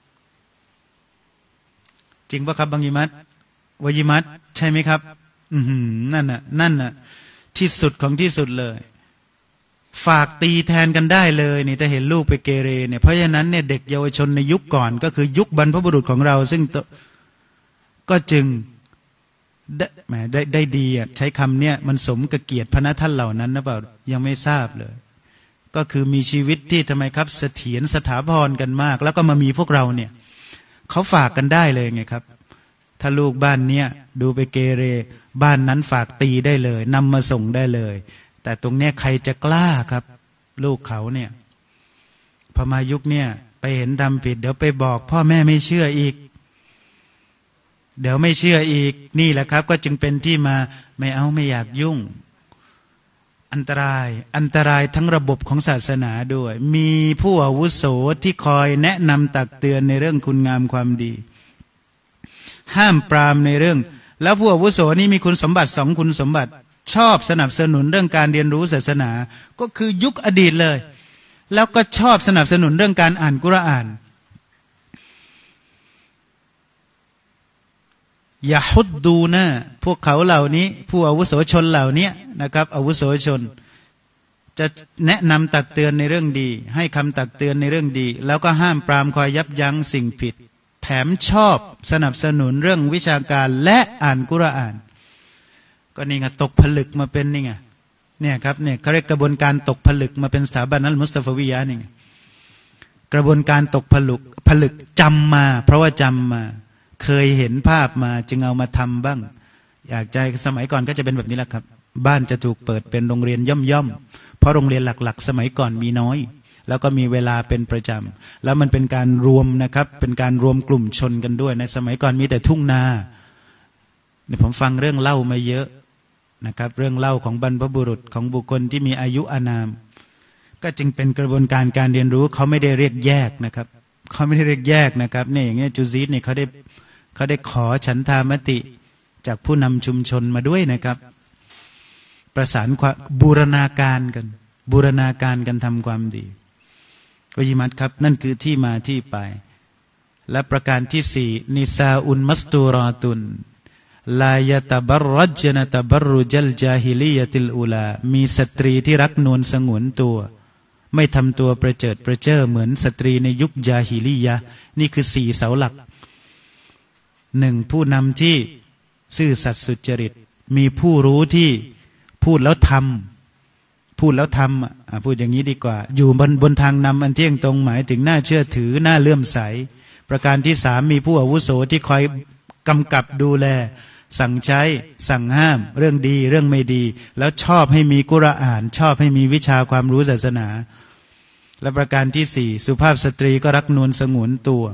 A: จริงป่ะครับบางยิมัตวยิมัตใช่ไหมครับอือหือนั่นน่ะนั่นน่ะที่สุดของที่สุดเลยฝากตีแทนกันได้เลยนี่ถ้าเห็นลูกไปเกเรเนี่ยเพราะฉะนั้นเนี่ยเด็กเยาวชนในยุคก่อนก็คือยุคบรรพบุรุษของเราซึ่งก็จึงได้แหมได้ได้ดีอ่ะใช้คำเนี่ยมันสมกับเกียรติพระท่านเหล่านั้นนะเปล่ายังไม่ทราบเลยก็คือมีชีวิตที่ทำไมครับเสถียรสถาพรกันมากแล้วก็มามีพวกเราเนี่ยเขาฝากกันได้เลยไงครับถ้าลูกบ้านเนี้ยดูไปเกเรบ้านนั้นฝากตีได้เลยนำมาส่งได้เลยแต่ตรงเนี้ยใครจะกล้าครับลูกเขาเนี่ยพอมายุคเนี่ยไปเห็นทำผิดเดี๋ยวไปบอกพ่อแม่ไม่เชื่ออีกเดี๋ยวไม่เชื่ออีกนี่แหละครับก็จึงเป็นที่มาไม่เอาไม่อยากยุ่งอันตรายอันตรายทั้งระบบของศาสนาด้วยมีผู้อาวุโสที่คอยแนะนำตักเตือนในเรื่องคุณงามความดีห้ามปรามในเรื่องแล้วผู้อาวุโสนี้มีคุณสมบัติสองคุณสมบัติชอบสนับสนุนเรื่องการเรียนรู้ศาสนาก็คือยุคอดีตเลยแล้วก็ชอบสนับสนุนเรื่องการอ่านกุรอานอย่าฮุดดูนะพวกเขาเหล่านี้ผู้อาวุโสชนเหล่านี้นะครับอาวุโสชนจะแนะนำตักเตือนในเรื่องดีให้คำตักเตือนในเรื่องดีแล้วก็ห้ามปรามคอยยับยั้งสิ่งผิดแถมชอบสนับสนุนเรื่องวิชาการและอ่านกุรอานก็นี่ไงตกผลึกมาเป็นนี่ไงเนี่ยครับเนี่ยเขาเรียกกระบวนการตกผลึกมาเป็นสถาบันอัลมุสตฟาวิยะห์นี่ไงกระบวนการตกผลึกผลึกจำมาเพราะว่าจำมาเคยเห็นภาพมาจึงเอามาทำบ้างอยากใจสมัยก่อนก็จะเป็นแบบนี้แหละครับบ้านจะถูกเปิดเป็นโรงเรียนย่อมๆเพราะโรงเรียนหลักๆสมัยก่อนมีน้อยแล้วก็มีเวลาเป็นประจำแล้วมันเป็นการรวมนะครับเป็นการรวมกลุ่มชนกันด้วยในสมัยก่อนมีแต่ทุ่งนาเนี่ยผมฟังเรื่องเล่ามาเยอะนะครับเรื่องเล่าของบรรพบุรุษของบุคคลที่มีอายุอานามก็จึงเป็นกระบวนการการเรียนรู้เขาไม่ได้เรียกแยกนะครับเขาไม่ได้เรียกแยกนะครับเนี่ยอย่างเงี้ยจูซีดเนี่ยเขาได้เขาได้ขอฉันทามติจากผู้นำชุมชนมาด้วยนะครับประสานความบูรณาการกันบูรณาการกันทำความดีก็ยิมัดครับนั่นคือที่มาที่ไปและประการที่สี่นิซาอุนมัสตูรอตุนลายตบัรรัจนตบัรรุจัลจาฮิลียติลอูลามีสตรีที่รักนวลสงวนตัวไม่ทำตัวประเจิดประเจ้อเหมือนสตรีในยุคจาฮิลียะนี่คือสี่เสาหลักหนึ่งผู้นำที่ซื่อสัตย์สุจริตมีผู้รู้ที่พูดแล้วทำพูดแล้วทำพูดอย่างนี้ดีกว่าอยู่บนบนทางนำอันเที่ยงตรงหมายถึงน่าเชื่อถือน่าเลื่อมใสประการที่สามมีผู้อาวุโสที่คอยกำกับดูแลสั่งใช้สั่งห้ามเรื่องดีเรื่องไม่ดีแล้วชอบให้มีกุรอานชอบให้มีวิชาความรู้ศาสนาและประการที่สี่สุภาพสตรีก็รักนวลสงวนตัว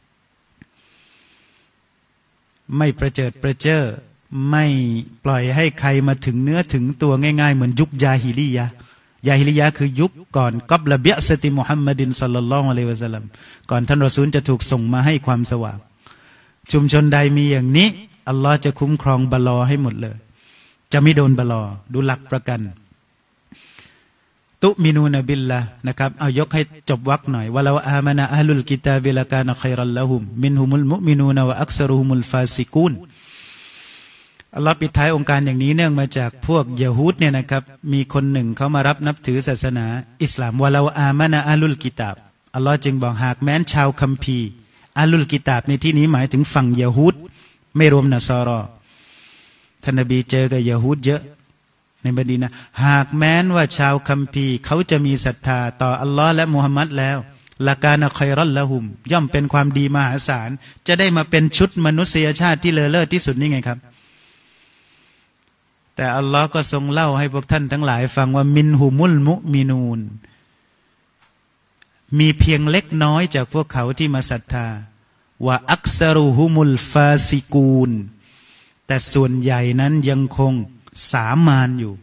A: ไม่ประเจิดประเจ้อไม่ปล่อยให้ใครมาถึงเนื้อถึงตัวง่ายๆเหมือนยุคยาฮิลียะยาฮิลียะคือยุคก่อนกับละเบียสติมุฮัมมัดินศ็อลลัลลอฮุอะลัยฮิวะซัลลัมก่อนท่านรอซูลจะถูกส่งมาให้ความสว่างชุมชนใดมีอย่างนี้อัลลอฮ์จะคุ้มครองบะลอให้หมดเลยจะไม่โดนบะลอดูหลักประกันตุมินูนบิลละนะครับเอายกให้จบวรรคหน่อยวะลาอามานะอะห์ลุลกิตาบิละกานะค็อยรัลละฮุมมินฮุมุลมุอ์มินูนวะอักษรุฮุมุลฟาซิกูนอัลลอฮ์ปิดท้ายองค์การอย่างนี้เนื่องมาจากพวกยะฮูดเนี่ยนะครับมีคนหนึ่งเขามารับนับถือศาสนาอิสลามวะลาอามานะอะห์ลุลกิตาบอัลลอฮ์จึงบอกหากแม้นชาวคัมภีร์อะห์ลุลกิตาบในที่นี้หมายถึงฝั่งยะฮูดไม่รวมนะซอรอท่านนบีเจอกับยะฮูดเยอะในมะดีนะห์หากแม้นว่าชาวคัมภีร์เขาจะมีศรัทธาต่ออัลลอฮ์และมุฮัมมัดแล้วละกานะค็อยรัลละฮุมย่อมเป็นความดีมหาศาลจะได้มาเป็นชุดมนุษยชาติที่เลอเลิศที่สุดนี่ไงครับแต่อัลลอฮ์ก็ทรงเล่าให้พวกท่านทั้งหลายฟังว่ามินฮุมุลมุมินูนมีเพียงเล็กน้อยจากพวกเขาที่มาศรัทธาว่าอักษรุฮุมุลฟาซิกูนแต่ส่วนใหญ่นั้นยังคงสามานอยู่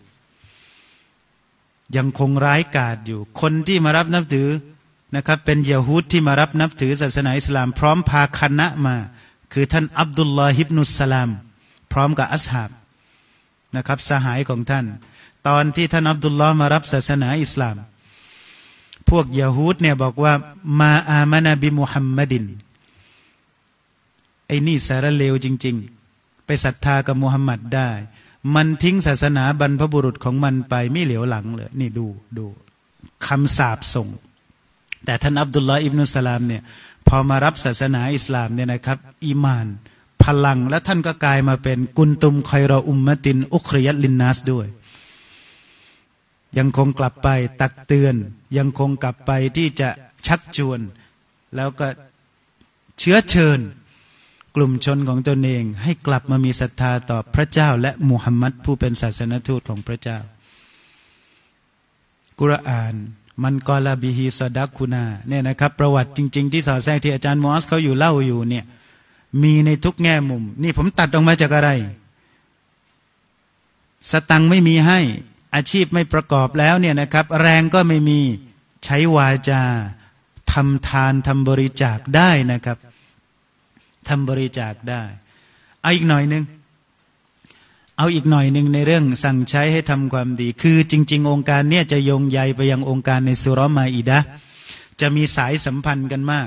A: ยังคงร้ายกาจอยู่คนที่มารับนับถือนะครับเป็นยะฮูดที่มารับนับถือศาสนาอิสลามพร้อมพาคณะมาคือท่านอับดุลลอฮิบนุสสลามพร้อมกับอัศฮาบนะครับสหายของท่านตอนที่ท่านอับดุลลอฮ์มารับศาสนาอิสลามพวกยะฮูดเนี่ยบอกว่ามาอามานะบิมุฮัมมัดินไอ้นี่สารเลวจริงๆไปศรัทธากับมุฮัมมัดได้มันทิ้งศาสนาบรรพบุรุษของมันไปไม่เหลียวหลังเลยนี่ดูดูคำสาปส่งแต่ท่านอับดุลลอฮ์อิบนุสลามเนี่ยพอมารับศาสนาอิสลามเนี่ยนะครับอีมานพลังและท่านก็กลายมาเป็นกุนตุมค็อยรออุมมะตินอุคริยัตลินนัสด้วยยังคงกลับไปตักเตือนยังคงกลับไปที่จะชักชวนแล้วก็เชื้อเชิญกลุ่มชนของตนเองให้กลับมามีศรัทธาต่อพระเจ้าและมุฮัมมัดผู้เป็นศาสนทูตของพระเจ้ากุรอานมันกอลาบิฮิซอดักคุนาเนี่ยนะครับประวัติจริงๆที่สอดแทรกที่อาจารย์มอสเขาอยู่เล่าอยู่เนี่ยมีในทุกแง่มุมนี่ผมตัดออกมาจากอะไรสตังค์ไม่มีให้อาชีพไม่ประกอบแล้วเนี่ยนะครับแรงก็ไม่มีใช้วาจาทำทานทำบริจาคได้นะครับทำบริจาคได้เอาอีกหน่อยนึงเอาอีกหน่อยนึงในเรื่องสั่งใช้ให้ทำความดีคือจริงๆองค์การเนี่ยจะโยงใยไปยังองค์การในซูเราะห์มาอิดะห์จะมีสายสัมพันธ์กันมาก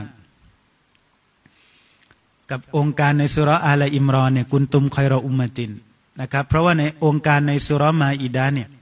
A: กับองค์การในซูเราะห์อาลอิมรอนเนี่ยกุนตุมค็อยรออุมมะตินนะครับเพราะว่าในองค์การในซูเราะห์มาอิดะห์เนี่ย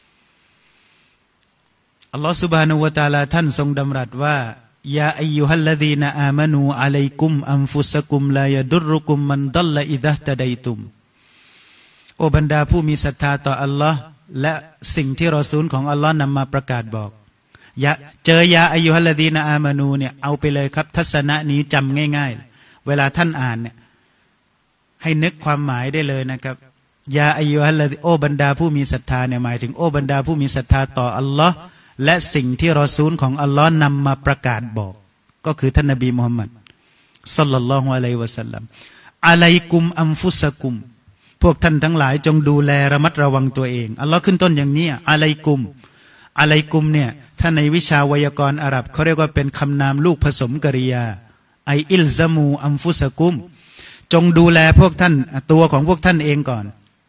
A: อัลลอฮฺซุบฮานะฮูวะตะอาลาท่านทรงดำรัสว่ายาอัยยูฮัลลซีนะอามานูอะลัยกุมอันฟุสกุมลายะดุรุกุมมันดัลละอิซะฮตะดัยตุมโอบรรดาผู้มีศรัทธาต่ออัลลอฮ์และสิ่งที่รอซูลของอัลลอฮ์นำมาประกาศบอกอย่าเจอยาอัยยูฮัลลซีนะอามานูเนี่ยเอาไปเลยครับทัศนะนี้จำง่ายๆเวลาท่านอ่านเนี่ยให้นึกความหมายได้เลยนะครับยาอัยยูฮัลลซีโอบรรดาผู้มีศรัทธาเนี่ยหมายถึงโอบรรดาผู้มีศรัทธาต่ออัลลอฮ์และสิ่งที่รอซูลของอัลลอฮ์นำมาประกาศบอกก็คือท่านนบีมุฮัมมัดศ็อลลัลลอฮุอะลัยฮิวะซัลลัมอะลัยกุมอันฟุสกุมพวกท่านทั้งหลายจงดูแลระมัดระวังตัวเองอัลลอฮ์ขึ้นต้นอย่างนี้อะลัยกุมอะลัยกุมเนี่ย
B: ถ้าในวิชาไวยากรณ์อาหรับเขาเรียกว่าเป็นคำนามลูกผสมกริยาไออิลซามูอัมฟุสกุมจงดูแลพวกท่านตัวของพวกท่านเองก่อน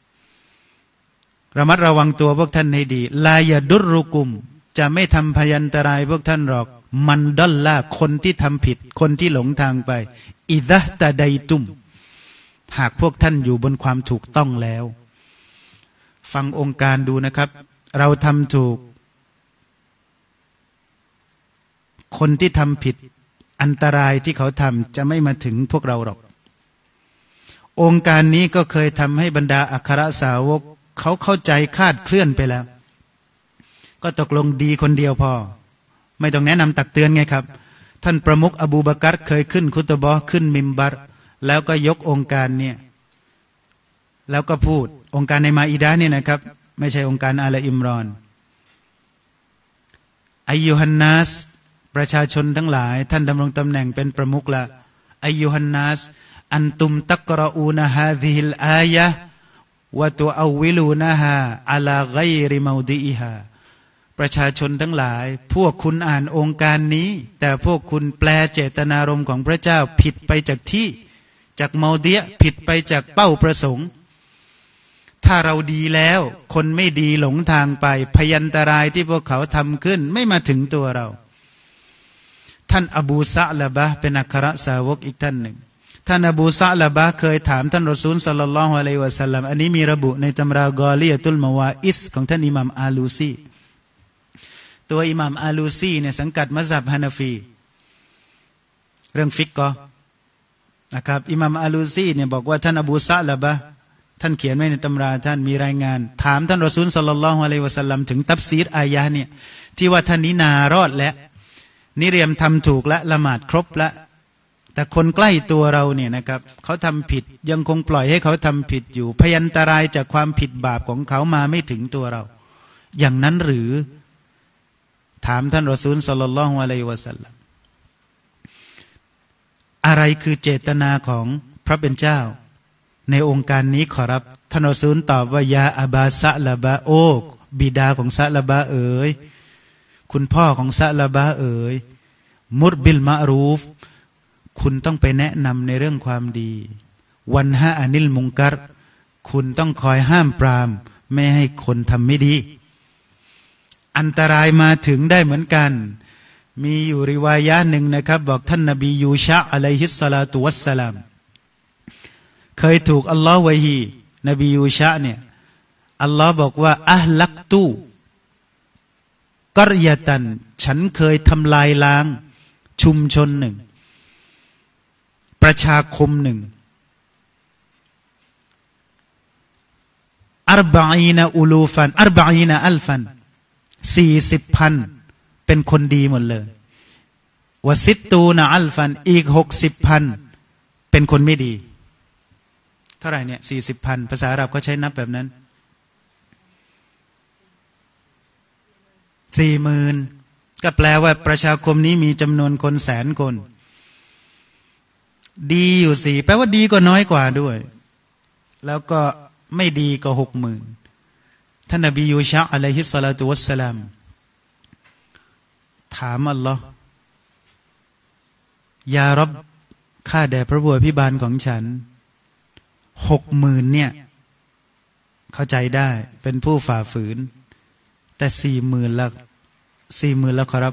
B: ระมัดระวังตัวพวกท่านให้ดีลายาดุรุกุมจะไม่ทำพยันตรายพวกท่านหรอกมันดัลล่าคนที่ทำผิดคนที่หลงทางไปอิดะตะไดตุมหากพวกท่านอยู่บนความถูกต้องแล้วฟังองค์การดูนะครับเราทำถูกคนที่ทำผิดอันตรายที่เขาทำจะไม่มาถึงพวกเราหรอกองค์การนี้ก็เคยทำให้บรรดาอัครสาวกเขาเข้าใจคาดเคลื่อนไปแล้วก็ตกลงดีคนเดียวพอไม่ต้องแนะนำตักเตือนไงครับท่านประมุขอบูบะกัรเคยขึ้นคุตบะห์ขึ้นมิมบัรแล้วก็ยกองค์การเนี่ยแล้วก็พูดองค์การในมาอิดะห์เนี่ยนะครับไม่ใช่องค์การอาลอิมรอนอัยยูฮันนัสประชาชนทั้งหลายท่านดำรงตำแหน่งเป็นประมุขละอัยยูฮันนัสอันตุมตักรออูนะฮาซิฮิลอายะห์วะตุอวิลูนะฮาอะลาฆอยริมอดิอิฮาประชาชนทั้งหลายพวกคุณอ่านองค์การนี้แต่พวกคุณแปลเจตนารมณ์ของพระเจ้าผิดไปจากที่จากเมาเดียผิดไปจากเป้าประสงค์ถ้าเราดีแล้วคนไม่ดีหลงทางไปพยันตรายที่พวกเขาทำขึ้นไม่มาถึงตัวเราท่านอบูซะละบะห์เป็นอัครสาวกอีกท่านหนึ่งท่านอบูซะละบะห์เคยถามท่านรอซูลศ็อลลัลลอฮุอะลัยฮิวะซัลลัมอันนี้มีระบุในตำรากอลียะตุลมาวาอิสของท่านอิหม่ามอาลูซีตัวอิหม่ามอาลูซีเนี่ยสังกัดมัซฮับฮานาฟีเรื่องฟิกก็นะครับอิหม่ามอาลูซีเนี่ยบอกว่าท่านอบูซะละบะห์ท่านเขียนไว้ในตำราท่านมีรายงานถามท่านรอซูลศ็อลลัลลอฮุอะลัยฮิวะซัลลัมถึงตัฟซีรอายะห์เนี่ยที่ว่าท่านนินารอดและนิเรียมทำถูกและละหมาดครบและแต่คนใกล้ตัวเราเนี่ยนะครับเขาทำผิดยังคงปล่อยให้เขาทำผิดอยู่พยันตรายจากความผิดบาปของเขามาไม่ถึงตัวเราอย่างนั้นหรือถามท่านรอซูลศ็อลลัลลอฮุอะลัยฮิวะซัลลัมอะไรคือเจตนาของพระเป็นเจ้าในองค์การนี้ขอรับท่านรอซูลตอบว่ายาอบาซะละบะโอบิดาของซะละบะเอ๋ยคุณพ่อของซะละบะเอ๋ยมุรบิลมะรูฟคุณต้องไปแนะนำในเรื่องความดีวันฮะอานิลมุงกัรคุณต้องคอยห้ามปรามไม่ให้คนทำไม่ดีอันตรายมาถึงได้เหมือนกันมีอยู่ริวายะหนึ่งนะครับบอกท่านนบียูชะอะลัยฮิสสลาตุวัสสลามเคยถูกอัลลอฮ์วะฮีนบียูชะเนี่ยอัลลอฮ์บอกว่าอะห์ลักตูกรยะตันฉันเคยทำลายล้างชุมชนหนึ่งประชาคมหนึ่งอัรบะอีนะอูลูฟันอัรบะอีนะอัลฟันสี่สิบพันเป็นคนดีหมดเลยวะซิตตูนะอัลฟันอีกหกสิบพันเป็นคนไม่ดีเท่าไหร่เนี่ยสี่สิบพันภาษาอาหรับเขาใช้นับแบบนั้นสี่หมื่นก็แปลว่าประชาคมนี้มีจำนวนคนแสนคนดีอยู่สี่แปลว่าดีก็น้อยกว่าด้วยแล้วก็ไม่ดีก็หกหมื่นท่านนบียูชะอะลัยฮิสสลาตุวัสสลามถามอัลลอฮ์ยารับข้าแด่พระผู้อภิบาลของฉันหกหมื่นเนี่ยเข้าใจได้เป็นผู้ฝ่าฝืนแต่สี่หมื่นละสี่หมื่นละครับ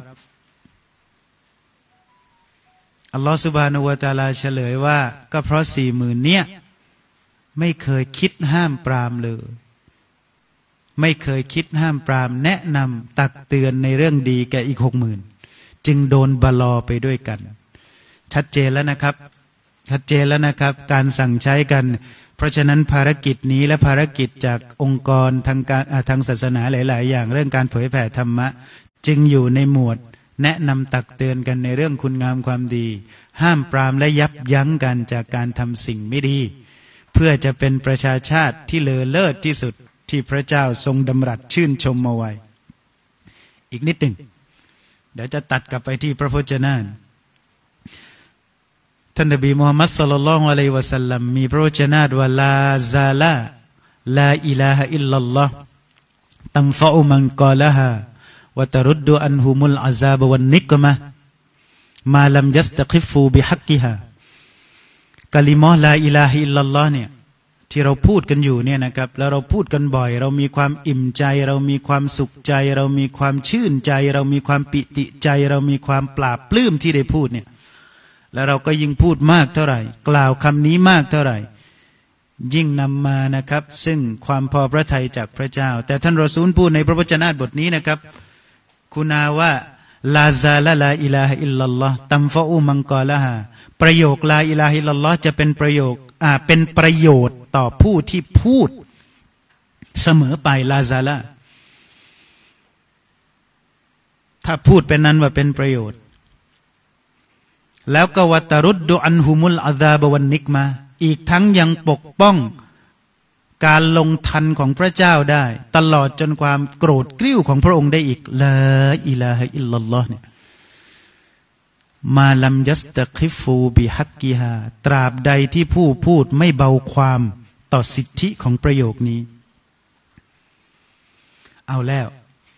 B: อัลลอฮฺซุบฮานะฮูวะตะอาลาเฉลยว่าก็เพราะสี่หมื่นเนี่ยไม่เคยคิดห้ามปรามเลยไม่เคยคิดห้ามปรามแนะนำตักเตือนในเรื่องดีแก่อีกหกหมื่นจึงโดนบลอไปด้วยกันชัดเจนแล้วนะครับชัดเจนแล้วนะครับการสั่งใช้กันเพราะฉะนั้นภารกิจนี้และภารกิจจากองค์กรทางการทางศาสนาหลายๆอย่างเรื่องการเผยแผ่ธรรมะจึงอยู่ในหมวดแนะนำตักเตือนกันในเรื่องคุณงามความดีห้ามปรามและยับยั้งกันจากการทำสิ่งไม่ดีเพื่อจะเป็นประชาชาติที่เลอเลิศที่สุดที่พระเจ้าทรงดำรัสชื่นชมมาไว้อีกนิดหนึ่งเดี๋ยวจะตัดกลับไปที่พระพจนะท่านนบีมูฮัมมัดศ็อลลัลลอฮุอะลัยฮิวะซัลลัมมีพระวจนะว่าลาซาลาลาอิลาฮะอิลลัลลอฮ์ตันฟะอุมันกอละฮาวะตรุดดุอันฮุมุลอาซาบวันนิกมะมาลัมยัสตะกิฟูบิฮักกิฮากะลิมอฮ์ลาอิลาฮะอิลลัลลอฮ์เนี่ยที่เราพูดกันอยู่เนี่ยนะครับแล้วเราพูดกันบ่อยเรามีความอิ่มใจเรามีความสุขใจเรามีความชื่นใจเรามีความปิติใจเรามีความปราบปลื้มที่ได้พูดเนี่ยแล้วเราก็ยิ่งพูดมากเท่าไหร่กล่าวคำนี้มากเท่าไหร่ยิ่งนำมานะครับซึ่งความพอพระทัยจากพระเจ้าแต่ท่านรอซูลพูดในพระวจนะบทนี้นะครับคุณาว่าลาซาลาลาอิลาฮะอิลลัลลอฮ์ตัมฟะอูมังกอละฮาประโยคลาอิลาฮะอิลลัลลอฮ์จะเป็นประโยคอ่าเป็นประโยชน์ต่อผู้ที่พูดเสมอไปลาซาลาถ้าพูดเป็นนั้นว่าเป็นประโยชน์แล้วก็วัตรุดดุอันฮุมุลอาซาบวันนิกมาอีกทั้งยังปกป้องการลงทันของพระเจ้าได้ตลอดจนความโกรธกริ้วของพระองค์ได้อีกลาอิลาฮะอิลลัลลอฮ์เนี่ยมาลัมยัสตะกิฟูบิฮักกิฮาตราบใดที่ผู้พูดไม่เบาความต่อสิทธิของประโยคนี้เอาแล้ว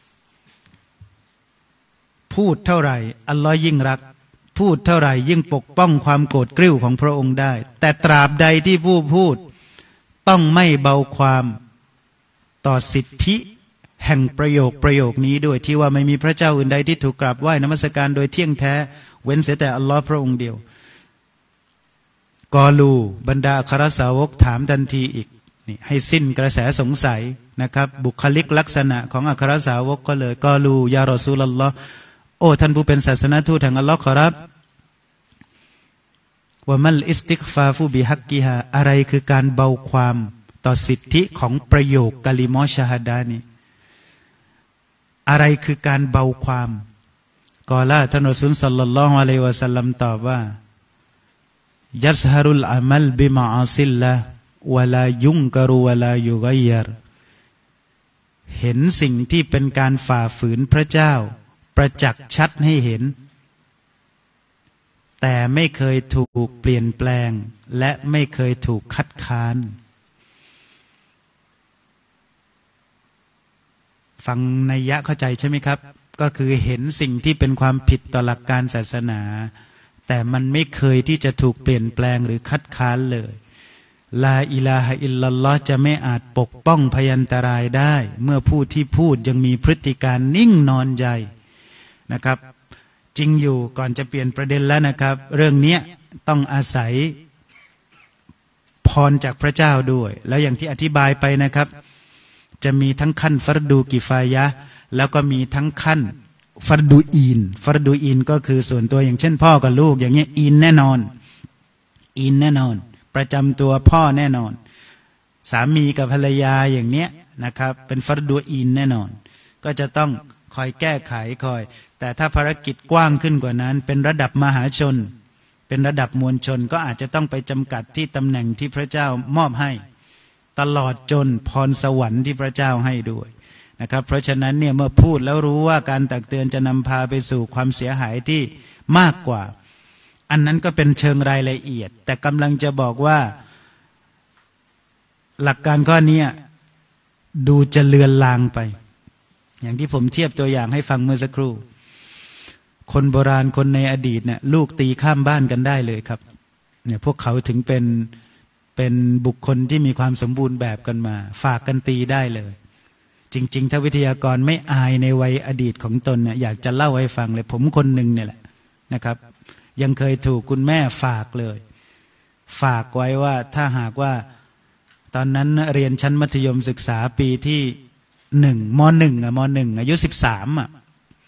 B: พูดเท่าไหร่อัลลอฮ์ยิ่งรักพูดเท่าไหร่ยิ่งปกป้องความโกรธกริ้วของพระองค์ได้แต่ตราบใดที่ผู้พูดต้องไม่เบาความต่อสิทธิแห่งประโยคประโยคนี้ด้วยที่ว่าไม่มีพระเจ้าอื่นใดที่ถูกกราบไหว้นมัสการโดยเที่ยงแท้เว้นเสียแต่อัลลอฮ์พระองค์เดียวกอลูบรรดาอัครสาวกถามทันทีอีกนี่ให้สิ้นกระแสสงสัยนะครับบุคลิกลักษณะของอัครสาวกก็เลยกอลูยารอซูลุลลอฮ์โอ้ท่านผู้เป็นศาสนทูตแห่งอัลลอฮ์ขอรับว่ามัลอิสติกฟาฟูบิฮักกิฮาอะไรคือการเบาความต่อสิทธิของประโยคกะลิมอชะฮาดานี้อะไรคือการเบาความกอลาท่านรอซูลศ็อลลัลลอฮุอะลัยฮิวะซัลลัมตอบว่ายัซฮารุลอามัลบิมะอาซิลละวะลายุงกะรุวะลายุกัยยัรเห็นสิ่งที่เป็นการฝ่าฝืนพระเจ้าประจักษ์ชัดให้เห็นแต่ไม่เคยถูกเปลี่ยนแปลงและไม่เคยถูกคัดค้านฟังนัยยะเข้าใจใช่ไหมครับก็คือเห็นสิ่งที่เป็นความผิดต่อหลักการศาสนาแต่มันไม่เคยที่จะถูกเปลี่ยนแปลงหรือคัดค้านเลยลาอิลาฮะอิลลัลลอฮ์จะไม่อาจปกป้องพยันตรายได้เมื่อผู้ที่พูดยังมีพฤติการนิ่งนอนใจนะครับจริงอยู่ก่อนจะเปลี่ยนประเด็นแล้วนะครับเรื่องนี้ต้องอาศัยพรจากพระเจ้าด้วยแล้วอย่างที่อธิบายไปนะครับจะมีทั้งขั้นฟัรดูกิฟายะแล้วก็มีทั้งขั้นฟัรดูอีนฟัรดูอีนก็คือส่วนตัวอย่างเช่นพ่อกับลูกอย่างเงี้ยอีนแน่นอนอีนแน่นอนประจำตัวพ่อแน่นอนสามีกับภรรยาอย่างเนี้ยนะครับเป็นฟัรดูอีนแน่นอนก็จะต้องคอยแก้ไขคอยแต่ถ้าภารกิจกว้างขึ้นกว่านั้นเป็นระดับมหาชนเป็นระดับมวลชนก็อาจจะต้องไปจำกัดที่ตำแหน่งที่พระเจ้ามอบให้ตลอดจนพรสวรรค์ที่พระเจ้าให้ด้วยนะครับเพราะฉะนั้นเนี่ยเมื่อพูดแล้วรู้ว่าการตักเตือนจะนำพาไปสู่ความเสียหายที่มากกว่าอันนั้นก็เป็นเชิงรายละเอียดแต่กำลังจะบอกว่าหลักการข้อนี้ดูจะเลือนลางไปอย่างที่ผมเทียบตัวอย่างให้ฟังเมื่อสักครู่คนโบราณคนในอดีตเนี่ยลูกตีข้ามบ้านกันได้เลยครับเนี่ยพวกเขาถึงเป็นเป็นบุคคลที่มีความสมบูรณ์แบบกันมาฝากกันตีได้เลยจริงๆถ้าวิทยากรไม่อายในวัยอดีตของตนเนี่ยอยากจะเล่าให้ฟังเลยผมคนหนึ่งเนี่ยแหละนะครับยังเคยถูกคุณแม่ฝากเลยฝากไว้ว่าถ้าหากว่าตอนนั้นเรียนชั้นมัธยมศึกษาปีที่หนึ่งมหนึ่งอะมหนึ่งอายุสิบสามอะ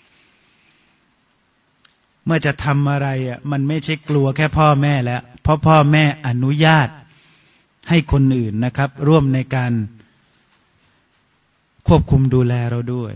B: เมื่อจะทำอะไรอะมันไม่ใช่กลัวแค่พ่อแม่แล้วเพราะพ่อแม่อนุญาตให้คนอื่นนะครับร่วมในการควบคุมดูแลเราด้วย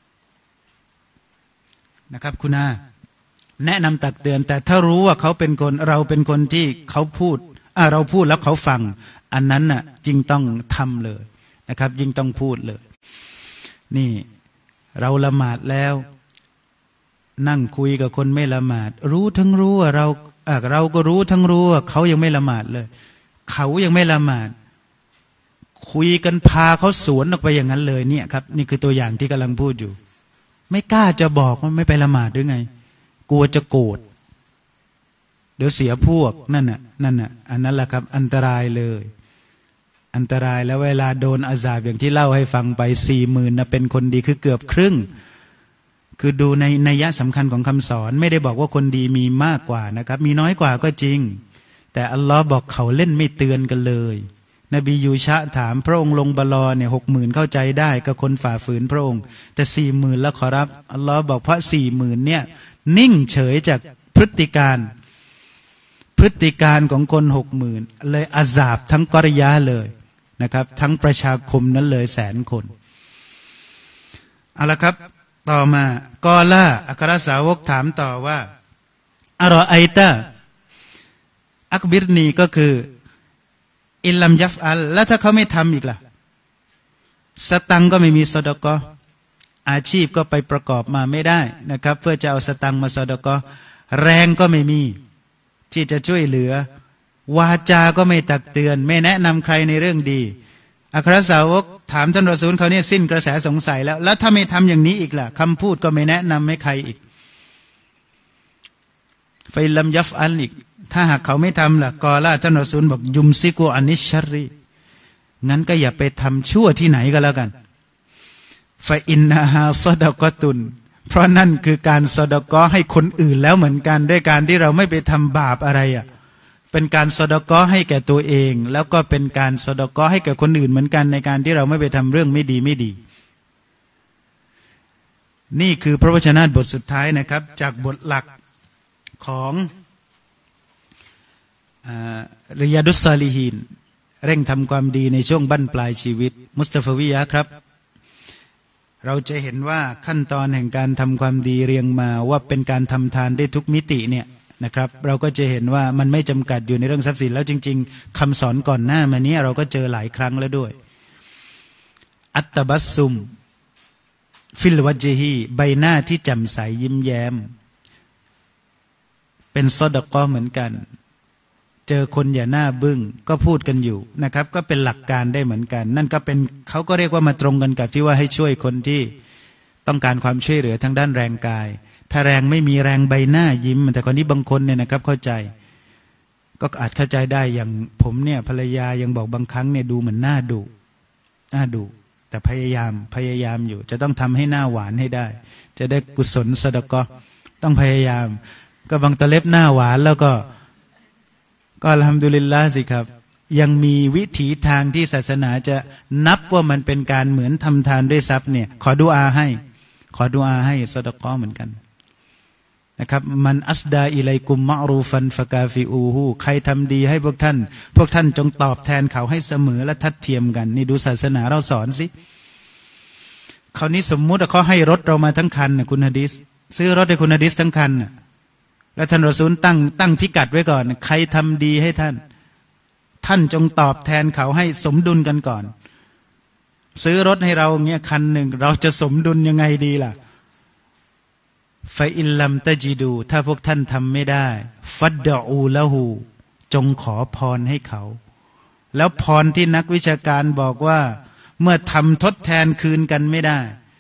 B: นะครับคุณอาแนะนำตักเตือนแต่ถ้ารู้ว่าเขาเป็นคนเราเป็นคนที่เขาพูดอ่ะเราพูดแล้วเขาฟังอันนั้นน่ะยิ่งต้องทำเลยนะครับยิ่งต้องพูดเลยนี่เราละหมาดแล้วนั่งคุยกับคนไม่ละหมาดรู้ทั้งรู้ว่าเราอ่ะเราก็รู้ทั้งรู้ว่าเขายังไม่ละหมาดเลยเขายังไม่ละหมาดคุยกันพาเขาสวนออกไปอย่างนั้นเลยเนี่ยครับนี่คือตัวอย่างที่กำลังพูดอยู่ไม่กล้าจะบอกว่าไม่ไปละหมาดหรือไงกลัวจะโกรธเดี๋ยวเสียพวกนั่นน่ะนั่นน่ะอันนั้นแหละครับอันตรายเลยอันตรายแล้วเวลาโดนอาซาบอย่างที่เล่าให้ฟังไปสี่หมื่นนะเป็นคนดีคือเกือบครึ่งคือดูในนัยยะสำคัญของคำสอนไม่ได้บอกว่าคนดีมีมากกว่านะครับมีน้อยกว่าก็จริงแต่อัลลอฮ์บอกเขาเล่นไม่เตือนกันเลยนบียูชะถามพระองค์ลงบลอเนี่ยหกหมื่นเข้าใจได้กับคนฝ่าฝืนพระองค์แต่สี่หมื่นแล้วขอรับอัลลอฮ์บอกเพราะสี่หมื่นเนี่ยนิ่งเฉยจากพฤติการพฤติการของคนหกหมื่นเลยอาซาบทั้งกอริยะเลยนะครับทั้งประชาคมนั้นเลยแสนคนเอาละครับต่อมากอล่าอัครสาวกถามต่อว่าอารอไอตะอักบิรนีก็คืออิลลัมยัฟอัลแล้วถ้าเขาไม่ทำอีกล่ะสตังก็ไม่มีซอดกออาชีพก็ไปประกอบมาไม่ได้นะครับเพื่อจะเอาสตังมาซอดกอแรงก็ไม่มีที่จะช่วยเหลือวาจาก็ไม่ตักเตือนไม่แนะนำใครในเรื่องดีอัครสาวกถามท่านรอซูลเขาเนี่ยสิ้นกระแสสงสัยแล้วแล้วถ้าไม่ทำอย่างนี้อีกล่ะคำพูดก็ไม่แนะนำให้ใครอีกไฟลัมยัฟอัลอีกถ้าหากเขาไม่ทำล่ะกอล่าท่านรอซูลบอกยุมซิกุอานิชชรีงั้นก็อย่าไปทำชั่วที่ไหนก็แล้วกันฟาอินนาฮาซอดะกอตุนเพราะนั่นคือการซอดะกอให้คนอื่นแล้วเหมือนกันด้วยการที่เราไม่ไปทำบาปอะไรอ่ะเป็นการซอดะกอให้แก่ตัวเองแล้วก็เป็นการซอดะกอให้แก่คนอื่นเหมือนกันในการที่เราไม่ไปทำเรื่องไม่ดีไม่ดีนี่คือพระวจนะบทสุดท้ายนะครับจากบทหลักของริยาดุสซาลิฮีนเร่งทำความดีในช่วงบั้นปลายชีวิตมุสตาฟาวิยะครับเราจะเห็นว่าขั้นตอนแห่งการทำความดีเรียงมาว่าเป็นการทำทานได้ทุกมิติเนี่ยนะครับเราก็จะเห็นว่ามันไม่จำกัดอยู่ในเรื่องทรัพย์สินแล้วจริงๆคำสอนก่อนหน้ามานี้เราก็เจอหลายครั้งแล้วด้วยอัตตบัสซุมฟิลวัจฮีใบหน้าที่แจ่มใสยิ้มแย้มเป็นซอดะกอเหมือนกันเจอคนอย่าหน้าบึ้งก็พูดกันอยู่นะครับก็เป็นหลักการได้เหมือนกันนั่นก็เป็นเขาก็เรียกว่ามาตรงกันกับที่ว่าให้ช่วยคนที่ต้องการความช่วยเหลือทางด้านแรงกายถ้าแรงไม่มีแรงใบหน้ายิ้มแต่คนนี้บางคนเนี่ยนะครับเข้าใจก็อาจเข้าใจได้อย่างผมเนี่ยภรรยายังบอกบางครั้งเนี่ยดูเหมือนหน้าดุหน้าดุแต่พยายามพยายามอยู่จะต้องทำให้หน้าหวานให้ได้จะได้กุศลซะดะกอต้องพยายามก็บางตะเล็บหน้าหวานแล้วก็ก็อัลฮัมดุลิลลาห์สิครับยังมีวิถีทางที่ศาสนาจะนับว่ามันเป็นการเหมือนทำทานด้วยทรัพย์เนี่ยขอดุอาให้ขอดุอาให้ซะดะกอเหมือนกันนะครับมันอัสดาอิลัยกุมมะรูฟันฟะกาฟิอูฮูใครทำดีให้พวกท่านพวกท่านจงตอบแทนเขาให้เสมอและทัดเทียมกันนี่ดูศาสนาเราสอนสิคราวนี้สมมุติว่าเขาให้รถเรามาทั้งคันนะคุณฮะดิษซื้อรถให้คุณฮะดิษทั้งคันนะแล้วท่านรอซูลตั้งตั้งพิกัดไว้ก่อนใครทำดีให้ท่านท่านจงตอบแทนเขาให้สมดุลกันก่อนซื้อรถให้เราเงี้ยคันหนึ่งเราจะสมดุลยังไงดีล่ะฟาอิลลัมตะจิดูถ้าพวกท่านทำไม่ได้ฟัดดะอูละหูจงขอพรให้เขาแล้วพรที่นักวิชาการบอกว่าเมื่อทำทดแทนคืนกันไม่ได้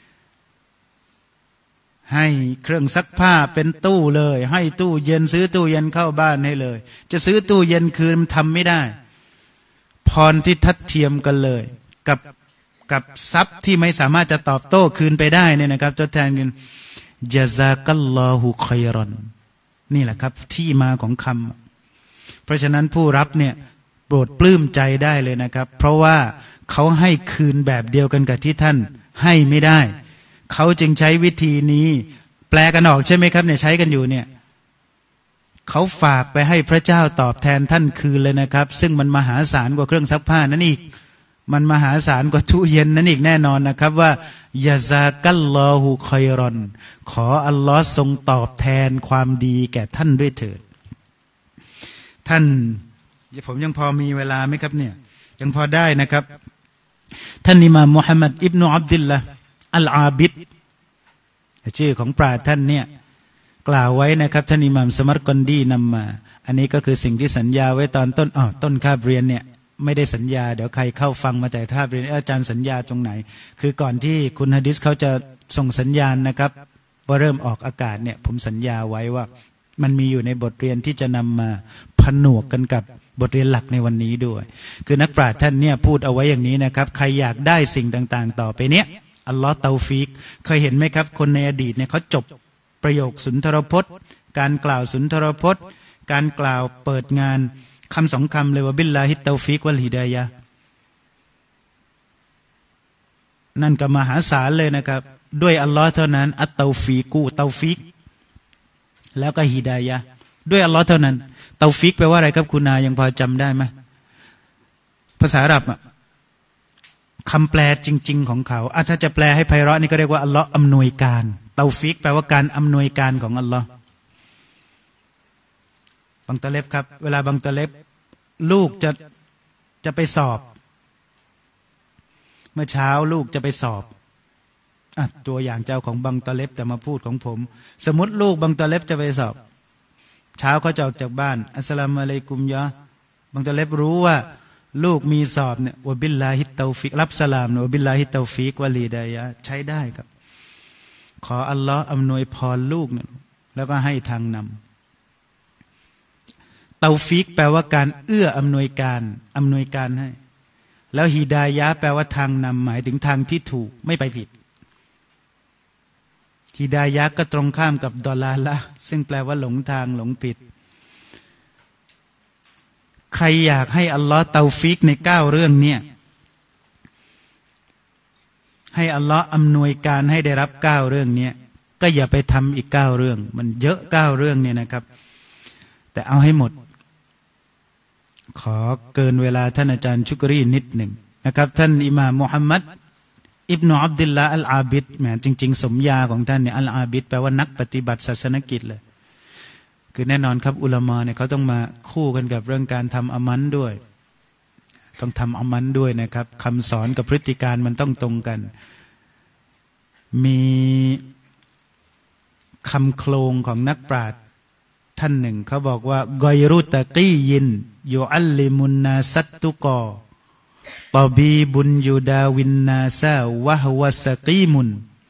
B: ให้เครื่องซักผ้าเป็นตู้เลยให้ตู้เย็นซื้อตู้เย็นเข้าบ้านให้เลยจะซื้อตู้เย็นคืนทำไม่ได้พรที่ทัดเทียมกันเลยกับกับทรัพย์ที่ไม่สามารถจะตอบโต้คืนไปได้เนี่ยนะครับทดแทนกันยะซากัลลอฮุค็อยรอนนี่แหละครับที่มาของคำเพราะฉะนั้นผู้รับเนี่ยโปรดปลื้มใจได้เลยนะครับเพราะว่าเขาให้คืนแบบเดียวกันกับที่ท่านให้ไม่ได้เขาจึงใช้วิธีนี้แปลกันออกใช่ไหมครับเนี่ยใช้กันอยู่เนี่ยเขาฝากไปให้พระเจ้าตอบแทนท่านคืนเลยนะครับซึ่งมันมหาศาลกว่าเครื่องซักผ้านั่นอีกมันมหาศาลกว่าตู้เย็นนั่นอีกแน่นอนนะครับว่ายะซากัลลอฮุค็อยรอนขออัลลอฮ์ทรงตอบแทนความดีแก่ท่านด้วยเถิดท่านผมยังพอมีเวลาไหมครับเนี่ยยังพอได้นะครับท่านอิหม่ามมุฮัมมัดอิบนุอับดุลละอัลอาบิดชื่อของปราชญ์ท่านเนี่ยกล่าวไว้นะครับท่านอิหม่ามสมัรกอนดีนำมาอันนี้ก็คือสิ่งที่สัญญาไว้ตอนต้นอ๋อต้นคาบเรียนเนี่ยไม่ได้สัญญาเดี๋ยวใครเข้าฟังมาแต่ถ้าเป็นอาจารย์สัญญาตรงไหนคือก่อนที่คุณฮะดิษเขาจะส่งสัญญาณนะครับว่าเริ่มออกอากาศเนี่ยผมสัญญาไว้ว่ามันมีอยู่ในบทเรียนที่จะนำมาผนวกกันกับบทเรียนหลักในวันนี้ด้วยคือนักปราชญ์ท่านเนี่ยพูดเอาไว้อย่างนี้นะครับใครอยากได้สิ่งต่างๆต่อไปเนี้ยอัลลอฮ์เตาฟีกเคยเห็นไหมครับคนในอดีตเนี่ยเขาจบประโยคสุนทรพจน์การกล่าวสุนทรพจน์การกล่าวเปิดงานคำสองคำเลยว่าบิลลาฮิตเตาฟีกวัลฮิดายะห์นั่นก็มหาศาลเลยนะครับด้วยอัลลอฮ์เท่านั้นอัตเตาฟีกูเตาฟีกแล้วก็ฮิดายะห์ด้วยอัลลอฮ์เท่านั้นเตาฟีกแปลว่าอะไรครับคุณนายังพอจำได้ไหมภาษาอาหรับคำแปลจริงๆของเขาอ่ะถ้าจะแปลให้ไพเราะนี่ก็เรียกว่าอัลลอฮ์อำนวยการเตาฟีกแปลว่าการอำนวยการของอัลลอฮ์บังตะเล็บครับเวลาบังตะเล็บลูกจะจะไปสอบเมื่อเช้าลูกจะไปสอบอ่ะตัวอย่างเจ้าของบังตะเล็บแต่มาพูดของผมสมมติลูกบังตะเล็บจะไปสอบเช้าเขาจะออกจากบ้านอัสสลามุอะลัยกุมยะบังตะเล็บรู้ว่าลูกมีสอบเนี่ยวะบิลลาฮิตเตาฟิกรับสลามวะบิลลาฮิตเตาฟิกวะลีดายะใช้ได้ครับขออัลลอฮ์อำนวยพรลูกเนี่ยแล้วก็ให้ทางนำเตาฟิกแปลว่าการเอื้ออำนวยการอำนวยการให้แล้วฮิดายะแปลว่าทางนำหมายถึงทางที่ถูกไม่ไปผิดฮิดายะก็ตรงข้ามกับดอลาละซึ่งแปลว่าหลงทางหลงผิดใครอยากให้อัลลอฮ์เตาฟิกในเก้าเรื่องเนี่ยให้อัลลอฮ์อำนวยการให้ได้รับเก้าเรื่องเนี่ยก็อย่าไปทำอีกเก้าเรื่องมันเยอะเก้าเรื่องเนี่ยนะครับแต่เอาให้หมดขอเกินเวลาท่านอาจารย์ชุกรีนิดหนึ่งนะครับท่านอิหม่ามมุฮัมมัดอิบนุอับดุลลาห์อัลอาบิดแหมจริงๆสมญาของท่านเนี่ยอัลอาบิดแปลว่านักปฏิบัติศาสนกิจเลยคือแน่นอนครับอุลามะเนี่ยเขาต้องมาคู่กันกับเรื่องการทำอามันด้วยต้องทำอามันด้วยนะครับคำสอนกับพฤติการมันต้องตรงกันมีคำโครงของนักปราชญ์ท่านหนึ่งเขาบอกว่ากอยรุตะกียินยูอัลลิมุนนาสัตตุกอตอบีบุญยูดาวินนาซาวะฮวะสกีมุน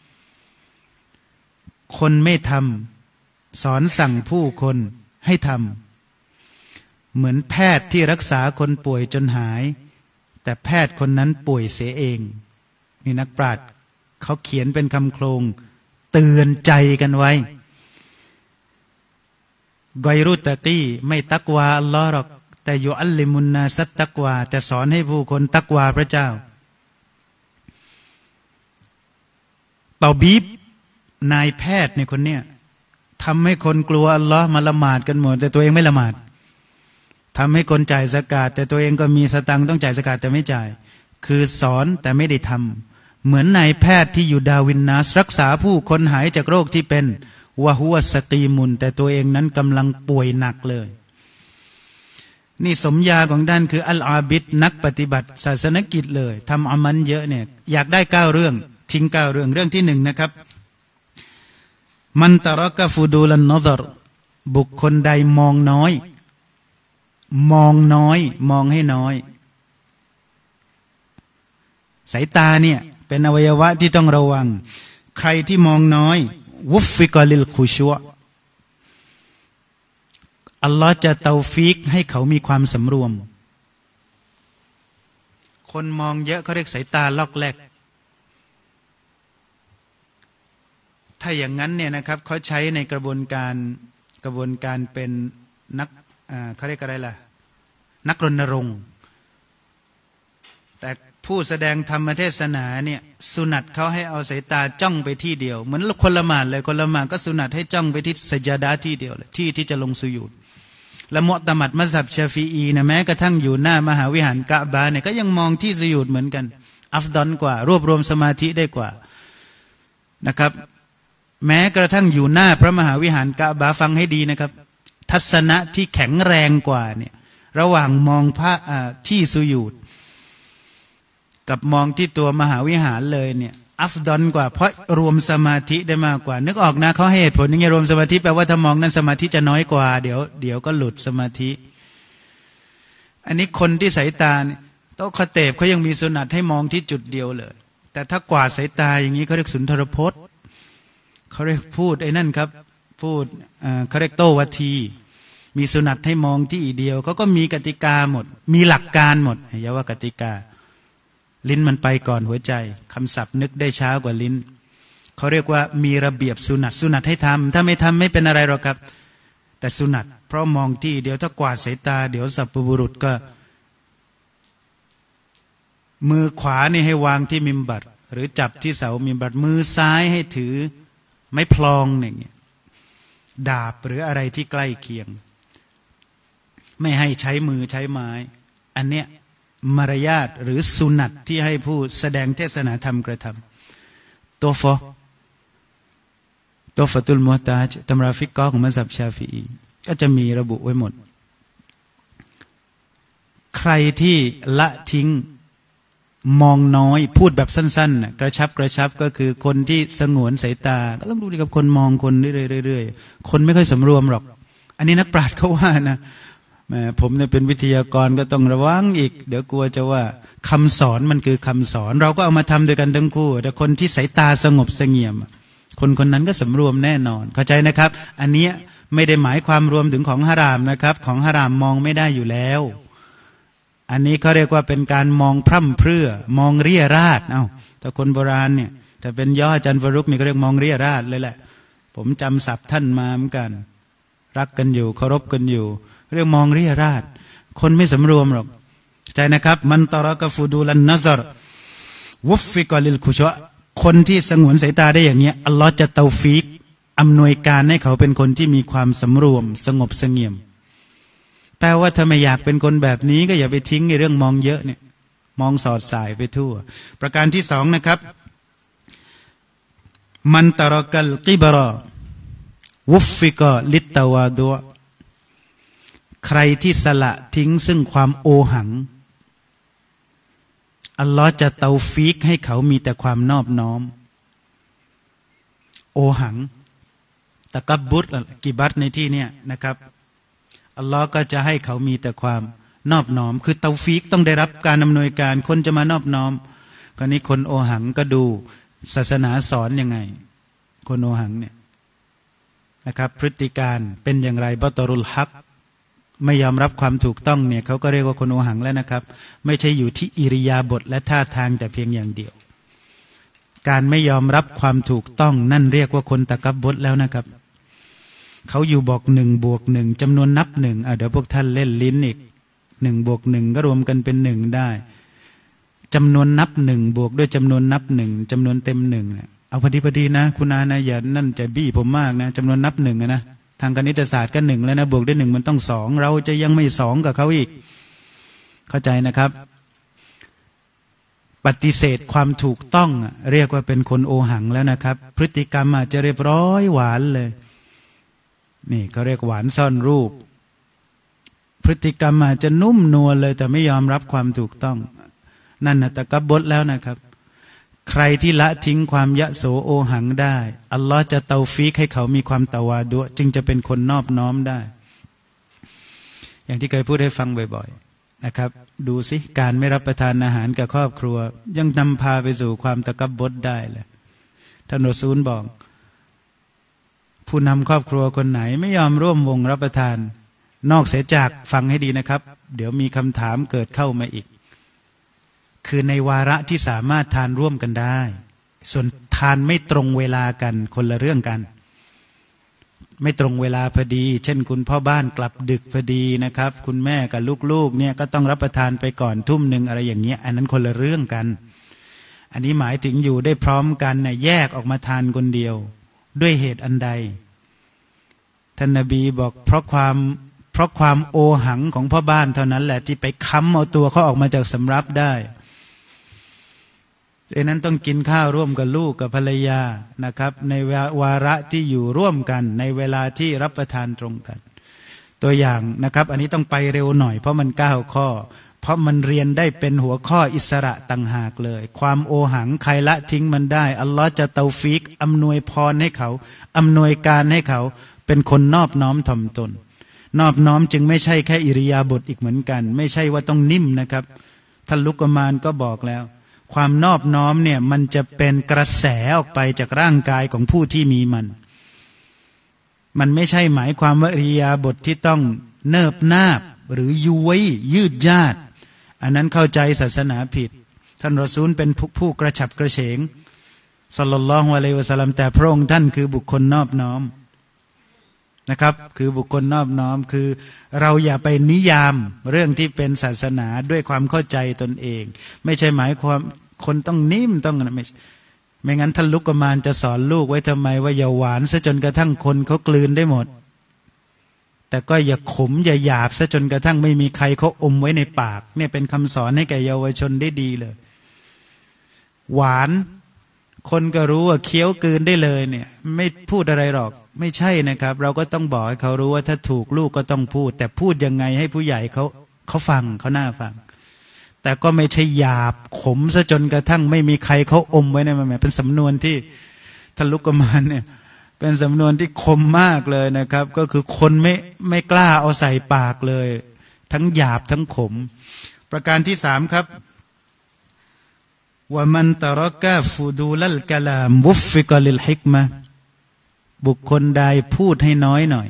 B: คนไม่ทำสอนสั่งผู้คนให้ทำเหมือนแพทย์ที่รักษาคนป่วยจนหายแต่แพทย์คนนั้นป่วยเสียเองนี่นักปราชญ์เขาเขียนเป็นคำโครงเตือนใจกันไว้กอยรุตะกีไม่ตักวาอัลลอฮ์หรอกแต่ยูอัลลิมุนนาสัตตักวาแต่สอนให้ผู้คนตักวาพระเจ้าตอบีบนายแพทย์ในคนเนี้ยทำให้คนกลัวอัลลอฮ์มาละหมาดกันหมดแต่ตัวเองไม่ละหมาดทำให้คนจ่ายซะกาตแต่ตัวเองก็มีสตังค์ต้องจ่ายซะกาตแต่ไม่จ่ายคือสอนแต่ไม่ได้ทำเหมือนนายแพทย์ที่อยู่ดาวินนาสรักษาผู้คนหายจากโรคที่เป็นวะฮุวะสกีมุนแต่ตัวเองนั้นกำลังป่วยหนักเลยนี่สมญาของท่านคืออัลอาบิดนักปฏิบัติศาสนกิจเลยทำอามันเยอะเนี่ยอยากได้เก้าเรื่องทิ้งเก้าเรื่องเรื่องที่หนึ่งนะครับมันตะรักะฟุดูลันนอซรบุคคลใดมองน้อยมองน้อยมองให้น้อยสายตาเนี่ยเป็นอวัยวะที่ต้องระวังใครที่มองน้อยวุฟฟิกลิลคุชัวอัลลอฮ์จะเตาฟีกให้เขามีความสำรวมคนมองเยอะเขาเรียกสายตาลอกแลกถ้าอย่างนั้นเนี่ยนะครับเขาใช้ในกระบวนการกระบวนการเป็นนักเขาเรียกอะไรล่ะนักรณรงค์แต่ผู้แสดงธรรมเทศนาเนี่ยสุนัตเขาให้เอาสายตาจ้องไปที่เดียวเหมือนคนละหมาดเลยคนละหมาดก็สุนัตให้จ้องไปที่สัจดาที่เดียวเลยที่ที่จะลงสุญูดและมุอ์ตะมัดมัซฮับชาฟีอีนะแม้กระทั่งอยู่หน้ามหาวิหารกะบะเนี่ยก็ยังมองที่สุญูดเหมือนกันอัฟฎอลกว่ารวบรวมสมาธิได้กว่านะครับแม้กระทั่งอยู่หน้าพระมหาวิหารกะบะฟังให้ดีนะครับทัศนะที่แข็งแรงกว่าเนี่ยระหว่างมองพระที่สุญูดกับมองที่ตัวมหาวิหารเลยเนี่ยอัฟฎอลกว่าเพราะรวมสมาธิได้มากกว่านึกออกนะเขาให้เหตุผลอย่างเงี้ยรวมสมาธิแปลว่าถ้ามองนั้นสมาธิจะน้อยกว่าเดี๋ยวเดี๋ยวก็หลุดสมาธิอันนี้คนที่สายตาโต๊ะคาเตบเขายังมีสุนัตให้มองที่จุดเดียวเลยแต่ถ้ากวาดสายตาอย่างนี้เขาเรียกสุนทรพจน์เขาเรียกพูดไอ้นั่นครับพูดเขาเรียกโตวัทีมีสุนัตให้มองที่เดียวเขาก็มีกติกาหมดมีหลักการหมดอย่าว่ากติกาลิ้นมันไปก่อนหัวใจคำศัพท์นึกได้ช้ากว่าลิ้นเขาเรียกว่ามีระเบียบสุนัตสุนัตให้ทำถ้าไม่ทำไม่เป็นอะไรหรอกครับแต่สุนัตเพราะมองที่เดียวถ้ากวาดสายตาเดี๋ยวสัพบุรุษก็มือขวานี่ให้วางที่มิมบัตหรือจับที่เสามิมบัตมือซ้ายให้ถือไม้พลองอย่างเงี้ยดาบหรืออะไรที่ใกล้เคียงไม่ให้ใช้มือใช้ไม้อันเนี้ยมารยาทหรือสุนัตที่ให้ผู้แสดงเทศนาธรรมกระทำตัวฟอตัวฟตุลมุตาจตำราฟิกกอของมัซฮับชาฟิอีก็จะมีระบุไว้หมดใครที่ละทิ้งมองน้อยพูดแบบสั้นๆกระชับกระชับก็คือคนที่สงวนสายตาก็ต้องดูดีกับคนมองคนเรื่อยๆคนไม่ค่อยสำรวมหรอกอันนี้นักปราชญ์เขาว่านะแม่ผมเนี่ยเป็นวิทยากรก็ต้องระวังอีกเดี๋ยวกลัวจะว่าคำสอนมันคือคำสอนเราก็เอามาทำด้วยกันทั้งคู่แต่คนที่สายตาสงบเสงี่ยมคนคนนั้นก็สำรวมแน่นอนเข้าใจนะครับอันนี้ไม่ได้หมายความรวมถึงของฮารามนะครับของฮารามมองไม่ได้อยู่แล้วอันนี้เขาเรียกว่าเป็นการมองพร่ำเพรื่อมองเรี่ยราดเอ้าแต่คนโบราณเนี่ยแต่เป็นย่ออาจารย์ฟารุกนี่ก็เรียกมองเรี่ยราดเลยแหละผมจำศัพท์ท่านมาเหมือนกันรักกันอยู่เคารพกันอยู่เรียกมองเรี่ยราดคนไม่สำรวมหรอกใจนะครับมันตรอกฟูดูลันนัซรวุฟฟิกลิลคุชะคนที่สงวนสายตาได้อย่างเนี้ยอัลลอฮ์จะเตาฟีกอำนวยการให้เขาเป็นคนที่มีความสำรวมสงบเสงี่ยมแปลว่าถ้าไม่อยากเป็นคนแบบนี้ก็อย่าไปทิ้งในเรื่องมองเยอะเนี่ยมองสอดสายไปทั่วประการที่สองนะครับมันตรกัลกิบรอวุฟฟิกลิตตาวาดุใครที่สละทิ้งซึ่งความโอหังอัลลอฮ์จะเตาฟีกให้เขามีแต่ความนอบน้อมโอหังตะกับบบุตกิบัตในที่เนี้ยนะครับอัลลอฮ์ก็จะให้เขามีแต่ความนอบน้อมคือเตาฟีกต้องได้รับการอำนวยการคนจะมานอบน้อมคราวนี้คนโอหังก็ดูศาสนาสอนยังไงคนโอหังเนี่ยนะครับพฤติการเป็นอย่างไรบัตรุลฮักไม่ยอมรับความถูกต้องเนี่ยเขาก็เรียกว่าคนโอหังแล้วนะครับไม่ใช่อยู่ที่อิริยาบถและท่าทางแต่เพียงอย่างเดียวการไม่ยอมรับความถูกต้องนั่นเรียกว่าคนตะกับบดแล้วนะครับเขาอยู่บอกหนึ่งบวกหนึ่งจำนวนนับหนึ่งอ่ะเดี๋ยวพวกท่านเล่นลิ้นอีกหนึ่งบวกหนึ่งก็รวมกันเป็นหนึ่งได้จำนวนนับหนึ่งบวกด้วยจำนวนนับหนึ่งจำนวนเต็มหนึ่งเนี่ยเอาพอดีพอดีนะคุณอานะอย่านั่นจะบี้ผมมากนะจำนวนนับหนึ่งนะทางคณิตศาสตร์ก็หนึ่งแล้วนะบวกด้วยหนึ่งมันต้องสองเราจะยังไม่สองกับเขาอีกเข้าใจนะครับปฏิเสธความถูกต้องเรียกว่าเป็นคนโอหังแล้วนะครับพฤติกรรมอาจจะเรียบร้อยหวานเลยนี่เขาเรียกหวานซ่อนรูปพฤติกรรมอาจจะนุ่มนวลเลยแต่ไม่ยอมรับความถูกต้องนั่นนะตะกับบดแล้วนะครับใครที่ละทิ้งความยะโสโอหังได้อัลลอฮ์จะเตาฟีกให้เขามีความตะวาดุจึงจะเป็นคนนอบน้อมได้อย่างที่เคยพูดให้ฟังบ่อยๆนะครับดูสิการไม่รับประทานอาหารกับครอบครัวยังนำพาไปสู่ความตะกับบดได้เลยท่านรอซูลบอกผู้นำครอบครัวคนไหนไม่ยอมร่วมวงรับประทานนอกเสียจากฟังให้ดีนะครับเดี๋ยวมีคำถามเกิดเข้ามาอีกคือในวาระที่สามารถทานร่วมกันได้ส่วนทานไม่ตรงเวลากันคนละเรื่องกันไม่ตรงเวลาพอดีเช่นคุณพ่อบ้านกลับดึกพอดีนะครับคุณแม่กับลูกๆเนี่ยก็ต้องรับประทานไปก่อนทุ่มหนึ่งอะไรอย่างเงี้ยอันนั้นคนละเรื่องกันอันนี้หมายถึงอยู่ได้พร้อมกันนะแยกออกมาทานคนเดียวด้วยเหตุอันใดท่านนบีบอกเพราะความเพราะความโอหังของพ่อบ้านเท่านั้นแหละที่ไปค้ำเอาตัวเขาออกมาจากสำรับได้ดังนั้นต้องกินข้าวร่วมกับลูกกับภรรยานะครับในวาระที่อยู่ร่วมกันในเวลาที่รับประทานตรงกันตัวอย่างนะครับอันนี้ต้องไปเร็วหน่อยเพราะมันเก้าข้อเพราะมันเรียนได้เป็นหัวข้ออิสระต่างหากเลยความโอหังใครละทิ้งมันได้อัลลอฮ์จะเตาฟีกอำนวยพรให้เขาอำนวยการให้เขาเป็นคนนอบน้อมถ่อมตนนอบน้อมจึงไม่ใช่แค่อิริยาบถอีกเหมือนกันไม่ใช่ว่าต้องนิ่มนะครับท่านลุกมานก็บอกแล้วความนอบน้อมเนี่ยมันจะเป็นกระแสออกไปจากร่างกายของผู้ที่มีมันมันไม่ใช่หมายความว่าอิริยาบถที่ต้องเนิบนาบหรือย้วยยืดยาดอันนั้นเข้าใจศาสนาผิดท่านรอซูลเป็นผู้กระฉับกระเฉงศ็อลลัลลอฮุอะลัยฮิวะซัลลัมแต่พระองค์ท่านคือบุคคลนอบน้อมนะครับคือบุคคลนอบน้อมคือเราอย่าไปนิยามเรื่องที่เป็นศาสนาด้วยความเข้าใจตนเองไม่ใช่หมายความคนต้องนิ่มต้องไม่ไม่งั้นท่านลุกมานจะสอนลูกไว้ทำไมว่าอย่าหวานซะจนกระทั่งคนเขากลืนได้หมดแต่ก็อย่าขมอย่าหยาบซะจนกระทั่งไม่มีใครเขาอมไว้ในปากเนี่ยเป็นคำสอนให้แก่เยาวชนได้ดีเลยหวานคนก็รู้ว่าเคี้ยวกลืนได้เลยเนี่ยไม่พูดอะไรหรอกไม่ใช่นะครับเราก็ต้องบอกให้เขารู้ว่าถ้าถูกลูกก็ต้องพูดแต่พูดยังไงให้ผู้ใหญ่เขาเขาฟังเขาน่าฟังแต่ก็ไม่ใช่หยาบขมซะจนกระทั่งไม่มีใครเขาอมไว้ในมันเป็นสำนวนที่ทะลุกมานเนี่ยเป็นสำนวนที่คมมากเลยนะครับก็คือคนไม่ไม่กล้าเอาใส่ปากเลยทั้งหยาบทั้งขมประการที่สามครับว่ามันตะรกะฟูดูลัลกะลามวุฟฟิกะลิลฮิกมะบุคคลใดพูดให้น้อยหน่อย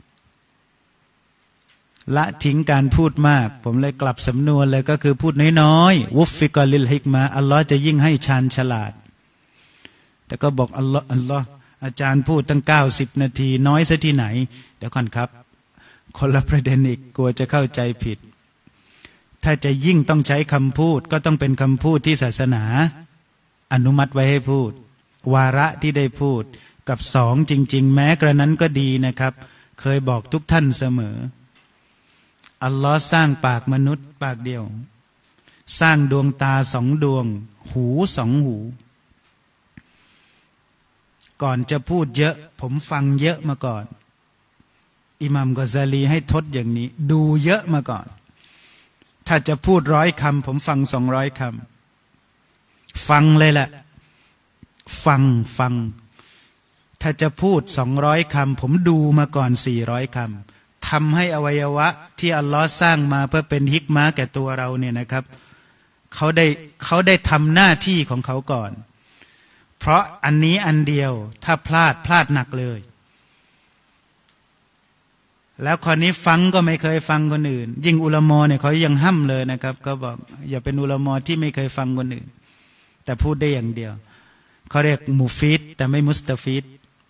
B: ละทิ้งการพูดมากผมเลยกลับสำนวนเลยก็คือพูดน้อยๆวุฟฟิกะลิลฮิกมะอัลลอฮ์จะยิ่งให้ชาญฉลาดแต่ก็บอกอัลลอฮ์อัลลอฮ์อาจารย์พูดตั้งเก้าสิบนาทีน้อยซะที่ไหนเดี๋ยวก่อนครับคนละประเด็นอีกกลัวจะเข้าใจผิดถ้าจะยิ่งต้องใช้คำพูดก็ต้องเป็นคำพูดที่ศาสนาอนุมัติไว้ให้พูดวาระที่ได้พูดกับสองจริงๆแม้กระนั้นก็ดีนะครับเคยบอกทุกท่านเสมออัลลอฮ์สร้างปากมนุษย์ปากเดียวสร้างดวงตาสองดวงหูสองหูก่อนจะพูดเยอะผมฟังเยอะมาก่อนอิหม่ามกอซาลีให้ทดอย่างนี้ดูเยอะมาก่อนถ้าจะพูดร้อยคำผมฟังสองร้อยคำฟังเลยแหละฟังฟังถ้าจะพูดสองร้อยคำผมดูมาก่อนสี่ร้อยคำทำให้อวัยวะที่อัลลอฮ์สร้างมาเพื่อเป็นฮิกมะแก่ตัวเราเนี่ยนะครับเขาได้เขาได้ทำหน้าที่ของเขาก่อนเพราะอันนี้อันเดียวถ้าพลาดพลาดหนักเลยแล้วคนนี้ฟังก็ไม่เคยฟังคนอื่นยิ่งอุลามอเนี่ยเขายังห้ำเลยนะครับก็บอกอย่าเป็นอุลามอที่ไม่เคยฟังคนอื่นแต่พูดได้อย่างเดียวเขาเรียกมุฟิดแต่ไม่มุสตาฟิด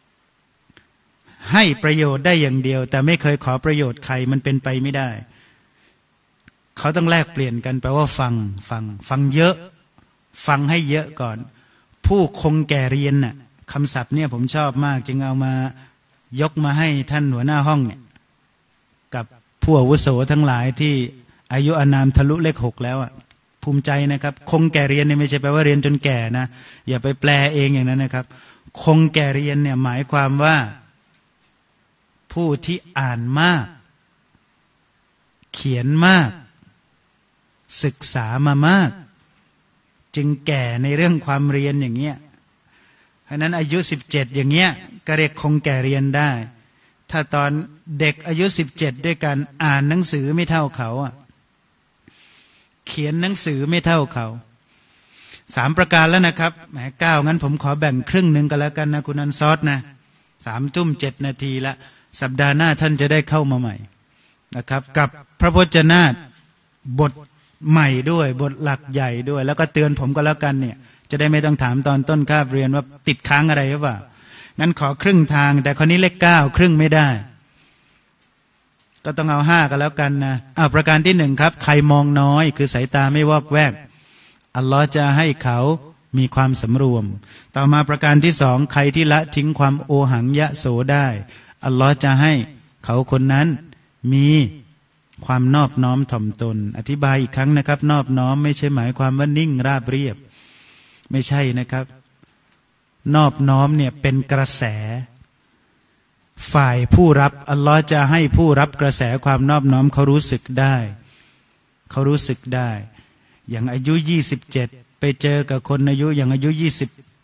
B: ให้ประโยชน์ได้อย่างเดียวแต่ไม่เคยขอประโยชน์ใครมันเป็นไปไม่ได้เขาต้องแลกเปลี่ยนกันแปลว่าฟังฟังฟังเยอะฟังให้เยอะก่อนผู้คงแก่เรียนน่ะคำศัพท์เนี่ยผมชอบมากจึงเอามายกมาให้ท่านหัวหน้าห้องเนี่ยกับผู้อาวุโสทั้งหลายที่อายุอานามทะลุเลขหกแล้วอ่ะภูมิใจนะครับคงแก่เรียนเนี่ยไม่ใช่แปลว่าเรียนจนแก่นะอย่าไปแปลเองอย่างนั้นนะครับคงแก่เรียนเนี่ยหมายความว่าผู้ที่อ่านมากเขียนมากศึกษามามากจึงแก่ในเรื่องความเรียนอย่างเงี้ยเพราะนั้นอายุสิบเจ็ดอย่างเงี้ยก็เรียกคงแก่เรียนได้ถ้าตอนเด็กอายุสิบเจ็ดด้วยกันอ่านหนังสือไม่เท่าเขาอ่ะเขียนหนังสือไม่เท่าเขาสามประการแล้วนะครับแหมเก้างั้นผมขอแบ่งครึ่งหนึ่งกันแล้วกันนะคุณอันซอดนะสามทุ่มเจ็ดนาทีละสัปดาห์หน้าท่านจะได้เข้ามาใหม่นะครับกับพระพจนาฏบทใหม่ด้วยบทหลักใหญ่ด้วยแล้วก็เตือนผมก็แล้วกันเนี่ยจะได้ไม่ต้องถามตอนต้นคาบเรียนว่าติดค้างอะไรหรือเปล่างั้นขอครึ่งทางแต่คนนี้เลขเก้าครึ่งไม่ได้ก็ต้องเอาห้ากันแล้วกันนะอ้าวประการที่หนึ่งครับใครมองน้อยคือสายตาไม่วอกแวกอัลลอฮ์จะให้เขามีความสำรวมต่อมาประการที่สองใครที่ละทิ้งความโอหังยะโสได้อัลลอฮ์จะให้เขาคนนั้นมีความนอบน้อมถ่อมตนอธิบายอีกครั้งนะครับนอบน้อมไม่ใช่หมายความว่านิ่งราบเรียบไม่ใช่นะครับนอบน้อมเนี่ยเป็นกระแสฝ่ายผู้รับอัลลอฮ์จะให้ผู้รับกระแสความนอบน้อมเขารู้สึกได้เขารู้สึกได้อย่างอายุยี่สิบเจ็ดไปเจอกับคนอายุอย่างอายุยี่สิบ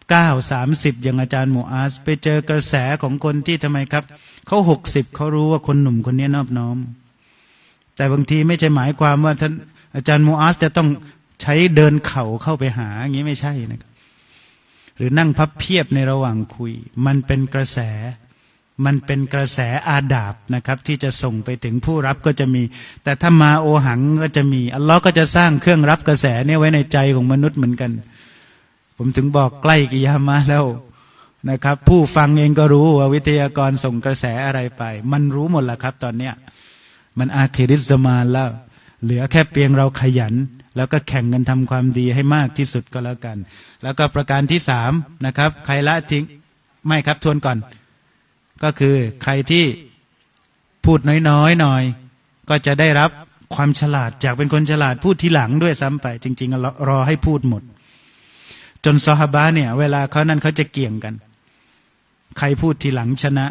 B: เก้า สามสิบอย่างอาจารย์มูอาซไปเจอกระแสของคนที่ทำไมครับเขาหกสิบเขารู้ว่าคนหนุ่มคนนี้นอบน้อมแต่บางทีไม่ใช่หมายความว่าท่านอาจารย์มูอาซจะต้องใช้เดินเข่าเข้าไปหาอย่างนี้ไม่ใช่นะครับหรือนั่งพับเพียบในระหว่างคุยมันเป็นกระแสมันเป็นกระแสอาดาบนะครับที่จะส่งไปถึงผู้รับก็จะมีแต่ถ้ามาโอหังก็จะมีอัลลอฮ์ก็จะสร้างเครื่องรับกระแสเนี่ยไว้ในใจของมนุษย์เหมือนกันผมถึงบอกใกล้กิยามะห์แล้วนะครับผู้ฟังเองก็รู้ว่าวิทยากรส่งกระแสอะไรไปมันรู้หมดแล้วครับตอนเนี้ยมันอาคิริซะมานแล้วเหลือแค่เพียงเราขยันแล้วก็แข่งกันทำความดีให้มากที่สุดก็แล้วกันแล้วก็ประการที่สามนะครับใครละทิ้งไม่ครับทวนก่อนก็คือใครที่พูดน้อยๆหน่อยก็จะได้รับความฉลาดจากเป็นคนฉลาดพูดทีหลังด้วยซ้ำไปจริงๆรอให้พูดหมดจนซอฮาบะห์เนี่ยเวลาเขานั้นเขาจะเกี่ยงกันใครพูดทีหลังชนะ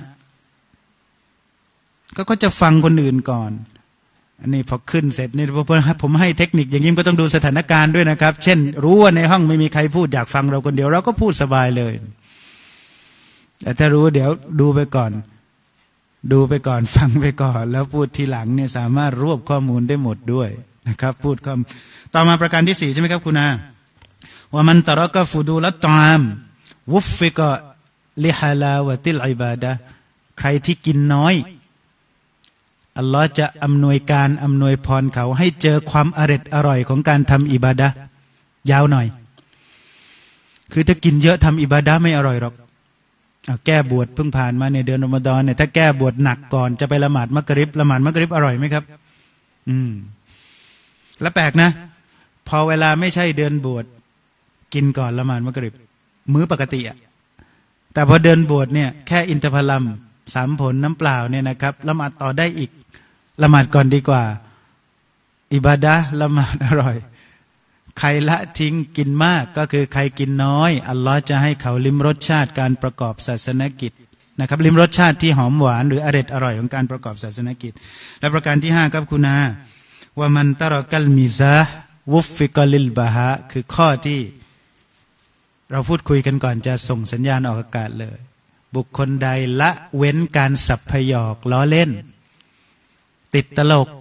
B: ก็ก็จะฟังคนอื่นก่อนอันนี้พอขึ้นเสร็จนี่ผมให้เทคนิคอย่างนี้ก็ต้องดูสถานการณ์ด้วยนะครับเช่นรู้ว่าในห้องไม่มีใครพูดอยากฟังเราคนเดียวเราก็พูดสบายเลยแต่ถ้ารู้เดี๋ยวดูไปก่อนดูไปก่อนฟังไปก่อนแล้วพูดทีหลังเนี่ยสามารถรวบข้อมูลได้หมดด้วยนะครับพูดคำต่อมาประการที่สี่ใช่ไหมครับคุณอาว่ามันตะรอกะฟุดูลัตตามวุฟฟิกะลิฮาลาวะติลอิบาดะห์ใครที่กินน้อยอัลลอฮ์จะอำนวยการอำนวยพรเขาให้เจอความอร็ดอร่อยของการทำอิบาดะห์ยาวหน่อยคือถ้ากินเยอะทำอิบาดะห์ไม่อร่อยหรอกแก้บวชเพิ่งผ่านมาในเดือนรอมฎอนเนี่ยถ้าแก้บวชหนักก่อนจะไปละหมาดมักริบละหมาดมักริบอร่อยไหมครับอืมแล้วแปลกนะพอเวลาไม่ใช่เดือนบวชกินก่อนละหมาดมักริบมื้อปกติอ่ะแต่พอเดือนบวชเนี่ยแค่อินทผลัมสามผลน้ำเปล่าเนี่ยนะครับละหมาดต่อได้อีกละหมาดก่อนดีกว่าอิบาดะห์ละหมาดอร่อยใครละทิ้งกินมากก็คือใครกินน้อยอัลลอฮ์จะให้เขาลิ้มรสชาติการประกอบศาสนกิจนะครับลิ้มรสชาติที่หอมหวานหรืออร่อยอร่อยของการประกอบศาสนกิจและประการที่ห้าครับคุณอาว่ามันตะรอกัลมิซะวุฟฟิกลิลบะฮะคือข้อที่เราพูดคุยกันก่อนจะส่งสัญญาณออกอากาศเลยบุคคลใดละเว้นการสับพยอกล้อเล่นติดตลก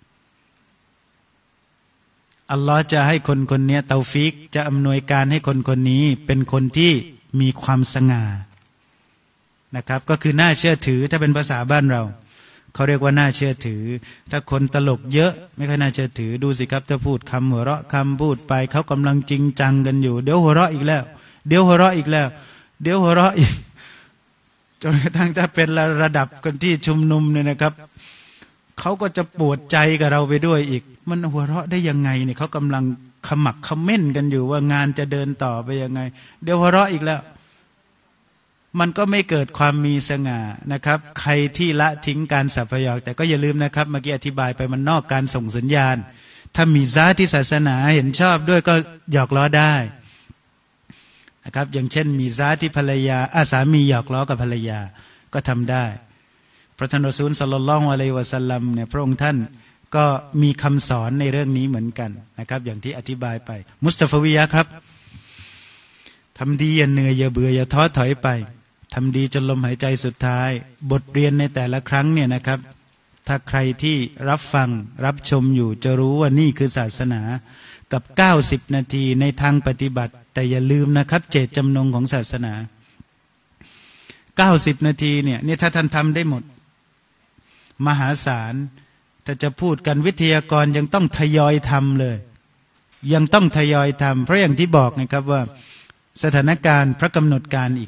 B: อัลลอฮ์จะให้คนคนนี้เตาฟิกจะอำนวยการให้คนคนนี้เป็นคนที่มีความสง่านะครับก็คือน่าเชื่อถือถ้าเป็นภาษาบ้านเราเขาเรียกว่าน่าเชื่อถือถ้าคนตลกเยอะไม่ค่อยน่าเชื่อถือดูสิครับถ้าพูดคำหัวเราะคำพูดไปเขากำลังจริงจังกันอยู่เดี๋ยวหัวเราะอีกแล้วเดี๋ยวหัวเราะอีกแล้วเดี๋ยวหัวเราะอีกจนกระทั่งถ้าเป็นระดับคนที่ชุมนุมเนี่ยนะครับเขาก็จะปวดใจกับเราไปด้วยอีกมันหัวเราะได้ยังไงเนี่ยเขากำลังขมักเขม้นกันอยู่ว่างานจะเดินต่อไปยังไงเดี๋ยวหัวเราะอีกแล้วมันก็ไม่เกิดความมีสง่านะครับใครที่ละทิ้งการสัพยอกแต่ก็อย่าลืมนะครับเมื่อกี้อธิบายไปมันนอกการส่งสัญญาณถ้ามีซาที่ศาสนาเห็นชอบด้วยก็หยอกล้อได้นะครับอย่างเช่นมีซาที่ภรรยาอาสามีหยอกล้อกับภรรยาก็ทำได้พระท่านรอซูลศ็อลลัลลอฮุอะลัยฮิวะซัลลัมเนี่ยพระองค์ท่านก็มีคำสอนในเรื่องนี้เหมือนกันนะครับอย่างที่อธิบายไปมุสตาฟาวิยะครับทำดีอย่าเหนื่อยอย่าเบื่ออย่าท้อถอยไปทำดีจนลมหายใจสุดท้ายบทเรียนในแต่ละครั้งเนี่ยนะครับถ้าใครที่รับฟังรับชมอยู่จะรู้ว่านี่คือศาสนากับเก้าสิบนาทีในทางปฏิบัติแต่อย่าลืมนะครับเจตจำนงของศาสนาเก้าสิบนาทีเนี่ยนี่ถ้าท่านทำได้หมดมหาศาลถ้าจะพูดกันวิทยากรยังต้องทยอยทำเลยยังต้องทยอยทำเพราะอย่างที่บอกไงครับว่าสถานการณ์พระกำหนดการอีก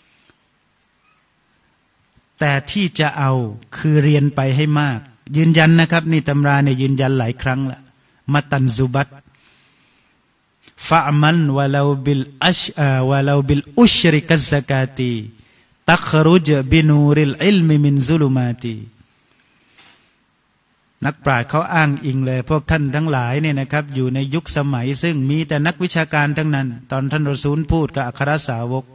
B: แต่ที่จะเอาคือเรียนไปให้มากยืนยันนะครับนี่ตำราเนี่ยยืนยันหลายครั้งละมัตันซุบัตฟะมันวะลาบิลอัชวะลาบิลอุชริกัซซะกาตีตัครุจบินูริลอิลมิมินซุลุมาตีนักปราชญ์เขาอ้างอิงเลยพวกท่านทั้งหลายเนี่ยนะครับอยู่ในยุคสมัยซึ่งมีแต่นักวิชาการทั้งนั้นตอนท่านรอซูลพูดกับอัครสาวก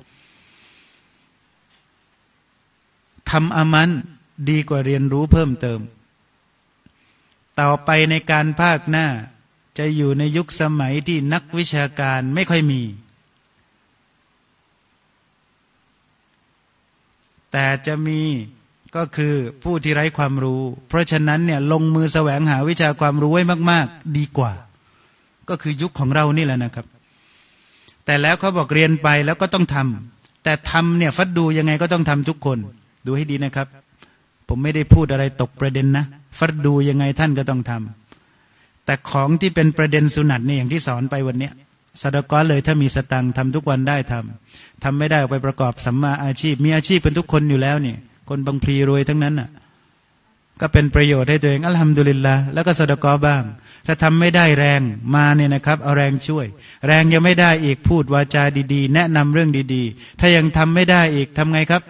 B: ทำอามันดีกว่าเรียนรู้เพิ่มเติมต่อไปในการภาคหน้าจะอยู่ในยุคสมัยที่นักวิชาการไม่ค่อยมีแต่จะมีก็คือผู้ที่ไร้ความรู้เพราะฉะนั้นเนี่ยลงมือแสวงหาวิชาความรู้ไว้มากๆดีกว่าก็คือยุคของเรานี่แหละนะครับแต่แล้วเขาบอกเรียนไปแล้วก็ต้องทำแต่ทำเนี่ยฟัดดูยังไงก็ต้องทำทุกคนดูให้ดีนะครับผมไม่ได้พูดอะไรตกประเด็นนะฟัดดูยังไงท่านก็ต้องทำแต่ของที่เป็นประเด็นสุนัตเนี่ยอย่างที่สอนไปวันนี้ซะดะกอฮ์เลยถ้ามีสตังค์ทำทุกวันได้ทำทำไม่ได้ออกไปประกอบสัมมาอาชีพมีอาชีพเป็นทุกคนอยู่แล้วเนี่ยคนบางพลีรวยทั้งนั้นน่ะก็เป็นประโยชน์ให้ตัวเองอัลฮัมดุลิลลาห์แล้วก็ซะดะกอฮ์บ้างถ้าทำไม่ได้แรงมาเนี่ยนะครับเอาแรงช่วยแรงยังไม่ได้อีกพูดวาจาดีๆแนะนำเรื่องดีๆถ้ายังทำไม่ได้อีกทำไงครับ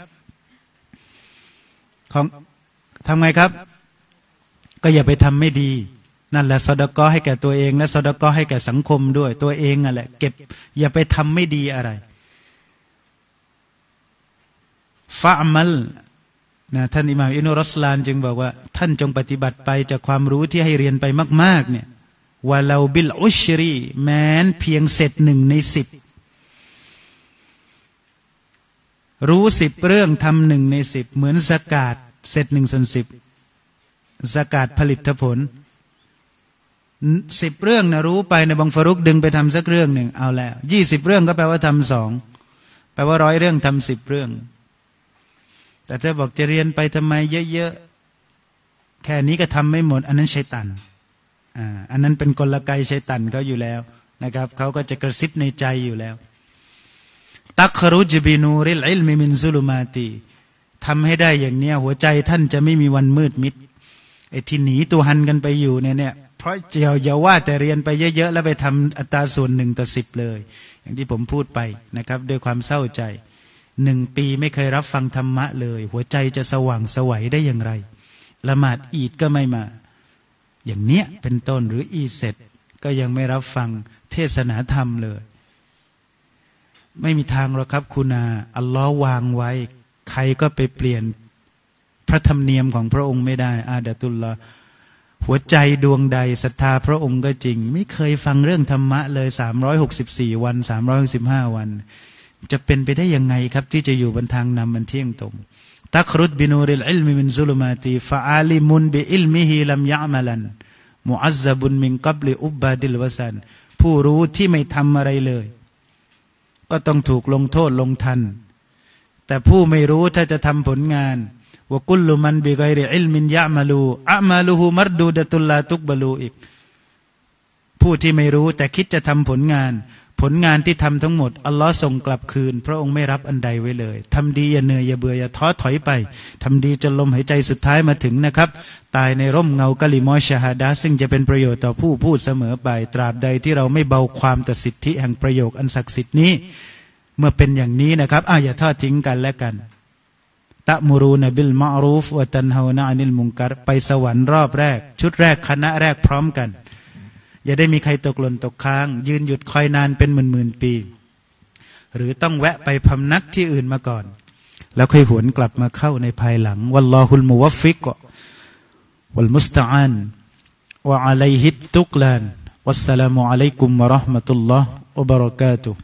B: ของทำไงครับก็อย่าไปทำไม่ดีนั่นแหละซอดะกอฮ์ให้แก่ตัวเองและซอดะกอฮ์ให้แก่สังคมด้วยตัวเองอ่ะแหละเก็บอย่าไปทำไม่ดีอะไรฟะอ์มัลนะท่านอิหม่ามอิบนุรัสลานจึงบอกว่าท่านจงปฏิบัติไปจากความรู้ที่ให้เรียนไปมากๆเนี่ยวะลาบิลอุชรีแม้นเพียงเศษหนึ่งในสิบรู้สิบเรื่องทำหนึ่งในสิบเหมือนซะกาตเศษหนึ่งส่วนสิบซะกาตผลิตผลสิบเรื่องนะรู้ไปในบังฟารุกดึงไปทำสักเรื่องหนึ่งเอาแล้วยี่สิบเรื่องก็แปลว่าทำสองแปลว่าร้อยเรื่องทำสิบเรื่องแต่ถ้าบอกจะเรียนไปทำไมเยอะๆแค่นี้ก็ทำไม่หมดอันนั้นชัยฏอนอ่าอันนั้นเป็นกลไกชัยฏอนเขาอยู่แล้วนะครับเขาก็จะกระซิบในใจอยู่แล้วตักรุจบินูริลอิลมิมินซุลุมาตีทำให้ได้อย่างเนี้ยหัวใจท่านจะไม่มีวันมืดมิดไอ้ที่หนีตัวหันกันไปอยู่เนี่ยเนี่ยเพราะอย่าอย่าว่าแต่เรียนไปเยอะๆแล้วไปทำอัตราส่วนหนึ่งต่อสิบเลยอย่างที่ผมพูดไปนะครับด้วยความเศร้าใจหนึ่งปีไม่เคยรับฟังธรรมะเลยหัวใจจะสว่างไสวได้อย่างไรละหมาดอีดก็ไม่มาอย่างเนี้ยเป็นต้นหรืออีเสร็จก็ยังไม่รับฟังเทศนาธรรมเลยไม่มีทางหรอกครับคุณาอัลลอฮ์วางไว้ใครก็ไปเปลี่ยนพระธรรมเนียมของพระองค์ไม่ได้อาดะตุลลอฮ์หัวใจดวงใดศรัทธาพระองค์ก็จริงไม่เคยฟังเรื่องธรรมะเลยสามร้อยหกสิบสี่วันสามร้อยหกสิบห้าวันจะเป็นไปได้ยังไงครับที่จะอยู่บนทางนำมันเที่ยงตรงตักรุดบินูริลอิลมิมินซุลุมาตีฟะอาลิมุนบิอิลมิฮิลัมยะมะลันมุอัซซะบุนมินกับลิอุบบาดิลวะซันผู้รู้ที่ไม่ทำอะไรเลยก็ต้องถูกลงโทษลงทันแต่ผู้ไม่รู้ถ้าจะทำผลงานวะกุลลุมันบิกอยริอิลมินยะมะลูอะมาลุฮูมัรดูดะตุลลาตุกบะลูอีกผู้ที่ไม่รู้แต่คิดจะทำผลงานผลงานที่ทำทั้งหมดอัลลอฮ์ส่งกลับคืนพระองค์ไม่รับอันใดไว้เลยทำดีอย่าเหนื่อยอย่าเบื่ออย่าท้อถอยไปทำดีจนลมหายใจสุดท้ายมาถึงนะครับตายในร่มเงากะลิมอชะฮาดะห์ซึ่งจะเป็นประโยชน์ต่อผู้พูดเสมอไปตราบใดที่เราไม่เบาความต่อสิทธิแห่งประโยคอันศักดิ์สิทธิ์นี้เมื่อเป็นอย่างนี้นะครับอ่ะอย่าทอดทิ้งกันและกันตะมุรูนบิลมะอรูฟวะตันฮาวนะอานิลมุนกัรไปสวรรค์รอบแรกชุดแรกคณะแรกพร้อมกันอย่าได้มีใครตกหล่นตกค้างยืนหยุดคอยนานเป็นหมื่นๆปีหรือต้องแวะไปพำนักที่อื่นมาก่อนแล้วค่อยหวนกลับมาเข้าในภายหลังวัลลอฮุลมุวัฟฟิกวัลมุสตะอานวะอะลัยฮิตตุกลานวัสสลามุอะลัยกุมวะเราะห์มะตุลลอฮ์วะบะเราะกาตุฮ์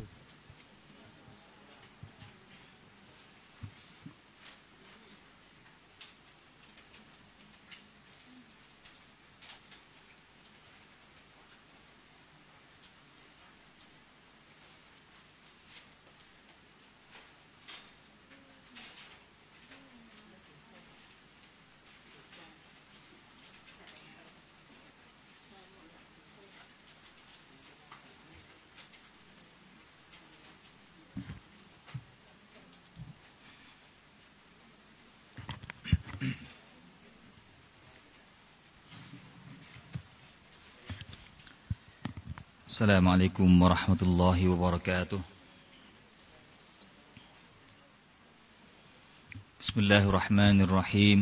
C: السلام عليكم ورحمة الله وبركاته بسم الله الرحمن الرحيم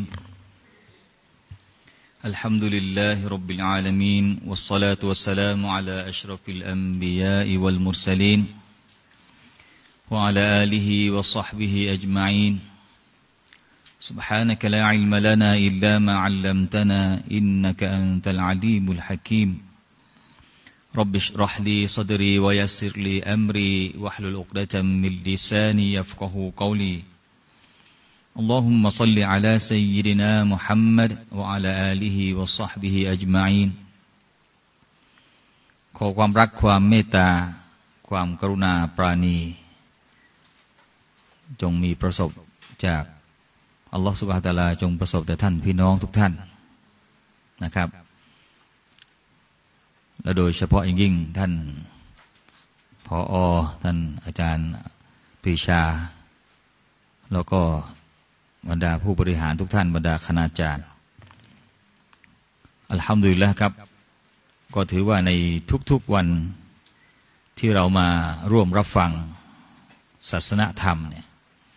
C: الحمد لله رب العالمين والصلاة والسلام على أشرف الأنبياء والمرسلين وعلى آله وصحبه أجمعين سبحانك لا علم لنا إلا ما علمتنا إنك أنت العليم الحكيم رب اشرح لي صدري ويسر لي أمري واحلل عقدة من لساني يفقهوا قولي اللهم صل على سيدنا محمد وعلى آله وصحبه أجمعين ขอความรักความเมตตาความกรุณาปราณีจงมีประสบจากอัลลอฮฺซุบฮานะฮูวะตะอาลาจงประสบแต่ท่านพี่น้องทุกท่านนะครับและโดยเฉพาะอย่างยิ่งท่านผอ.ท่านอาจารย์ปรีชาแล้วก็บรรดาผู้บริหารทุกท่านบรรดาคณาจารย์อัลฮัมดุลิลละห์ครับก็ถือว่าในทุกๆวันที่เรามาร่วมรับฟังศาสนธรรมเนี่ย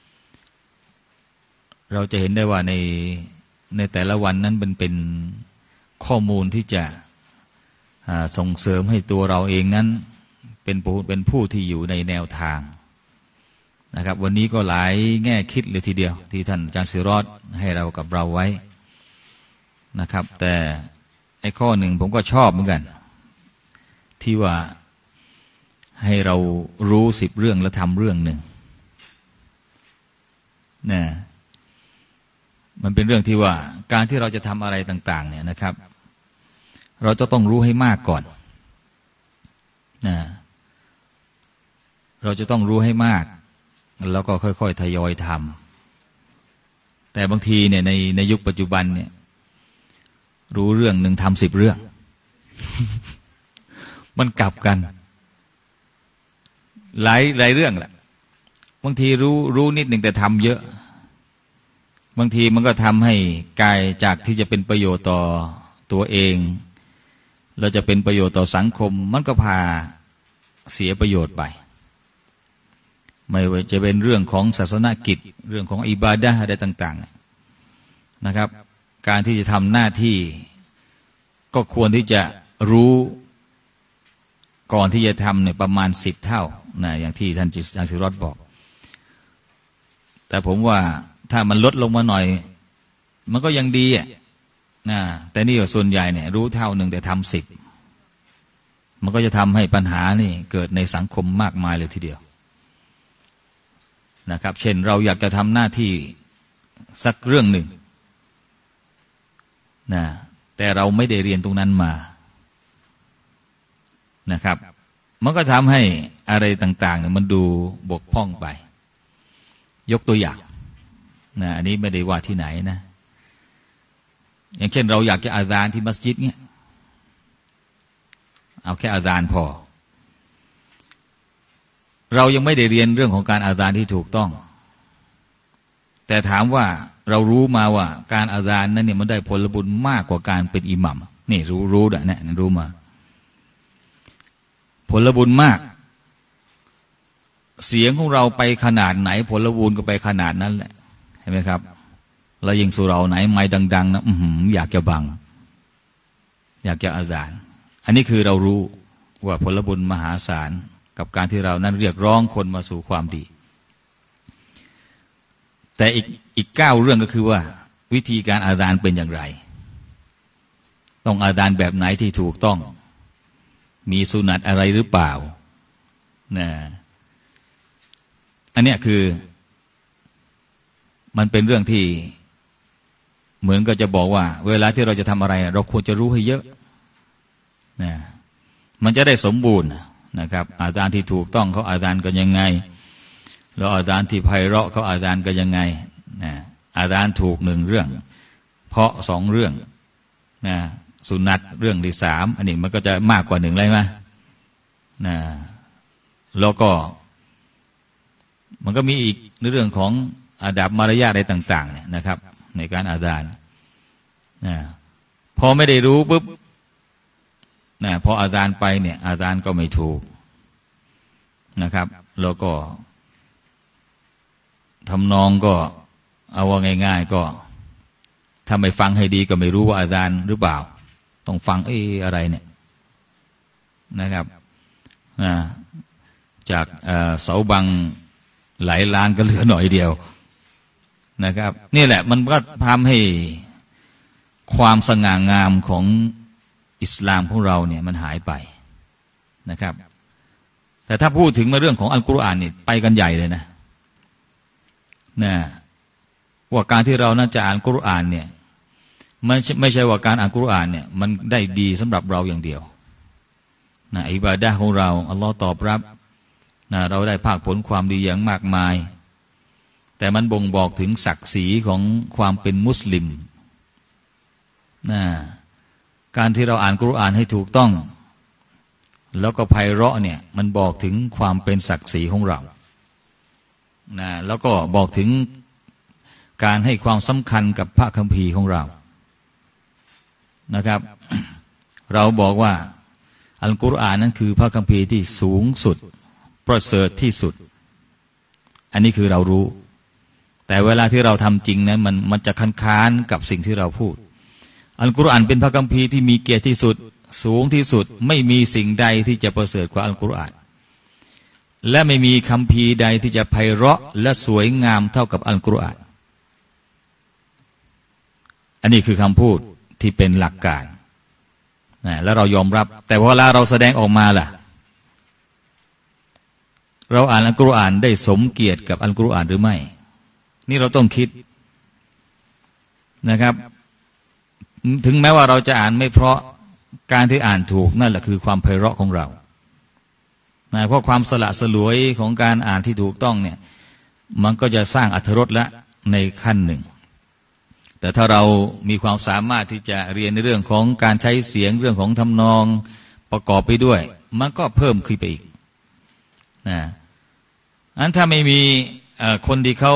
C: เราจะเห็นได้ว่าในในแต่ละวันนั้นมันเป็นข้อมูลที่จะส่งเสริมให้ตัวเราเองนั้นเป็นผู้เป็นผู้ที่อยู่ในแนวทางนะครับวันนี้ก็หลายแง่คิดเลยทีเดียวที่ท่านอาจารย์ศิรอดให้เรากับเราไว้นะครับแต่ไอ้ข้อหนึ่งผมก็ชอบเหมือนกันที่ว่าให้เรารู้สิบเรื่องแล้วทำเรื่องหนึ่งนะมันเป็นเรื่องที่ว่าการที่เราจะทำอะไรต่างๆเนี่ยนะครับเราจะต้องรู้ให้มากก่อนนะเราจะต้องรู้ให้มากแล้วก็ค่อยๆทยอยทำแต่บางทีเนี่ยในในยุคปัจจุบันเนี่ยรู้เรื่องหนึ่งทำสิบเรื่อง มันกลับกันหลายหลายเรื่องแหละบางทีรู้รู้นิดหนึ่งแต่ทำเยอะบางทีมันก็ทำให้กายจากที่จะเป็นประโยชน์ต่อตัวเองเราจะเป็นประโยชน์ต่อสังคมมันก็พาเสียประโยชน์ไปไม่ว่าจะเป็นเรื่องของศาสนกิจเรื่องของอิบาดะห์อะไรต่างๆนะครับการที่จะทำหน้าที่ก็ควรที่จะรู้ก่อนที่จะทำเนี่ยประมาณสิบเท่านะอย่างที่ท่านอาจารย์ศิรอดบอกแต่ผมว่าถ้ามันลดลงมาหน่อยมันก็ยังดีอ่ะนะแต่นี่ส่วนใหญ่เนี่ยรู้เท่าหนึ่งแต่ทำสิบมันก็จะทำให้ปัญหานี่เกิดในสังคมมากมายเลยทีเดียวนะครับเช่นเราอยากจะทำหน้าที่สักเรื่องหนึ่งนะแต่เราไม่ได้เรียนตรงนั้นมานะครับมันก็ทำให้อะไรต่างๆเนี่ยมันดูบกพร่องไปยกตัวอย่างนะอันนี้ไม่ได้ว่าที่ไหนนะอย่างเช่นเราอยากจะอาซานที่มัสยิดเนี่ยเอาแค่อาซานพอเรายังไม่ได้เรียนเรื่องของการอาซานที่ถูกต้องแต่ถามว่าเรารู้มาว่าการอาซานนั้นเนี่ยมันได้ผลบุญมากกว่าการเป็นอิหมัมนี่รู้รู้ด้วยเนี่ยรู้มาผลบุญมากเสียงของเราไปขนาดไหนผลบุญก็ไปขนาดนั้นแหละเห็นไหมครับแล้วยิ่งสุเราไหนไม้ดังๆนะอืออยากจะบังอยากจะอาซานอันนี้คือเรารู้ว่าผลบุญมหาศาลกับการที่เรานั้นเรียกร้องคนมาสู่ความดีแต่อีกอีกเก้าเรื่องก็คือว่าวิธีการอาซานเป็นอย่างไรต้องอาซานแบบไหนที่ถูกต้องมีสุนัตอะไรหรือเปล่านะอันเนี้ยคือมันเป็นเรื่องที่เหมือนก็จะบอกว่าเวลาที่เราจะทำอะไรเราควรจะรู้ให้เยอะนะมันจะได้สมบูรณ์นะครับอาซานที่ถูกต้องเขาอาซานกันยังไงแล้วอาซานที่ไพเราะเขาอาซานกันยังไงนะอาซานถูกหนึ่งเรื่องเพราะสองเรื่องนะสุนัตเรื่องที่สามอันนี้มันก็จะมากกว่าหนึ่งเลยไหมนะแล้วก็มันก็มีอีกในเรื่องของอาดับมารยาทอะไรต่างๆเนี่ยนะครับในการอาซานนะพอไม่ได้รู้ปุ๊บนะพออาซานไปเนี่ยอาซานก็ไม่ถูกนะครับแล้วก็ทำนองก็เอาว่าง่ายๆก็ถ้าไม่ฟังให้ดีก็ไม่รู้ว่าอาซานหรือเปล่าต้องฟังเอ๊ะอะไรเนี่ยนะครับนะจากเสาบังหลายล้านก็เหลือหน่อยเดียวนะครับนี่แหละมันก็ทำให้ความสง่างามของอิสลามของเราเนี่ยมันหายไปนะครับแต่ถ้าพูดถึงมาเรื่องของอัลกุรอานนี่ไปกันใหญ่เลยนะนะว่าการที่เราน่าจะอ่านกุรอานเนี่ยไม่ไม่ใช่ว่าการอ่านกุรอานเนี่ยมันได้ดีสำหรับเราอย่างเดียวนะอิบาดะห์ของเราอัลลอฮ์ตอบรับนะเราได้ภาคผลความดีอย่างมากมายแต่มันบ่งบอกถึงศักดิ์ศรีของความเป็นมุสลิมนะการที่เราอ่านกุรอานให้ถูกต้องแล้วก็ไพเราะเนี่ยมันบอกถึงความเป็นศักดิ์ศรีของเรานะแล้วก็บอกถึงการให้ความสำคัญกับพระคัมภีร์ของเรานะครับ เราบอกว่าอัลกุรอานนั้นคือพระคัมภีร์ที่สูงสุดประเสริฐที่สุดอันนี้คือเรารู้แต่เวลาที่เราทำจริงนั้นมันมันจะคันค้านกับสิ่งที่เราพูดอัลกุรอานเป็นพระคัมภีร์ที่มีเกียรติที่สุดสูงที่สุดไม่มีสิ่งใดที่จะประเสริฐกว่าอัลกุรอานและไม่มีคัมภีร์ใดที่จะไพเราะและสวยงามเท่ากับอัลกุรอานอันนี้คือคำพูดที่เป็นหลักการนะแล้วเรายอมรับแต่เวลาเราแสดงออกมาล่ะเราอ่านอัลกุรอานได้สมเกียรติกับอัลกุรอานหรือไม่นี่เราต้องคิดนะครับถึงแม้ว่าเราจะอ่านไม่เพราะการที่อ่านถูกนั่นแหละคือความไพเราะของเรานะเพราะความสละสลวยของการอ่านที่ถูกต้องเนี่ยมันก็จะสร้างอรรถรสละในขั้นหนึ่งแต่ถ้าเรามีความสามารถที่จะเรียนในเรื่องของการใช้เสียงเรื่องของทำนองประกอบไปด้วยมันก็เพิ่มขึ้นไปอีกนะอันถ้าไม่มีคนที่เขา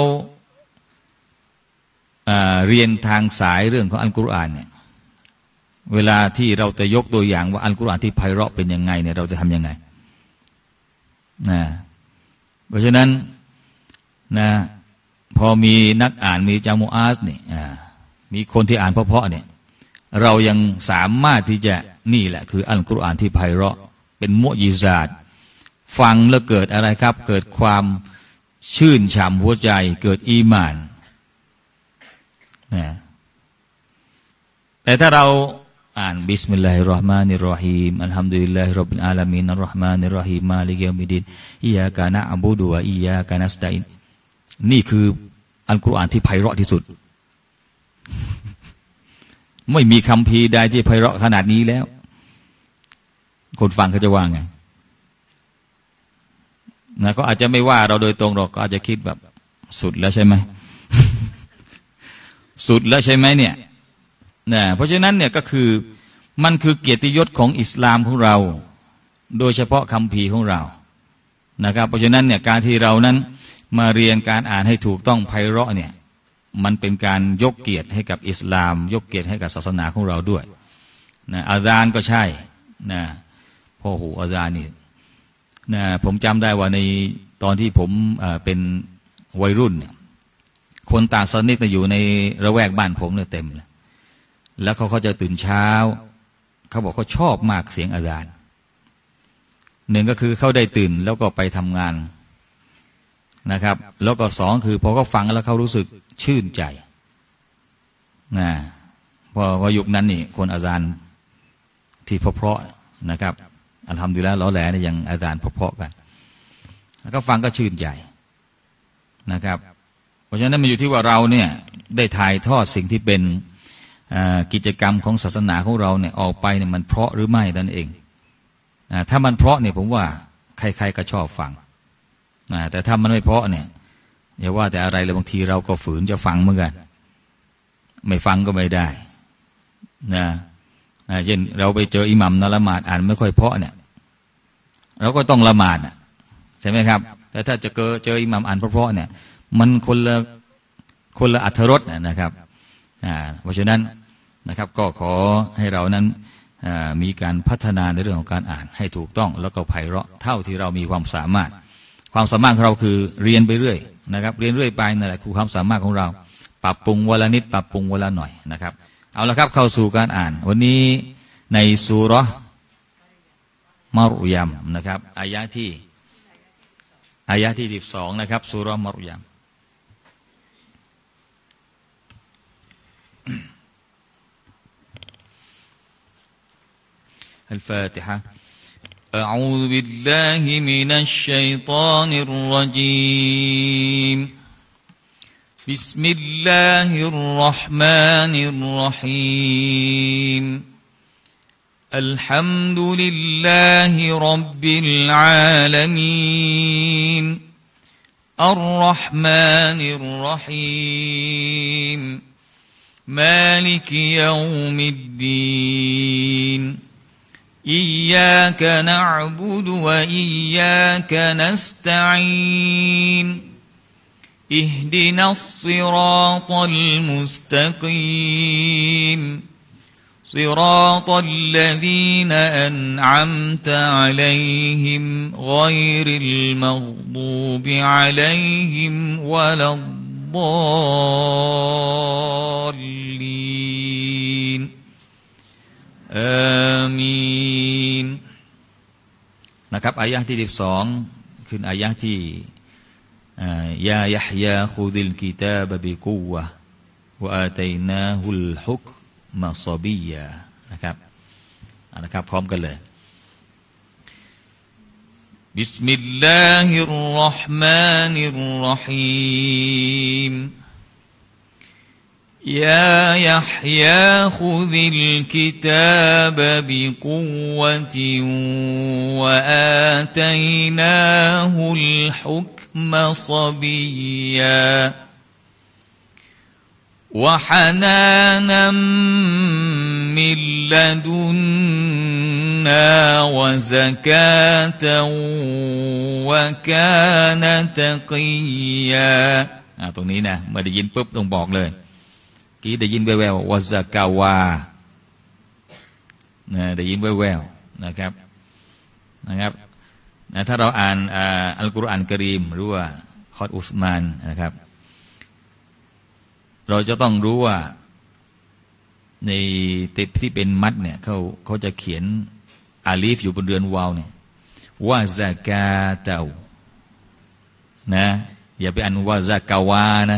C: เรียนทางสายเรื่องของอัลกุรอานเนี่ยเวลาที่เราจะยกตัวอย่างว่าอัลกุรอานที่ไพเราะเป็นยังไงเนี่ยเราจะทำยังไงนะเพราะฉะนั้นนะพอมีนักอ่านมีจามุอาสเนี่ยมีคนที่อ่านเพราะๆเนี่ยเรายังสามารถที่จะนี่แหละคืออัลกุรอานที่ไพเราะเป็นมุอ์ญิซาตฟังแล้วเกิดอะไรครับเกิดความชื่นฉ่ำหัวใจเกิดอีหม่านนะแต่ถ้าเราอ่านบิสมิลลาฮิรเราะห์มานิรเราะฮีมอัลฮัมดุลิลลาฮิร็อบบิลอาลามีนอัรเราะห์มานิรเราะฮีมมาลิกยอมิดดีนอิยากะนะอ์บุดุวะอิยากะนัสตะอีนนี่คืออัลกุรอานที่ไพเราะที่สุดไม่มีคัมภีร์ใดที่ไพเราะขนาดนี้แล้วคนฟังเขาจะว่าไงนะก็อาจจะไม่ว่าเราโดยตรงหรอกก็อาจจะคิดแบบสุดแล้วใช่ไหม สุดแล้วใช่ไหมเนี่ยนะเพราะฉะนั้นเนี่ยก็คือมันคือเกียรติยศของอิสลามของเราโดยเฉพาะคัมภีร์ของเรานะครับเพราะฉะนั้นเนี่ยการที่เรานั้นมาเรียนการอ่านให้ถูกต้องไพเราะเนี่ยมันเป็นการยกเกียรติให้กับอิสลามยกเกียรติให้กับศาสนาของเราด้วยนะอาซานก็ใช่นะพ่อหูอาซานนี่นะผมจำได้ว่าในตอนที่ผมเป็นวัยรุ่นเนี่ยคนต่างศาสนาอยู่ในระแวกบ้านผมเนี่ยเต็มเลยแล้วเขาเขาจะตื่นเช้าเขาบอกเขาชอบมากเสียงอาซานหนึ่งก็คือเขาได้ตื่นแล้วก็ไปทำงานนะครับแล้วก็สองคือพอเขาฟังแล้วเขารู้สึกชื่นใจนะพอพอยุคนั้นนี่คนอาซานที่เพราะๆนะครับอัลฮัมดุลิลละห์ล้อแหลเนี่ยยังอาซานเพราะๆกันแล้วก็ฟังก็ชื่นใจนะครับเพราะฉะนั้นมันอยู่ที่ว่าเราเนี่ยได้ถ่ายทอดสิ่งที่เป็นกิจกรรมของศาสนาของเราเนี่ยออกไปเนี่ยมันเพราะหรือไม่นั่นเองถ้ามันเพราะเนี่ยผมว่าใครๆก็ชอบฟังแต่ถ้ามันไม่เพราะเนี่ยอย่าว่าแต่อะไรเลยบางทีเราก็ฝืนจะฟังเหมือนกันไม่ฟังก็ไม่ได้นะเช่นเราไปเจออิหมัมนละหมาดอ่านไม่ค่อยเพราะเนี่ยเราก็ต้องละหมาดใช่ไหมครับแต่ถ้าจะเจอเจออิหมัมอ่านเพราะๆเนี่ยมันคนละคนละอรรถรสนะครับเพราะฉะนั้นนะครับก็ขอให้เรานั้นมีการพัฒนาในเรื่องของการอ่านให้ถูกต้องแล้วก็ไพเราะเท่าที่เรามีความสามารถความสามารถของเราคือเรียนไปเรื่อยนะครับเรียนเรื่อยไปนั่นแหละคือความสามารถของเราปรับปรุงวันละนิดปรับปรุงวันละหน่อยนะครับเอาละครับเข้าสู่การอ่านวันนี้ในซูเราะห์มารยัมนะครับอายะที่อายะที่สิบสองนะครับซูเราะห์มารยัมالفاتحة أعوذ بالله من الشيطان الرجيم بسم الله الرحمن الرحيم الحمد لله رب العالمين الرحمن الرحيم مالك يوم الدين إياك نعبد وإياك نستعين اهدنا الصراط المستقيم صراط الذين أنعمت عليهم غير المغضوب عليهم ولا الضالين آمين นะครับอายะห์ที่สิบสองคืออายะห์ที่ยายะฮยาคุซิลกิตาบะบิกุวะวะอาตัยนาฮุลฮุกมะศอบียะนะครับนะครับพร้อมกันเลยบิสมิลลาฮิรเราะห์มานิรเราะฮีมيا يحيى خذ الكتاب بقوة وآتيناه الحكم صبيا وحنانا من لدنا وزكاة وكان تقيا ตรงนี้นะเมื่อได้ยินปุ๊บต้องบอกเลยกี้ได้ยินแววๆวะซะกาวานะได้ยินแววๆนะครับนะครับนะถ้าเราอ่านอัลกุรอานกะรีมหรือว่าคอตอุสมานนะครับเราจะต้องรู้ว่าในเต็บที่เป็นมัดเนี่ยเขาเขาจะเขียนอาลีฟอยู่บนเรือนวาวเนี่ยวะซะกาตานะอย่าไปอ่านวะซะกาวานะ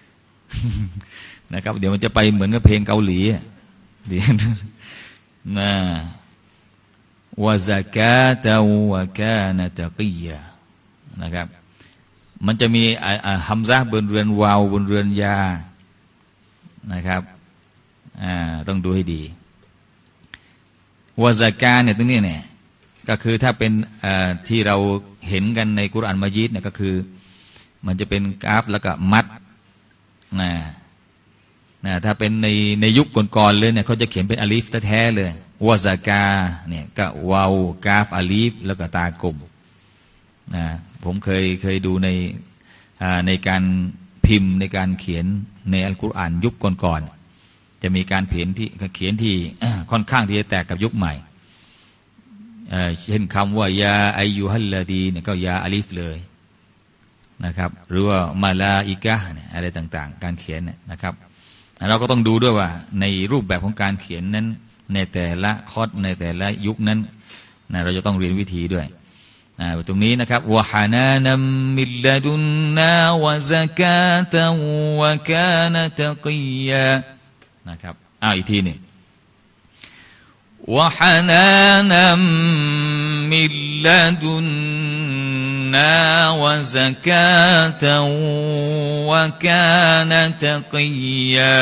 C: นะครับเดี๋ยวมันจะไปเหมือนกับเพลงเกาหลีเดี๋ยวนะวะซะกาตาวะกานะตะกียะนะครับมันจะมีฮัมซะห์บนเรือนวาวบนเรือนยานะครับอ่าต้องดูให้ดีวะซะกาเนี่ยตรงนี้เนี่ยก็คือถ้าเป็นที่เราเห็นกันในกุรอานมัจีดเนี่ยก็คือมันจะเป็นกราฟแล้วก็มัดนะนะถ้าเป็นในในยุคก่อนๆเลยเนี่ยเขาจะเขียนเป็นอาลีฟแท้ๆเลยวะซะกาเนี่ยก็วาวกาฟอาลีฟแล้วก็ตากลมนะผมเคยเคยดูในในการพิมพ์ในการเขียนในอัลกุรอานยุคก่อนๆจะมีการเขียนที่เขียนที่ค่อนข้างที่จะแตกกับยุคใหม่เช่นคำว่ายาอายุฮัลลาดีเนี่ยก็ยาอาลีฟเลยนะครับหรือว่ามาลาอิกะเนี่ยอะไรต่างๆการเขียนเนี่ยนะครับเราก็ต้องดูด้วยว่าในรูปแบบของการเขียนนั้นในแต่ละคอร์สในแต่ละยุคนั้นนะเราจะต้องเรียนวิธีด้วยตรงนี้นะครับวะฮานานัมมิลลาดุนนาวะซะกาตะวะกานะตะกียะนะครับอ้าวอีกทีนึงวะฮานานัมมิลลาดุนนาวะซะกาตะวะกานะตะกียะ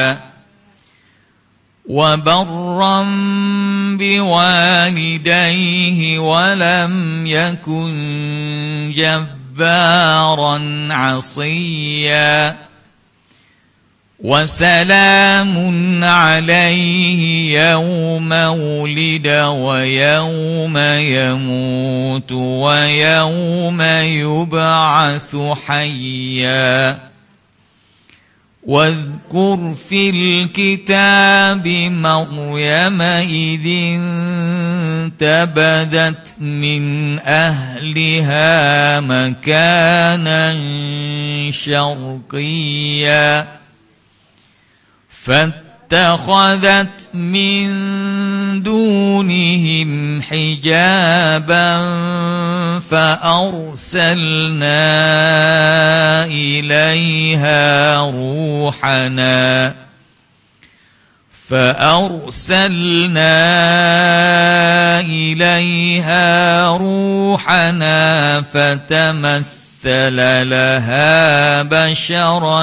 C: وبرا بوالديه ولم يكن جبارا عصيا وسلام عليه يوم ولد ويوم يموت ويوم يبعث حيا واذكر في الكتاب مريم إذ انتبذت من أهلها مكانا شرقيا فاتخذت من دونهم حجابا فأرسلنا إليها روحنا فأرسلنا إليها روحنا فتمثل مثل لها بشرا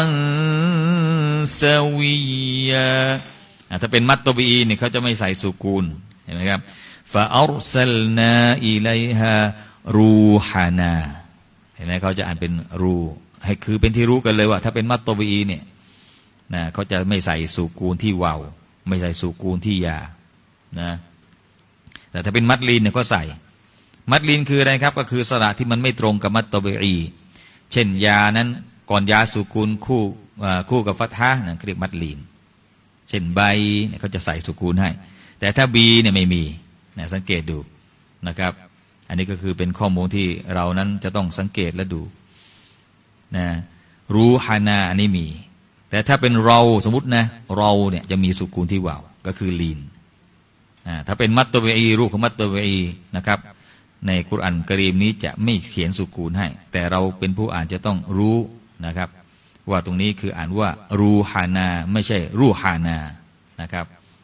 C: سويا ถ้าเป็นมัตตบีเนี่ยเขาจะไม่ใส่สุกูลเห็นไหมครับ فأرسلنا إليها روحنا เห็นไหมเขาจะอ่านเป็นรูให้คือเป็นที่รู้กันเลยว่าถ้าเป็นมัตตบีเนี่ยนะเขาจะไม่ใส่สุกูลที่วาวไม่ใส่สุกูลที่ยานะแต่ถ้าเป็นมัดลีนเนี่ยก็ใส่มัดลีนคืออะไรครับก็คือสระที่มันไม่ตรงกับมัตตบีเช่นยานั้นก่อนยาสุกูลคู่คู่กับฟัตฮะนั่นเรียกมัดลีนเช่นใบเนี่ยเขาจะใส่สุกูลให้แต่ถ้าบีเนี่ยไม่มีนะสังเกตดูนะครับอันนี้ก็คือเป็นข้อมูลที่เรานั้นจะต้องสังเกตและดูนะรูฮานาอันนี้มีแต่ถ้าเป็นเราสมมตินะเราเนี่ยจะมีสุกูลที่วาวก็คือลีนถ้าเป็นมัตตบีรูปของมัตตบีนะครับในกุรอานกะรีมนี้จะไม่เขียนสุกูลให้แต่เราเป็นผู้อ่านจะต้องรู้นะครับว่าตรงนี้คืออ่านว่ารูฮานาไม่ใช่รูฮานานะครับ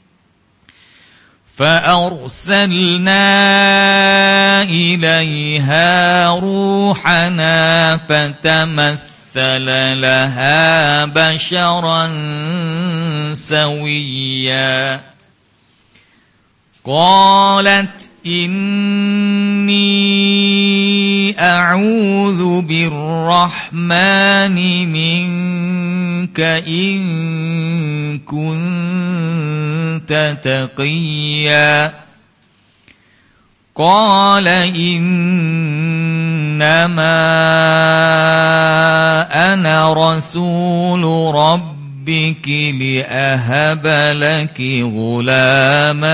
C: فأرسلنا إليها روحنا فتمثل لها بشرا سويا قالت إني أعوذ بالرحمن منك إن كنت تقيا قال إنما أنا رسول ربك لأهب لك غلاما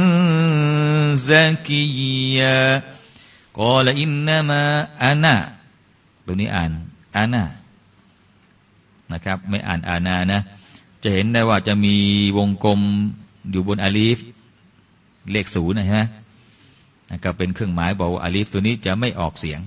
C: زكيا قال إنما أنا ตัวนี้อ่านอานานะครับไม่อ่านอานานะจะเห็นได้ว่าจะมีวงกลมอยู่บนอาลีฟเลขศูนย์นะใช่ไหมก็เป็นเครื่องหมายบอกว่าอาลีฟตัวนี้จะไม่ออกเสียง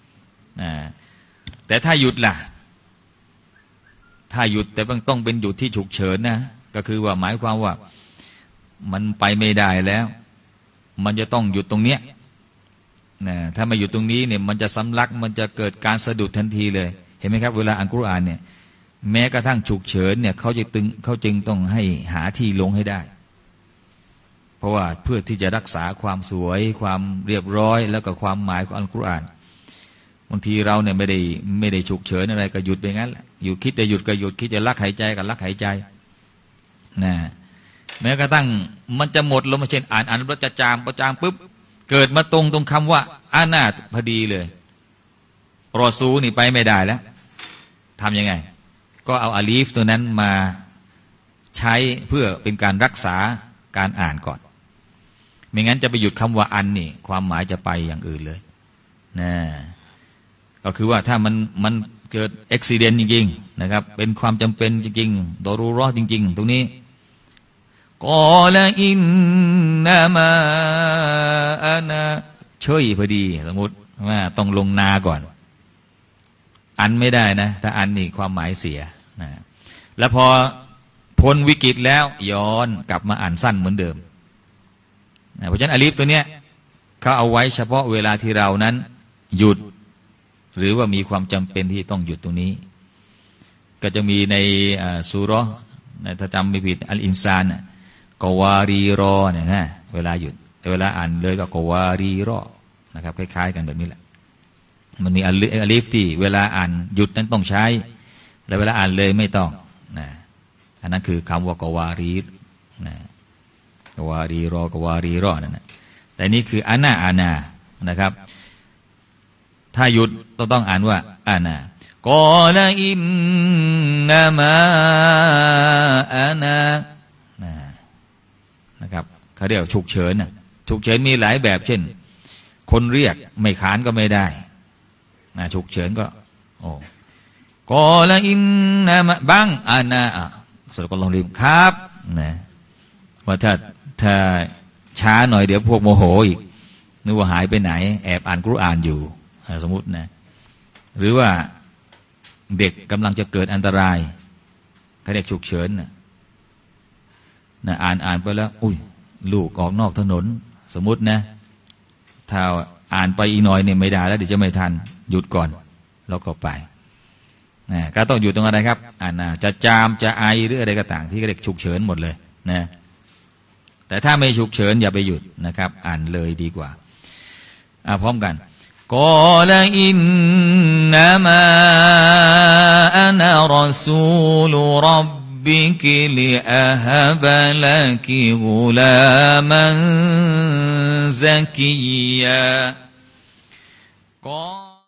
C: แต่ถ้าหยุดล่ะถ้าหยุดแต่ต้องเป็นหยุดที่ฉุกเฉินนะก็คือว่าหมายความว่ามันไปไม่ได้แล้วมันจะต้องหยุดตรงเนี้ยนะถ้าไม่หยุดตรงนี้เนี่ยมันจะสำลักมันจะเกิดการสะดุดทันทีเลยเห็นไหมครับเวลาอ่านกุรอานเนี่ยแม้กระทั่งฉุกเฉินเนี่ยเขาจะตึงเขาจึงต้องให้หาที่ลงให้ได้เพราะว่าเพื่อที่จะรักษาความสวยความเรียบร้อยแล้วก็ความหมายของอัลกุรอานบางทีเราเนี่ยไม่ได้ไม่ได้ฉุกเฉินอะไรก็หยุดไปงั้นแหละอยู่คิดแต่หยุดก็หยุดคิดจะลักหายใจก็ลักหายใจนะแม้กระทั่งมันจะหมดลมเช่นอ่านอ่านแล้วจะจามพอจามปุ๊บเกิดมาตรงตรงคำว่าอานาตพอดีเลยรอซูนี่ไปไม่ได้แล้วทำยังไงก็เอาอาลีฟตัวนั้นมาใช้เพื่อเป็นการรักษาการอ่านก่อนไม่งั้นจะไปหยุดคำว่าอันนี่ความหมายจะไปอย่างอื่นเลยนะก็คือว่าถ้ามันมันเกิดอุบัติเหตุจริงๆนะครับเป็นความจำเป็นจริงๆดอรูเราะห์จริงๆตรงนี้กอลอินนามาอานาเฉยพอดีสมมติว่าต้องลงนาก่อนอันไม่ได้นะถ้าอันนี่ความหมายเสียนะแล้วพอพ้นวิกฤตแล้วย้อนกลับมาอ่านสั้นเหมือนเดิมนะเพราะฉะนั้นอาลีฟตัวเนี้ยเขาเอาไว้เฉพาะเวลาที่เรานั้นหยุดหรือว่ามีความจำเป็นที่ต้องหยุดตรงนี้ก็จะมีในซูเราะห์ถ้าจำไม่ผิดอัลอินซานกวารีรอเนี่ยนะเวลาหยุดแต่เวลาอ่านเลยก็กวารีรอนะครับคล้ายๆกันแบบนี้แหละมันมีอาลีฟที่เวลาอ่านหยุดนั้นต้องใช้แล้วเวลาอ่านเลยไม่ต้องนะอันนั้นคือคำว่ากวารีนะกวารีรอกวารีรอนั่นนะแต่นี่คืออานาอานานะครับถ้าหยุดต้องต้องอ่านว่าอานา กอลอินนามาอานานะครับเขาเรียกฉุกเฉินนะฉุกเฉินมีหลายแบบเช่นคนเรียกไม่ขานก็ไม่ได้นะฉุกเฉินก็โอ้กอลอินนามาบังอานาอ่ะสุดก็ลองริมครับนะว่าถ้าถ้าช้าหน่อยเดี๋ยวพวกโมโหอีกนึกว่าหายไปไหนแอบอ่านกุรอานอยู่สมมุตินะหรือว่าเด็กกำลังจะเกิดอันตรายเขาเรียกฉุกเฉินนะนะอ่านอ่านไปแล้วอุ้ยลูกออกนอกถนนสมมุตินะถ้าอ่านไปอีกหน่อยเนี่ยไม่ได้แล้วเดี๋ยวจะไม่ทันหยุดก่อนเราก็ไปนะก็ต้องอยู่ตรงอะไรครับอ่านะจะจามจะไอหรืออะไรก็ต่างที่เรียกฉุกเฉินหมดเลยนะแต่ถ้าไม่ฉุกเฉินอย่าไปหยุดนะครับอ่านเลยดีกว่าอ่าพร้อมกันกอลอินนามาอานะรอซูลรับบิกิลิอะฮบะลักิกุลามันซักิยากอ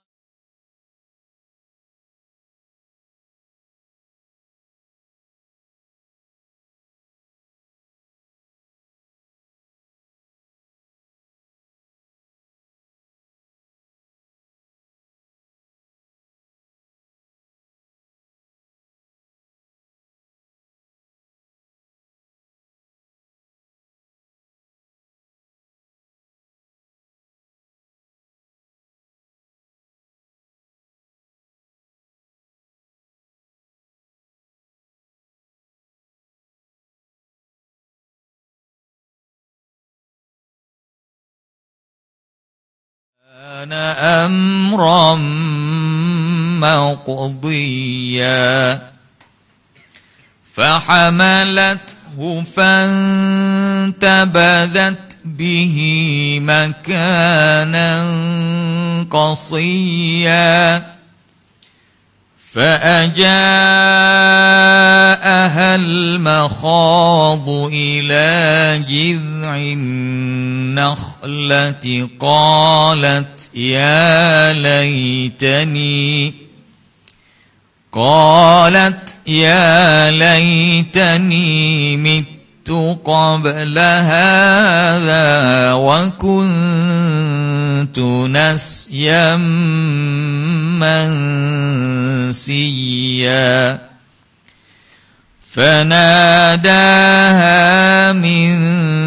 C: أنا أمرا مقضيا فحملته فانتبذت به مكانا قصيا فأجاءها المخاض إلى جذع النخلة قالت يا ليتني قالت يا ليتني مت قبل هذا وكنت نسيا منسيا فناداها من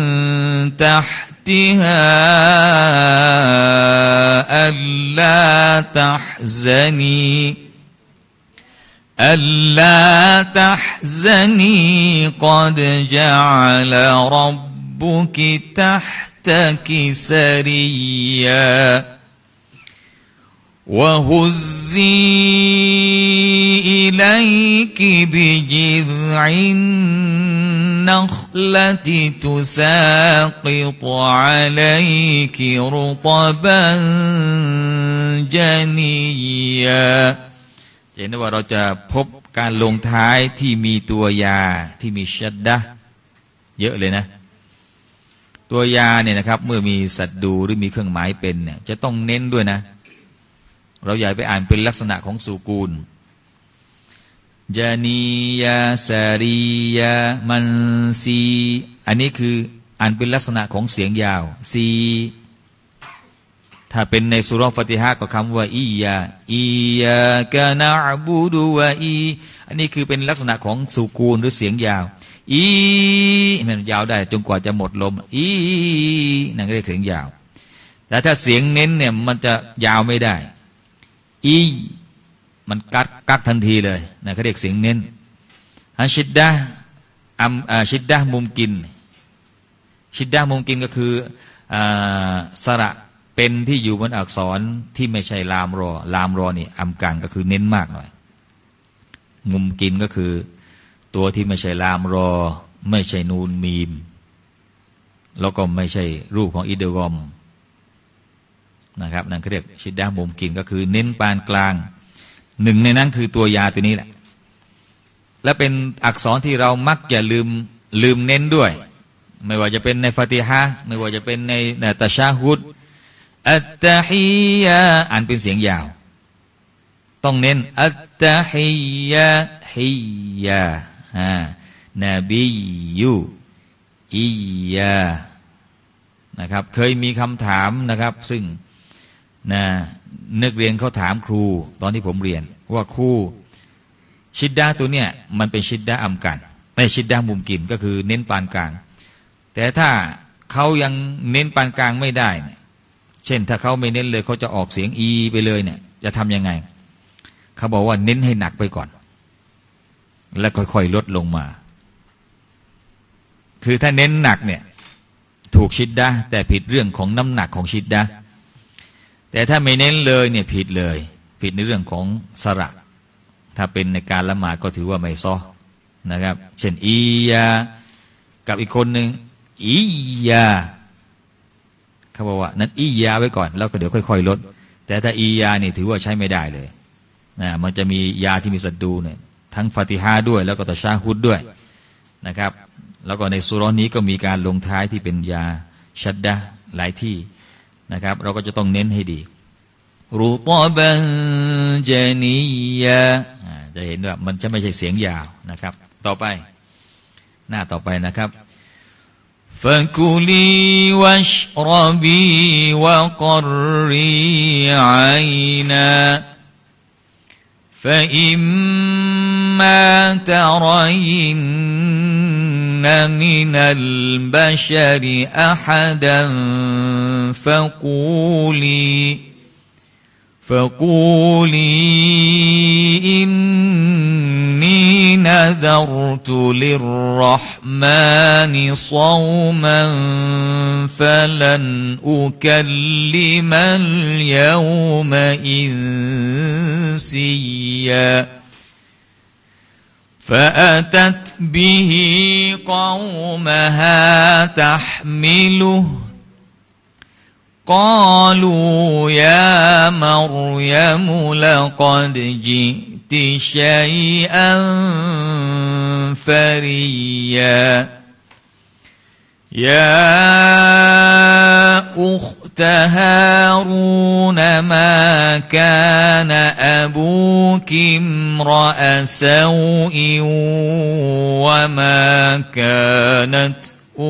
C: تحتها ألا تحزني ألا تحزني قد جعل ربك تحتك سريا وهزي إليك بجذع النخلة تساقط عليك رطبا جنياเห็นว่าเราจะพบการลงท้ายที่มีตัวยาที่มีชัดดะเยอะเลยนะตัวยาเนี่ยนะครับเมื่อมีสัตดูหรือมีเครื่องหมายเป็นเนี่ยจะต้องเน้นด้วยนะเราอย่าไปอ่านเป็นลักษณะของสูกูลจานียาสารียามันซีอันนี้คืออ่านเป็นลักษณะของเสียงยาวซีถ้าเป็นในสุเราะห์ฟาติฮะห์ก็คำว่าอียาอียากะนะอ์บุดุวะอีอันนี้คือเป็นลักษณะของสูกูลหรือเสียงยาวอีมันยาวได้จนกว่าจะหมดลมอีนั่นก็เรียกเสียงยาวแต่ถ้าเสียงเน้นเนี่ยมันจะยาวไม่ได้อีมันกัดกักทันทีเลยนะเขาเรียกเสียงเน้นฮันชิดดะอัมชิดดะมุมกินชิดดะมุมกินก็คือสระเป็นที่อยู่บนอักษรที่ไม่ใช่ลามรอลามรอนี่อัมกังก็คือเน้นมากหน่อยมุมกินก็คือตัวที่ไม่ใช่ลามรอไม่ใช่นูนมีมแล้วก็ไม่ใช่รูปของอิเดกอมนะครับนั่นเขาเรียกชิดดะมุมกินก็คือเน้นปานกลางหนึ่งในนั้นคือตัวยาตัวนี้แหละและเป็นอักษรที่เรามักจะลืมลืมเน้นด้วยไม่ว่าจะเป็นในฟาติฮะห์ไม่ว่าจะเป็นในในตะชาฮุดอัตตะฮิยะอ่านเป็นเสียงยาวต้องเน้นอัตตะฮิยะฮิยะฮะนบียูอียะนะครับเคยมีคำถามนะครับซึ่งนะนักเรียนเขาถามครูตอนที่ผมเรียนว่าครูชิดดะตัวเนี้ยมันเป็นชิดดะอัมกันแต่ชิดดะมุมกินก็คือเน้นปานกลางแต่ถ้าเขายังเน้นปานกลางไม่ได้เช่นถ้าเขาไม่เน้นเลยเขาจะออกเสียงอีไปเลยเนี่ยจะทำยังไงเขาบอกว่าเน้นให้หนักไปก่อนแล้วค่อยๆลดลงมาคือถ้าเน้นหนักเนี่ยถูกชิดดะแต่ผิดเรื่องของน้ำหนักของชิดดะแต่ถ้าไม่เน้นเลยเนี่ยผิดเลยผิดในเรื่องของสระถ้าเป็นในการละหมาดก็ถือว่าไม่ซอนะครับเช่นอียากับอีกคนหนึ่งอียาเขาบอกว่านั้นอียาไว้ก่อนแล้วก็เดี๋ยวค่อยๆลดแต่ถ้าอียานี่ถือว่าใช้ไม่ได้เลยนะมันจะมียาที่มีสัดดูเนี่ยทั้งฟาติฮาด้วยแล้วก็ตะชาฮุดด้วยนะครับแล้วก็ในซูเราะห์นี้ก็มีการลงท้ายที่เป็นยาชัดดะหลายที่นะครับเราก็จะต้องเน้นให้ดีรูตอบันจานียะจะเห็นว่ามันจะไม่ใช่เสียงยาวนะครับต่อไปหน้าต่อไปนะครับ
D: فكلي واشربي وقري عينا فإما ترين من البشر أحدا فقولي فقولي إني نذرت للرحمن صوما فلن أكلم اليوم إنسيا فأتت به قومها تحمله قالوا يا مريم لقد جئت شيئا فريا يا أخت هارون ما كان أبوك امرأ سوء وما كانت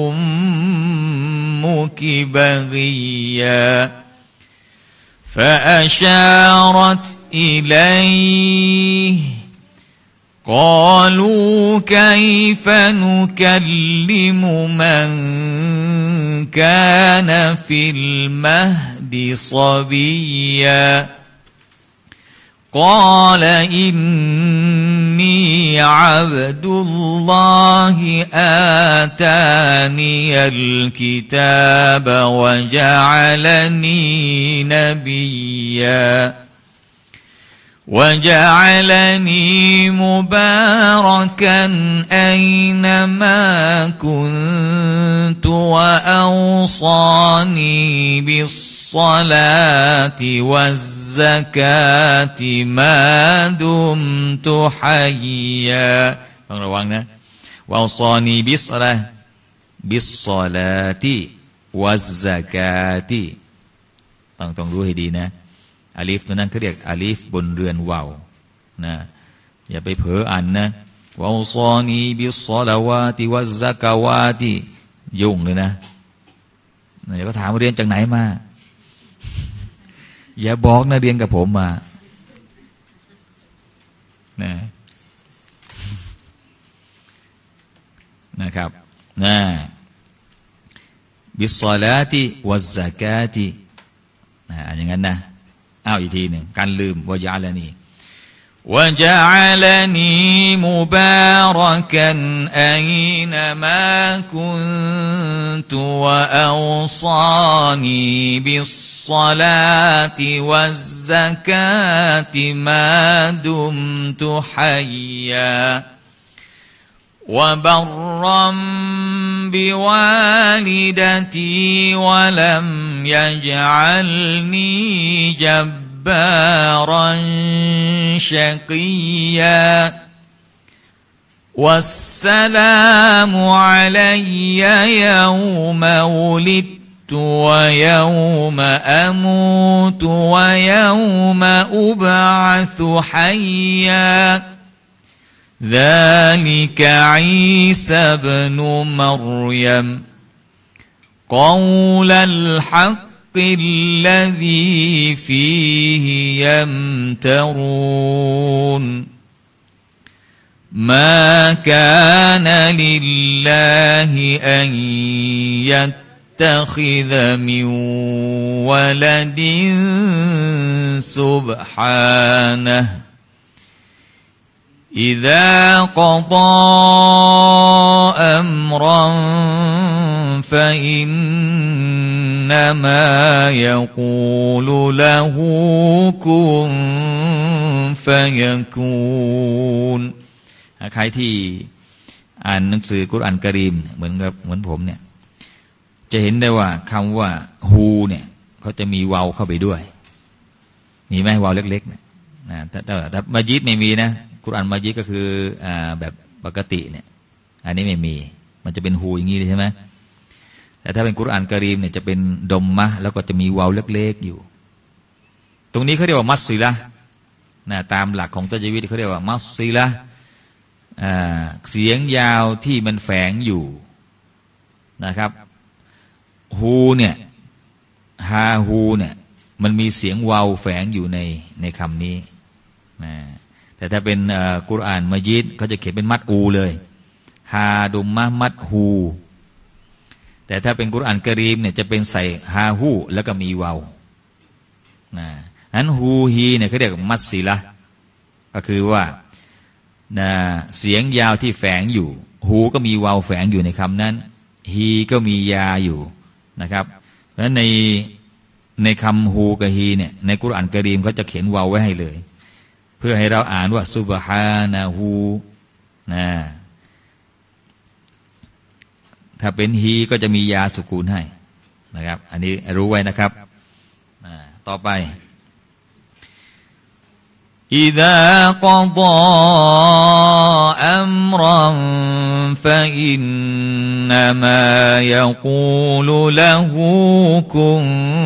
D: أمك بغيا فأشارت إليه قالوا كيف نكلم من كان في المهد صبيا قال إني عبد الله آتاني الكتاب وجعلني نبيا وجعلني مباركا أينما كنت وأوصاني بالصلاة والزكاة ما دمت حيا ต้องระวังนะวะอัลซอนีบิศอะไรบิศศอลาติวัซซะกาติต้องต้องรู้ให้ดีนะอาลีฟตัวนั้นเขาเรียกอาลีฟบนเรือนว่าวนะอย่าไปเผลออ่านนะวะอัลซอนีบิศศอลาวาติวัซซะกาวาติยุ่งเลยนะเดี๋ยวก็ถามเรียนจากไหนมาอย่าบอกนะเรียนกับผมมานะนะครับนะบิศศอลาติวัซซะกาตินะอย่างนั้นนะอ้าวอีกทีหนึ่งการลืมวะญะอะละนีوجعلني مباركا أينما كنت وأوصاني بالصلاة والزكاة ما دمت حيا وبرا بوالدتي ولم يجعلني جبارا جبارا شقيا والسلام علي يوم ولدت ويوم أموت ويوم أبعث حيا ذلك عيسى ابن مريم قول الحق الذي فيه يمترون ما كان لله أن يتخذ من ولد سبحانه إذا قضى أمرا فإن إنما يقول له كن فيكونใครที่อ่านหนังสือกุรอานกะรีมเหมือนกับเหมือนผมเนี่ยจะเห็นได้ว่าคำว่าฮูเนี่ยเขาจะมีวาวเข้าไปด้วยมีไหมวาวเล็กๆเนี่ยนะแต่แต่ถ้ามัจิดไม่มีนะกุรอานมัจิดก็คืออ่าแบบปกติเนี่ยอันนี้ไม่มีมันจะเป็นฮูอย่างนี้เลยใช่ไหมแต่ถ้าเป็นกุรอานกะรีมเนี่ยจะเป็นดมมะแล้วก็จะมีวาวเล็กๆอยู่ตรงนี้เขาเรียกว่ามัสซิละนะตามหลักของตัจวีดเขาเรียกว่ามัสซิละเสียงยาวที่มันแฝงอยู่นะครับฮูเนี่ยฮาฮูเนี่ยมันมีเสียงวาวแฝงอยู่ในในคำนี้นะแต่ถ้าเป็นกุรอานมัจิดเขาจะเขียนเป็นมัดอูเลยฮาดุมมะมัดฮูแต่ถ้าเป็นกุรอานกะรีมเนี่ยจะเป็นใส่ฮาฮูแล้วก็มีวาวนะนั้นฮูฮีเนี่ยเขาเรียกมัสซิละก็คือว่านะเสียงยาวที่แฝงอยู่ฮูก็มีวาวแฝงอยู่ในคำนั้นฮีก็มียาอยู่นะครับเพราะฉะนั้นในในคำฮูกับฮีเนี่ยในกุรอานกะรีมเขาจะเขียนวาวไว้ให้เลยเพื่อให้เราอ่านว่าซุบฮานะฮูนะถ้าเป็นฮีก็จะมียาสุกูนให้นะครับอันนี้รู้ไว้นะครับต่อไปإذا قضى أمرا فإنما يقول له كن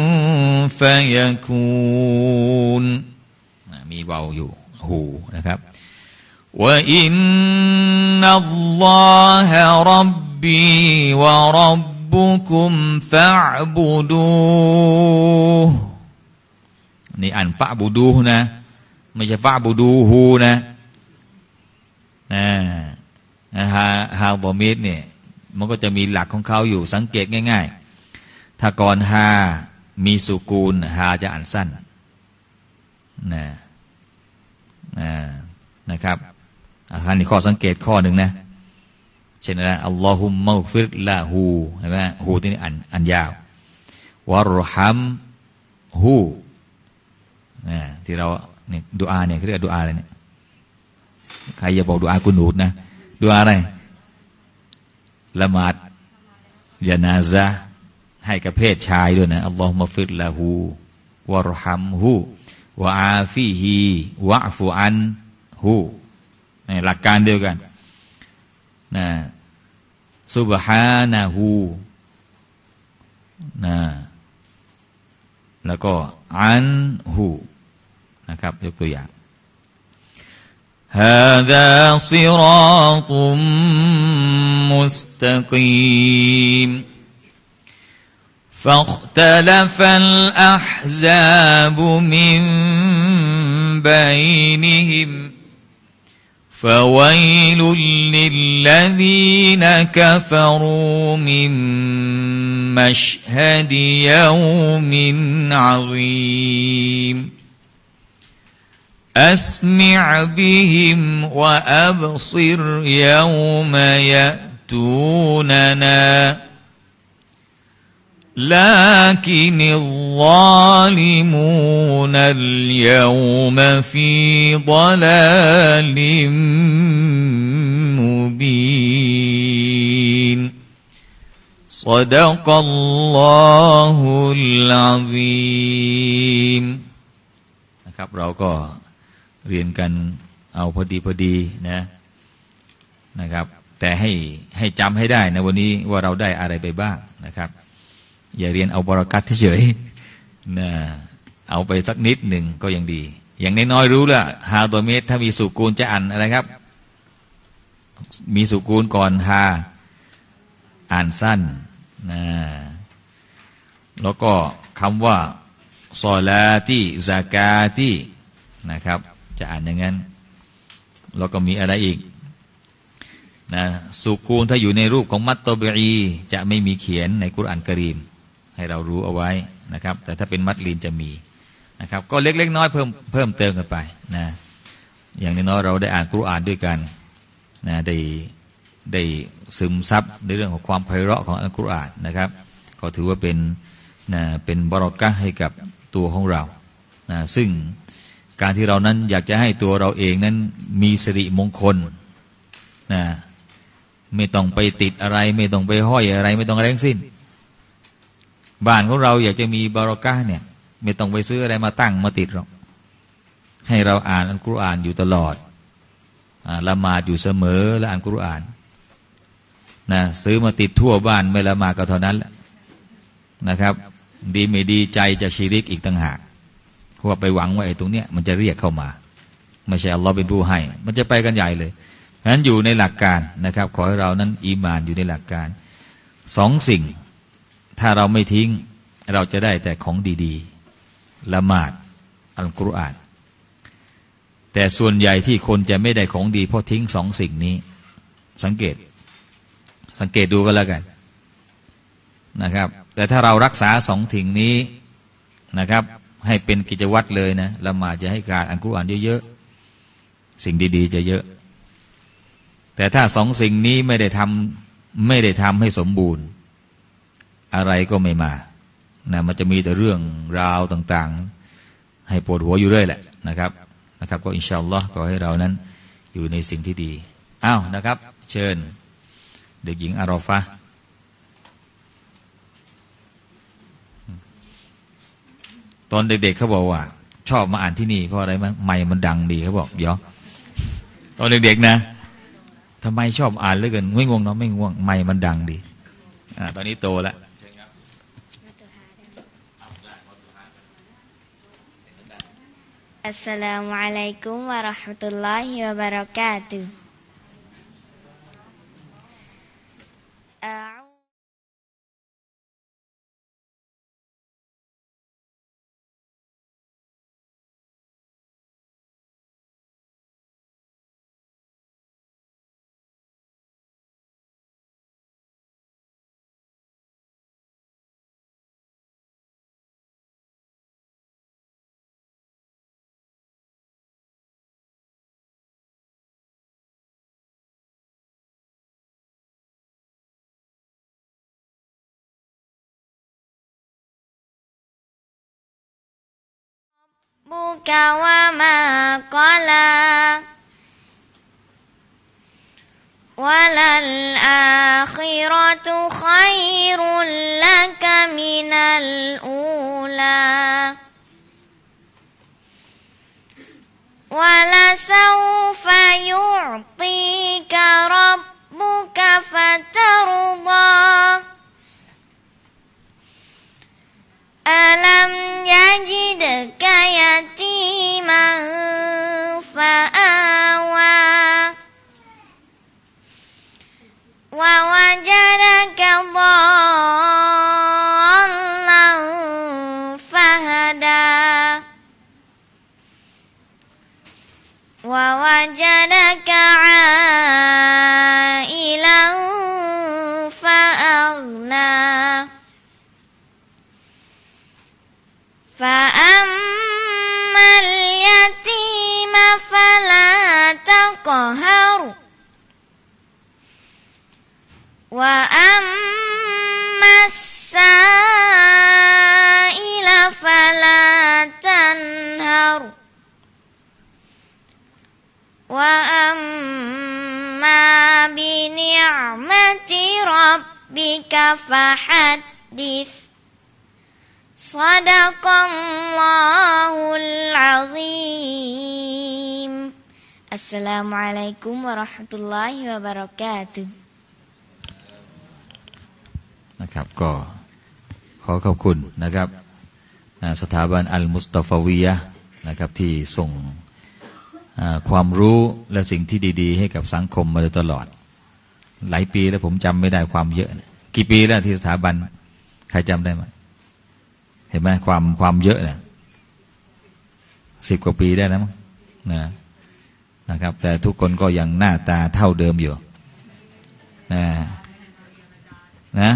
D: فيكون มีเบาอยู่หูนะครับ وإن الله ربي وربكم فاعبدوه นี่อ่านฟะบูดูนะไม่ใช่ฟะบูดูฮูนะนะฮาฮาบอมิดเนี่ยมันก็จะมีหลักของเขาอยู่สังเกตง่ายๆถ้าก่อนฮามีสุกูลฮาจะอ่านสั้นนะนะนะครับอันนี้ข้อสังเกตข้อหนึ่งนะเช่นอะไรอัลลอฮุมมัฆฟิรละฮูเห็นไหมฮูที่นี่อ่านอ่านยาววะรฮัมฮูนะที่เราเนี่ยดุอาเนี่ยเขาเรียกดุอาอะไรเนี่ยใครอย่าบอกดุอากุนูดนะดุอาอะไรละหมาดญะนาซะห์ให้กับเพศชายด้วยนะอัลลอฮุมะฟิรละฮูวะรฮัมฮูวะอาฟีฮีวะอฟุอันฮูนี่หลักการเดียวกันนะซุบฮานะฮูนะแล้วก็อันฮูนะครับยกตัวอย่าง هذا صراط مستقيم فاختلف الأحزاب من بينهم فويل للذين كفروا من مشهد يوم عظيم أسمع بهم وأبصر يوم يأتوننا لكن الظالمون اليوم في ضلال مبين صدق الله العظيم นะครับเราก็เรียนกันเอาพอดีพอดีนะนะครับแต่ให้ให้จำให้ได้นะวันนี้ว่าเราได้อะไรไปบ้างนะครับอย่าเรียนเอาบารอกัตเฉยๆนะเอาไปสักนิดหนึ่งก็ยังดีอย่างน้อยๆรู้ละฮาตัวเมตถ้ามีสุกูลจะอ่านอะไรครับมีสุกูลก่อนฮาอ่านสั้นนะแล้วก็คำว่าซอลาตีซากาตีนะครับจะอ่านอย่างนั้นแล้วก็มีอะไรอีกนะสุกูลถ้าอยู่ในรูปของมัตตบีจะไม่มีเขียนในกุรอานกะรีมให้เรารู้เอาไว้นะครับแต่ถ้าเป็นมัตลีนจะมีนะครับก็เล็กๆน้อยเพิ่มเพิ่มเติมกันไปนะอย่างน้อยเราได้อ่านกุรอานด้วยกันนะได้ได้ซึมซับในเรื่องของความไพเราะของอัลกุรอานนะครับก็ถือว่าเป็น
C: นะเป็นบารอกะห์ให้กับตัวของเรานะซึ่งการที่เรานั้นอยากจะให้ตัวเราเองนั้นมีสิริมงคลนะไม่ต้องไปติดอะไรไม่ต้องไปห้อยอะไรไม่ต้องอะไรทั้งสิ้นบ้านของเราอยากจะมีบารอกะห์เนี่ยไม่ต้องไปซื้ออะไรมาตั้งมาติดหรอกให้เราอ่านอัลกุรอานอยู่ตลอดละหมาดอยู่เสมอและอ่านกุรอานนะซื้อมาติดทั่วบ้านไม่ละหมาดก็เท่านั้นแหละนะครับดีไม่ดีใจจะชิริกอีกต่างหากเพราะว่าไปหวังว่าไอ้ตรงเนี้ยมันจะเรียกเข้ามาไม่ใช่อัลลอฮ์เป็นผู้ให้มันจะไปกันใหญ่เลยฉะนั้นอยู่ในหลักการนะครับขอให้เรานั้นอีหม่านอยู่ในหลักการสองสิ่งถ้าเราไม่ทิ้งเราจะได้แต่ของดีๆละหมาดอัลกุรอานแต่ส่วนใหญ่ที่คนจะไม่ได้ของดีเพราะทิ้งสองสิ่งนี้สังเกตสังเกตดูกันแล้วกันนะครับแต่ถ้าเรารักษาสองสิ่งนี้นะครับให้เป็นกิจวัตรเลยนะละหมาดจะให้การอ่านกุรอานเยอะๆสิ่งดีๆจะเยอะแต่ถ้าสองสิ่งนี้ไม่ได้ทำไม่ได้ทำให้สมบูรณ์อะไรก็ไม่มานะมันจะมีแต่เรื่องราวต่างๆให้ปวดหัวอยู่เรื่อยแหละนะครับนะครับก็อินชาอัลลอฮ์ขอให้เรานั้นอยู่ในสิ่งที่ดีอ้าวนะครับเชิญเด็กหญิงอารอฟะตอนเด็กๆเขาบอกว่าชอบมาอ่านที่นี่เพราะอะไรมั้ยไมค์มันดังดีเขาบอกเดี๋ยวตอนเด็กๆนะทำไมชอบอ่านเหลือเกินไม่ง่วงเนาะไม่ง่วงไมค์มันดังดีอ่าตอนนี้โตแล้ว
E: อัสสลามุอะลัยกุมวะเราะห์มะตุลลอฮิวะบะเราะกาตุฮ์บุกวะมากอลาวะลัลอาคิเราะตุค็อยรุลลักมินัลอูลาวะละซอฟะยุอ์ตีกะร็อบบุกฟะตัรฎออัลัมยะจิดกะยะตีมันฟะอาวาวะวะจะดะกะฎอลลันฟะฮะดาวะวะจะดะกะอาอิลันฟะอัฆนาفأما اليتيم فلا تقهر وأما السائل فلا تنهر وأما بنعمة ربك فحدث Sadaqallahul azim. Assalamualaikum warahmatullahi wabarakatuh.
C: นะครับก็ขอขอบคุณนะครับสถาบันอัลมุสตาฟาวียะห์นะครับที่ส่งความรู้และสิ่งที่ดีๆให้กับสังคมมาโดยตลอดหลายปีแล้วผมจำไม่ได้ความเยอะกี่ปีแล้วที่สถาบันใครจำได้ไหมเห็นไหมความความเยอะเนี่ยสิบกว่าปีได้นะมั้งนะนะครับแต่ทุกคนก็ยังหน้าตาเท่าเดิมอยู่นะนะ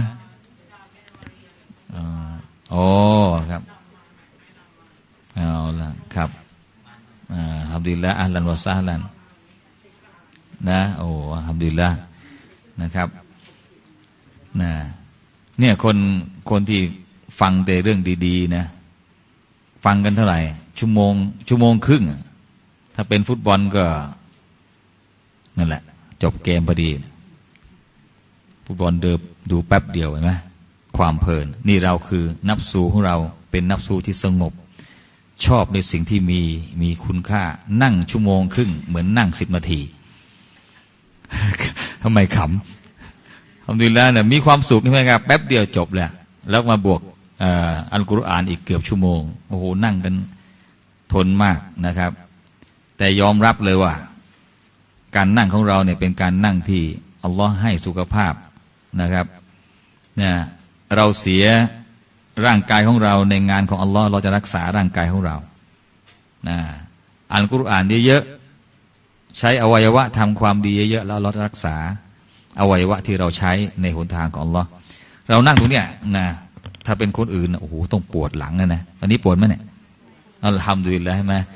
C: อ๋อครับเอาละครับอัลฮัมดุลิลละห์อัลลันวะซะฮลันนะโอ้อัลฮัมดุลิลละห์นะครับนะเนี่ยคนคนที่ฟังแต่เรื่องดีๆนะฟังกันเท่าไหร่ชั่วโมงชั่วโมงครึ่งถ้าเป็นฟุตบอลก็นั่นแหละจบเกมพอดีฟุตบอลเดิมดูแป๊บเดียวเห็นไหมความเพลินนี่เราคือนับสูของเราเป็นนับสูที่สงบชอบในสิ่งที่มีมีคุณค่านั่งชั่วโมงครึ่งเหมือนนั่งสิบนาทีทำไมขำทำดีแล้วเนี่ยมีความสุขใช่ไหมครับแป๊บเดียวจบเลยแล้วมาบวกอัลกุรอานอีกเกือบชั่วโมงโอ้โหนั่งกันทนมากนะครับแต่ยอมรับเลยว่าการนั่งของเราเนี่ยเป็นการนั่งที่อัลลอฮ์ให้สุขภาพนะครับเนี่ยเราเสียร่างกายของเราในงานของอัลลอฮ์เราจะรักษาร่างกายของเรานะอ่านกุรอานเยอะๆใช้อวัยวะทำความดีเยอะๆแล้วเราจะรักษาอวัยวะที่เราใช้ในหนทางของอัลลอฮ์เรานั่งตรงเนี้ยนะถ้าเป็นคนอื่นโอ้โหต้องปวดหลังนะนะอันนี้ปวดไหมเนี่ยอัลฮัมดุลิลละห์ใช่ไหม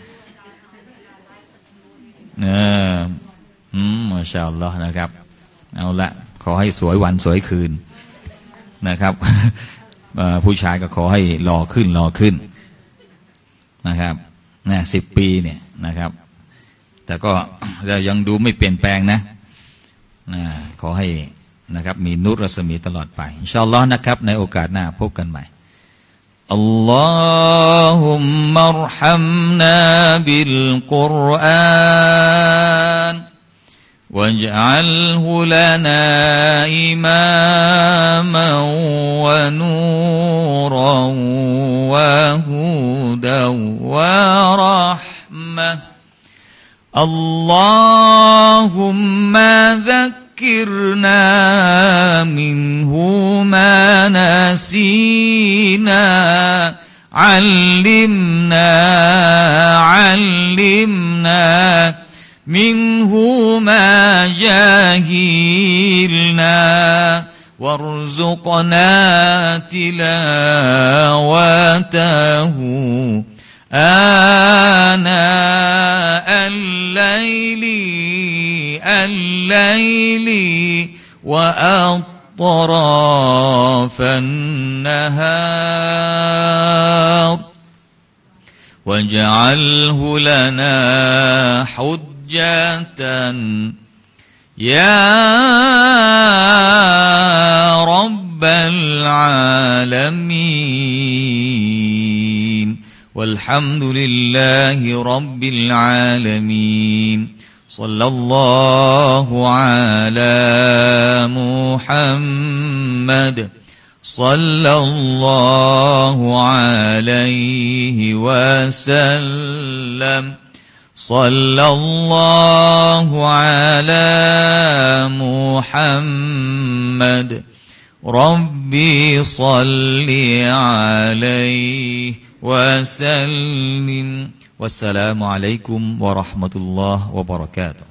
C: เอออืมมาชาอัลลอฮ์นะครับเอาละขอให้สวยวันสวยคืนนะครับผู้ชายก็ขอให้หล่อขึ้นหล่อขึ้นนะครับนะสิบปีเนี่ยนะครับแต่ก็เรายังดูไม่เปลี่ยนแปลงนะนะขอให้นะครับมีนุรรัศมีตลอดไปอินชาอัลลอฮ์นะครับในโอกาสหน้าพบกันใหม่อัลลอฮุมมัรฮัมนาบิลกุรอานواجعله لنا إماما ونورا وهدى ورحمة اللهم ذكرنا منه ما نسينا علمنا علمنا منه ما جاهلنا وارزقنا تلاوته آناء الليل الليل وأطراف النهار واجعله لنا حجة يا رب العالمين والحمد لله رب العالمين صلى الله على محمد صلى الله عليه وسلم صلى الله على محمد ربي صل عليه وسلم والسلام عليكم ورحمة الله وبركاته